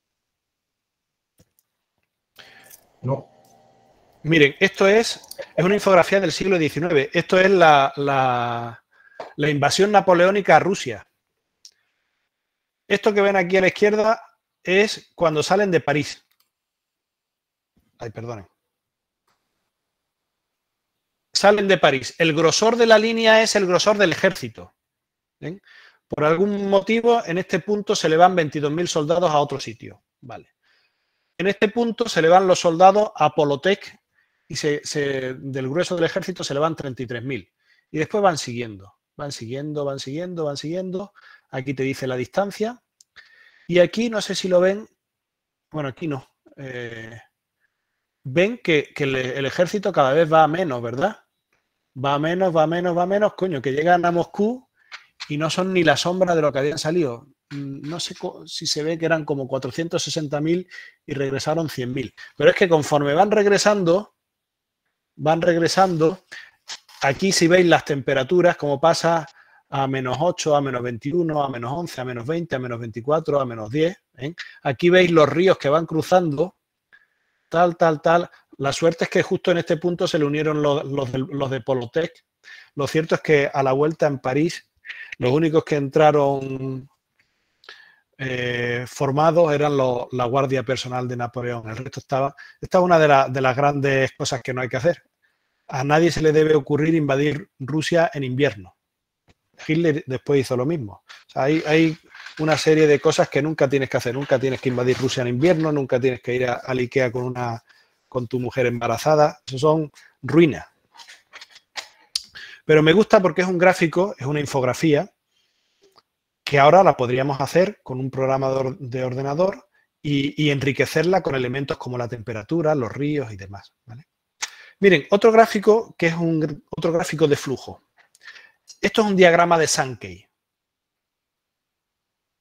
H: No.
C: Miren, esto es, es una infografía del siglo diecinueve. Esto es la, la, la invasión napoleónica a Rusia. Esto que ven aquí a la izquierda es cuando salen de París. Ay, perdonen. Salen de París. El grosor de la línea es el grosor del ejército. ¿Ven? Por algún motivo, en este punto se le van veintidós mil soldados a otro sitio. Vale. En este punto se le van los soldados a Polotsk y se, se, del grueso del ejército se le van treinta y tres mil. Y después van siguiendo, van siguiendo, van siguiendo, van siguiendo. Aquí te dice la distancia. Y aquí, no sé si lo ven, bueno, aquí no. Eh, ven que, que el, el ejército cada vez va a menos, ¿verdad? Va a menos, va a menos, va a menos. Coño, que llegan a Moscú y no son ni la sombra de lo que habían salido. No sé si se ve que eran como cuatrocientos sesenta mil y regresaron cien mil. Pero es que conforme van regresando, van regresando, aquí si veis las temperaturas, como pasa a menos ocho, a menos veintiuno, a menos once, a menos veinte, a menos veinticuatro, a menos diez. ¿eh? Aquí veis los ríos que van cruzando, tal, tal, tal. La suerte es que justo en este punto se le unieron los, los, de, los de Polotsk. Lo cierto es que a la vuelta en París, los únicos que entraron eh, formados eran los, la guardia personal de Napoleón. El resto estaba... Esta es una de, la, de las grandes cosas que no hay que hacer. A nadie se le debe ocurrir invadir Rusia en invierno. Hitler después hizo lo mismo. O sea, hay, hay una serie de cosas que nunca tienes que hacer. Nunca tienes que invadir Rusia en invierno, nunca tienes que ir a, al IKEA con, una, con tu mujer embarazada. Eso son ruinas. Pero me gusta porque es un gráfico, es una infografía, que ahora la podríamos hacer con un programa de ordenador y, y enriquecerla con elementos como la temperatura, los ríos y demás. ¿vale? Miren, otro gráfico que es un otro gráfico de flujo. Esto es un diagrama de Sankey.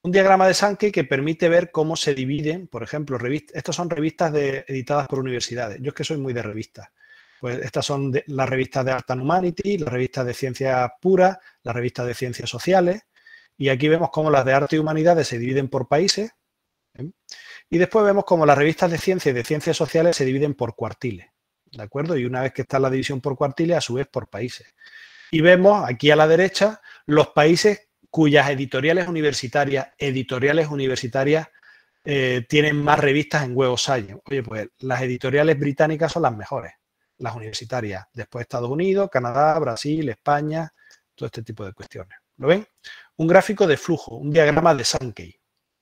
C: Un diagrama de Sankey que permite ver cómo se dividen, por ejemplo, revistas. Estas son revistas de, editadas por universidades. Yo es que soy muy de revistas. Pues estas son de, las revistas de Art and Humanity, las revistas de ciencias puras, las revistas de ciencias sociales. Y aquí vemos cómo las de arte y humanidades se dividen por países. ¿eh? Y después vemos cómo las revistas de ciencia y de ciencias sociales se dividen por cuartiles. ¿De acuerdo? Y una vez que está la división por cuartiles, a su vez por países. Y vemos aquí a la derecha los países cuyas editoriales universitarias, editoriales universitarias eh, tienen más revistas en Web of Science. Oye, pues las editoriales británicas son las mejores, las universitarias. Después Estados Unidos, Canadá, Brasil, España, todo este tipo de cuestiones. ¿Lo ven? Un gráfico de flujo, un diagrama de Sankey.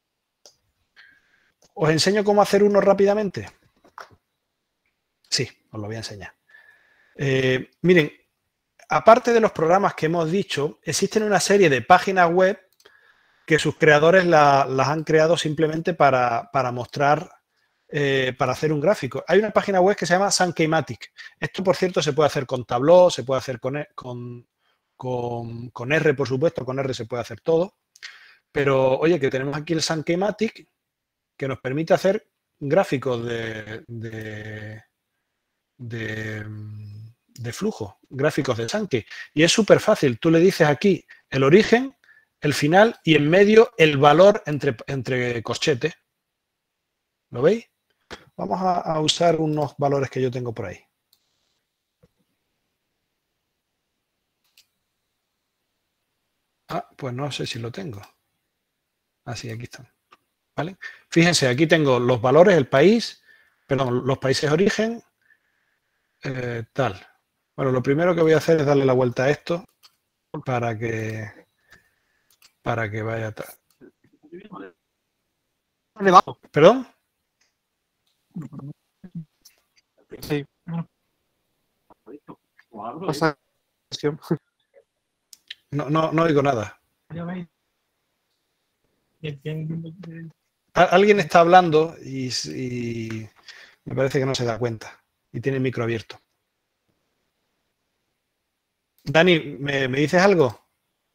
C: ¿Os enseño cómo hacer uno rápidamente? Sí, os lo voy a enseñar. Eh, miren, aparte de los programas que hemos dicho, existen una serie de páginas web que sus creadores la, las han creado simplemente para, para mostrar, eh, para hacer un gráfico. Hay una página web que se llama Sankeymatic. Esto, por cierto, se puede hacer con Tableau, se puede hacer con, con, con, con R, por supuesto, con R se puede hacer todo. Pero, oye, que tenemos aquí el Sankeymatic que nos permite hacer gráficos de... de, de de flujo, gráficos de Sankey. Y es súper fácil. Tú le dices aquí el origen, el final y en medio el valor entre, entre corchetes. ¿Lo veis? Vamos a, a usar unos valores que yo tengo por ahí. Ah, pues no sé si lo tengo. Ah, sí, aquí están. ¿Vale? Fíjense, aquí tengo los valores, el país, perdón, los países de origen, eh, tal. Bueno, lo primero que voy a hacer es darle la vuelta a esto para que para que vaya atrás. ¿Perdón?
A: Sí.
C: No, no, no oigo nada. Alguien está hablando y, y me parece que no se da cuenta y tiene el micro abierto. Dani, ¿me, ¿me dices algo?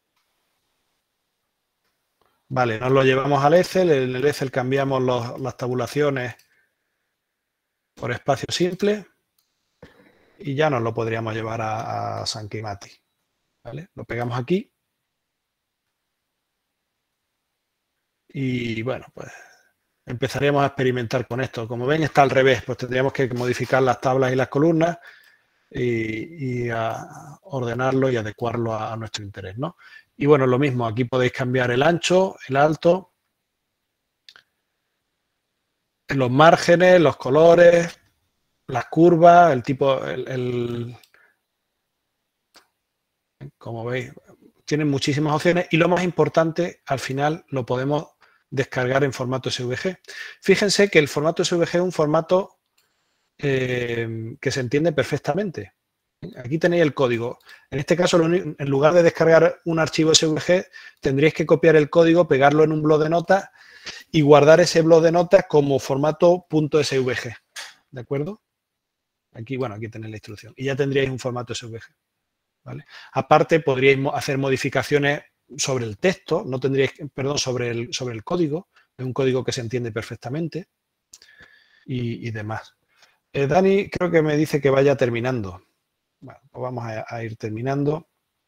C: Vale, nos lo llevamos al Excel. En el Excel cambiamos los, las tabulaciones por espacio simple y ya nos lo podríamos llevar a, a Sankeymatic. ¿Vale? Lo pegamos aquí. Y bueno, pues empezaríamos a experimentar con esto. Como ven, está al revés, pues tendríamos que modificar las tablas y las columnas y, y a ordenarlo y adecuarlo a, a nuestro interés, ¿no? Y bueno, lo mismo, aquí podéis cambiar el ancho, el alto, los márgenes, los colores, las curvas, el tipo, el, el como veis, tienen muchísimas opciones y lo más importante, al final lo podemos descargar en formato S V G. Fíjense que el formato S V G es un formato eh, que se entiende perfectamente. Aquí tenéis el código. En este caso, en lugar de descargar un archivo S V G, tendríais que copiar el código, pegarlo en un bloc de notas y guardar ese bloc de notas como formato .svg. ¿De acuerdo? Aquí, bueno, aquí tenéis la instrucción. Y ya tendríais un formato S V G. ¿Vale? Aparte, podríais hacer modificaciones sobre el texto, no tendríais, perdón, sobre el, sobre el código, es un código que se entiende perfectamente y, y demás. Eh, Dani creo que me dice que vaya terminando. Bueno, pues vamos a, a ir terminando.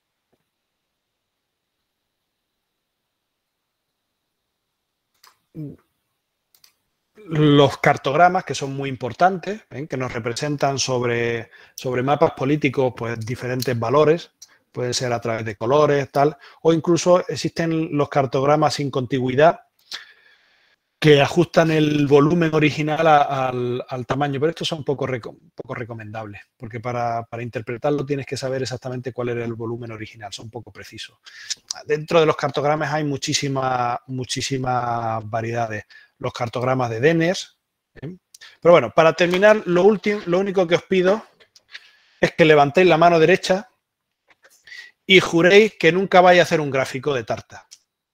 C: Los cartogramas, que son muy importantes, ¿eh? que nos representan sobre, sobre mapas políticos, pues diferentes valores, pueden ser a través de colores, tal, o incluso existen los cartogramas sin contigüidad que ajustan el volumen original a, al, al tamaño, pero estos son poco, reco poco recomendables, porque para, para interpretarlo tienes que saber exactamente cuál era el volumen original, son poco precisos. Dentro de los cartogramas hay muchísimas muchísimas variedades. Los cartogramas de Denners. ¿eh? Pero bueno, para terminar, lo, último, lo único que os pido es que levantéis la mano derecha y juréis que nunca vais a hacer un gráfico de tarta.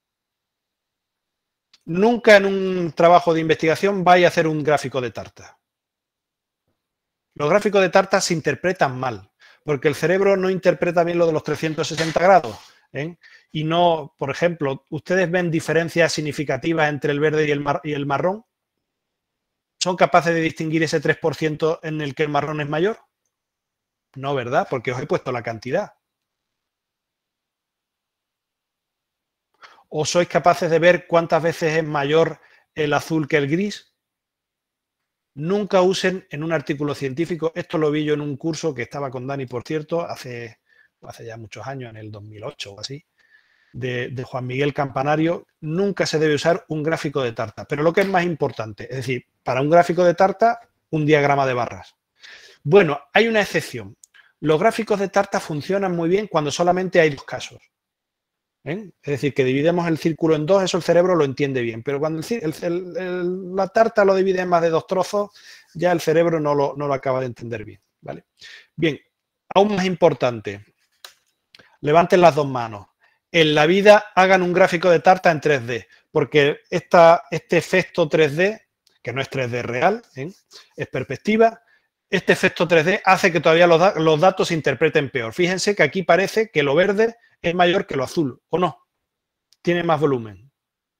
C: Nunca en un trabajo de investigación vais a hacer un gráfico de tarta. Los gráficos de tarta se interpretan mal, porque el cerebro no interpreta bien lo de los trescientos sesenta grados. ¿eh? y no, por ejemplo, ¿ustedes ven diferencias significativas entre el verde y el, mar y el marrón? ¿Son capaces de distinguir ese tres por ciento en el que el marrón es mayor? No, ¿verdad? Porque os he puesto la cantidad. ¿O sois capaces de ver cuántas veces es mayor el azul que el gris? Nunca usen en un artículo científico, esto lo vi yo en un curso que estaba con Dani, por cierto, hace, hace ya muchos años, en el dos mil ocho o así, de, de Juan Miguel Campanario. Nunca se debe usar un gráfico de tarta, pero lo que es más importante, es decir, para un gráfico de tarta, un diagrama de barras. Bueno, hay una excepción. Los gráficos de tarta funcionan muy bien cuando solamente hay dos casos. ¿Eh? Es decir, que dividimos el círculo en dos, eso el cerebro lo entiende bien, pero cuando el, el, el, el, la tarta lo divide en más de dos trozos, ya el cerebro no lo, no lo acaba de entender bien, ¿vale? Bien, aún más importante, levanten las dos manos. En la vida hagan un gráfico de tarta en tres D, porque esta, este efecto tres D, que no es tres D real, ¿eh? Es perspectiva, este efecto tres D hace que todavía los, da los datos se interpreten peor. Fíjense que aquí parece que lo verde es mayor que lo azul, ¿o no? Tiene más volumen.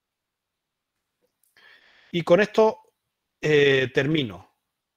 C: Y con esto eh, termino.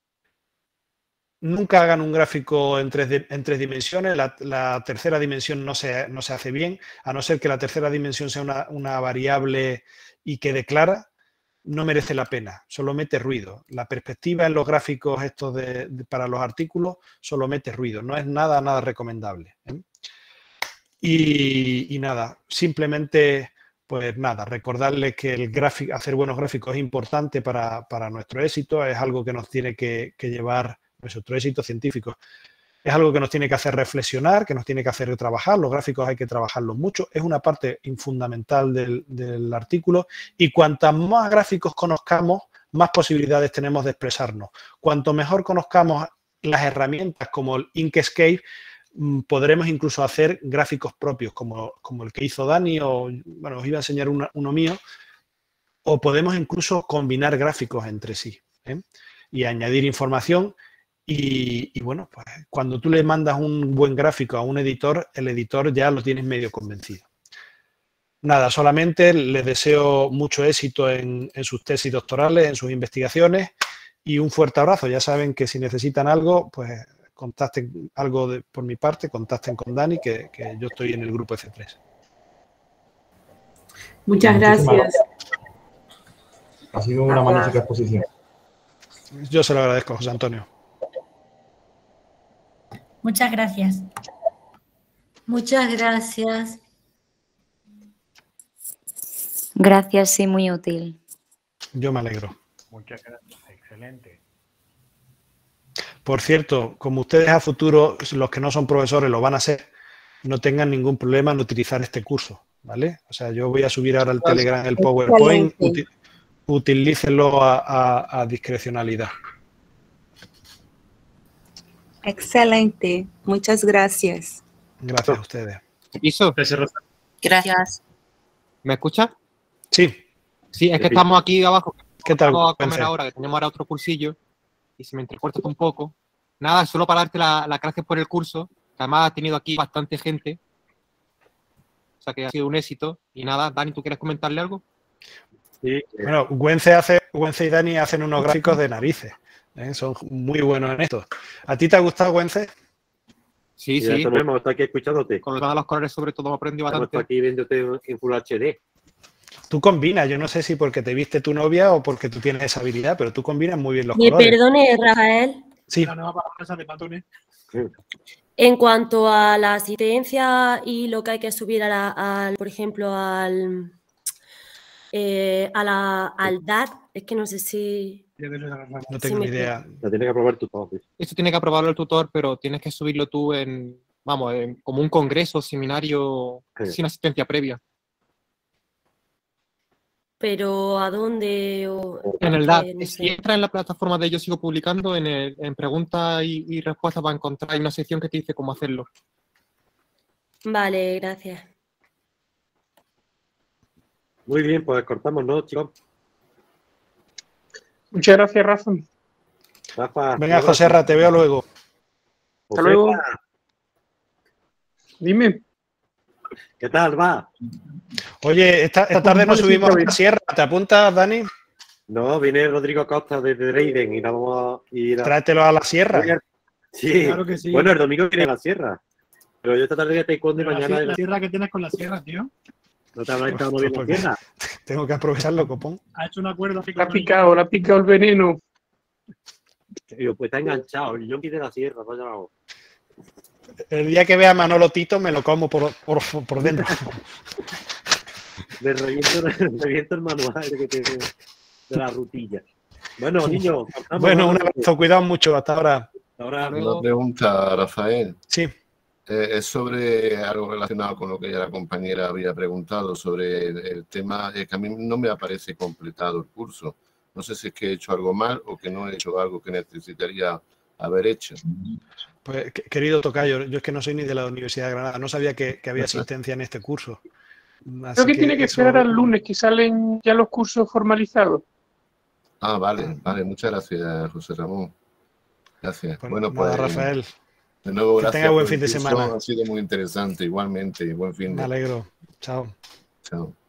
C: Nunca hagan un gráfico en tres, en tres dimensiones. La, la tercera dimensión no se, no se hace bien, a no ser que la tercera dimensión sea una, una variable y quede clara. No merece la pena, solo mete ruido. La perspectiva en los gráficos estos de, de, para los artículos solo mete ruido. No es nada, nada recomendable, ¿eh? Y, y nada, simplemente, pues nada, recordarles que el gráfico, hacer buenos gráficos es importante para, para nuestro éxito, es algo que nos tiene que, que llevar, nuestro éxito científico, es algo que nos tiene que hacer reflexionar, que nos tiene que hacer trabajar, los gráficos hay que trabajarlos mucho, es una parte fundamental del, del artículo y cuantas más gráficos conozcamos, más posibilidades tenemos de expresarnos. Cuanto mejor conozcamos las herramientas como el Inkscape, podremos incluso hacer gráficos propios como, como el que hizo Dani o, bueno, os iba a enseñar una, uno mío, o podemos incluso combinar gráficos entre sí, ¿eh? Y añadir información y, y bueno, pues cuando tú le mandas un buen gráfico a un editor, el editor ya lo tienes medio convencido. Nada, solamente les deseo mucho éxito en, en sus tesis doctorales, en sus investigaciones y un fuerte abrazo. Ya saben que si necesitan algo, pues contacten algo de, por mi parte, contacten con Dani, que, que yo estoy en el grupo F tres.
J: Muchas gracias.
H: Ha sido una magnífica exposición.
C: Yo se lo agradezco, José Antonio.
F: Muchas gracias. Muchas gracias.
L: Gracias, sí, muy útil.
C: Yo me alegro.
I: Muchas gracias, excelente.
C: Por cierto, como ustedes a futuro, los que no son profesores lo van a hacer, no tengan ningún problema en utilizar este curso, ¿vale? O sea, yo voy a subir ahora al Telegram el PowerPoint, uti utilícenlo a, a, a discrecionalidad.
M: Excelente, muchas gracias.
C: Gracias a ustedes.
N: ¿Hizo?
M: Gracias.
N: ¿Me escucha?
C: Sí.
N: Sí, es que estamos aquí abajo.
C: ¿Qué tal?
N: Vamos a comer ahora, que tenemos ahora otro cursillo y se me entrecorta un poco. Nada, solo para darte las la gracias por el curso, que además has tenido aquí bastante gente. O sea que ha sido un éxito. Y nada, Dani, ¿tú quieres comentarle algo?
B: Sí.
C: Bueno, Güence, hace, Güence y Dani hacen unos gráficos de narices. ¿eh? Son muy buenos en esto. ¿A ti te ha gustado, Güence?
N: Sí,
B: sí.
N: sí.
B: Hemos estado aquí escuchándote.
N: Con los colores sobre todo me aprendí bastante.
B: Estamos aquí viéndote en Full H D.
C: Tú combinas, yo no sé si porque te viste tu novia o porque tú tienes esa habilidad, pero tú combinas muy bien los
O: Me
C: colores.
O: perdone, Rafael.
C: Sí.
P: La nueva palabra de Patones.
O: En cuanto a la asistencia y lo que hay que subir a la, al, por ejemplo, al, eh, a la, al D A T, es que no sé si...
C: No tengo ni idea.
B: La tiene que aprobar el tutor.
N: Esto tiene que aprobarlo el tutor, pero tienes que subirlo tú en, vamos, en, como un congreso, seminario, sí. Sin asistencia previa.
O: Pero ¿a dónde? O,
N: en el D A T. No sé. Si entra en la plataforma de Yo Sigo Publicando, en, el, en preguntas y, y respuestas va a encontrar una sección que te dice cómo hacerlo.
O: Vale, gracias.
B: Muy bien, pues cortamos, ¿no, chicos?
P: Muchas gracias, Rafa.
B: Rafa.
C: Venga, Joserra, te veo luego.
P: Hasta luego. Dime.
B: ¿Qué tal, va?
C: Oye, esta, esta tarde nos subimos a la sierra. ¿Te apuntas, Dani?
B: No, viene Rodrigo Costa desde Dresden y la vamos a ir a...
C: Tráetelo a la sierra.
B: Sí.
A: Claro que sí.
B: Bueno, el domingo viene a la sierra. Pero yo esta tarde voy a taekwondo y
A: Pero la
B: mañana...
A: sierra- La sierra que tienes con la sierra, tío.
B: ¿No te habrá estado bien la
C: Porque
B: sierra?
C: Tengo que aprovecharlo, copón.
A: Ha hecho un acuerdo.
P: La ha picado, la ha picado el veneno.
B: Tío, pues está enganchado. El yonki de la sierra, vaya vamos.
C: El día que vea a Manolo Tito me lo como por, por, por dentro.
B: Me reviento, me reviento el manual que tengo de la rutilla. Bueno, niños. vamos,
C: Bueno,
B: vamos.
C: un abrazo. Cuidado mucho. Hasta ahora.
B: Ahora
Q: Una pregunta, Rafael.
C: Sí.
Q: Eh, es sobre algo relacionado con lo que ya la compañera había preguntado sobre el, el tema, eh, que a mí no me aparece completado el curso. No sé si es que he hecho algo mal o que no he hecho algo que necesitaría haber hecho.
C: Pues, que- querido tocayo, yo es que no soy ni de la Universidad de Granada. No sabía que, que había asistencia en este curso. Así
P: Creo que tiene que
C: eso-
P: esperar al lunes, que salen ya los cursos formalizados.
Q: Ah, vale, vale. Muchas gracias, José Ramón. Gracias. Bueno,
C: nada,
Q: pues,
C: Rafael.
Q: de nuevo,
C: Que
Q: gracias
C: tenga buen
Q: por
C: fin
Q: el
C: de
Q: curso.
C: semana.
Q: Ha sido muy interesante, igualmente. Buen fin de
C: Me alegro. Chao.
Q: Chao.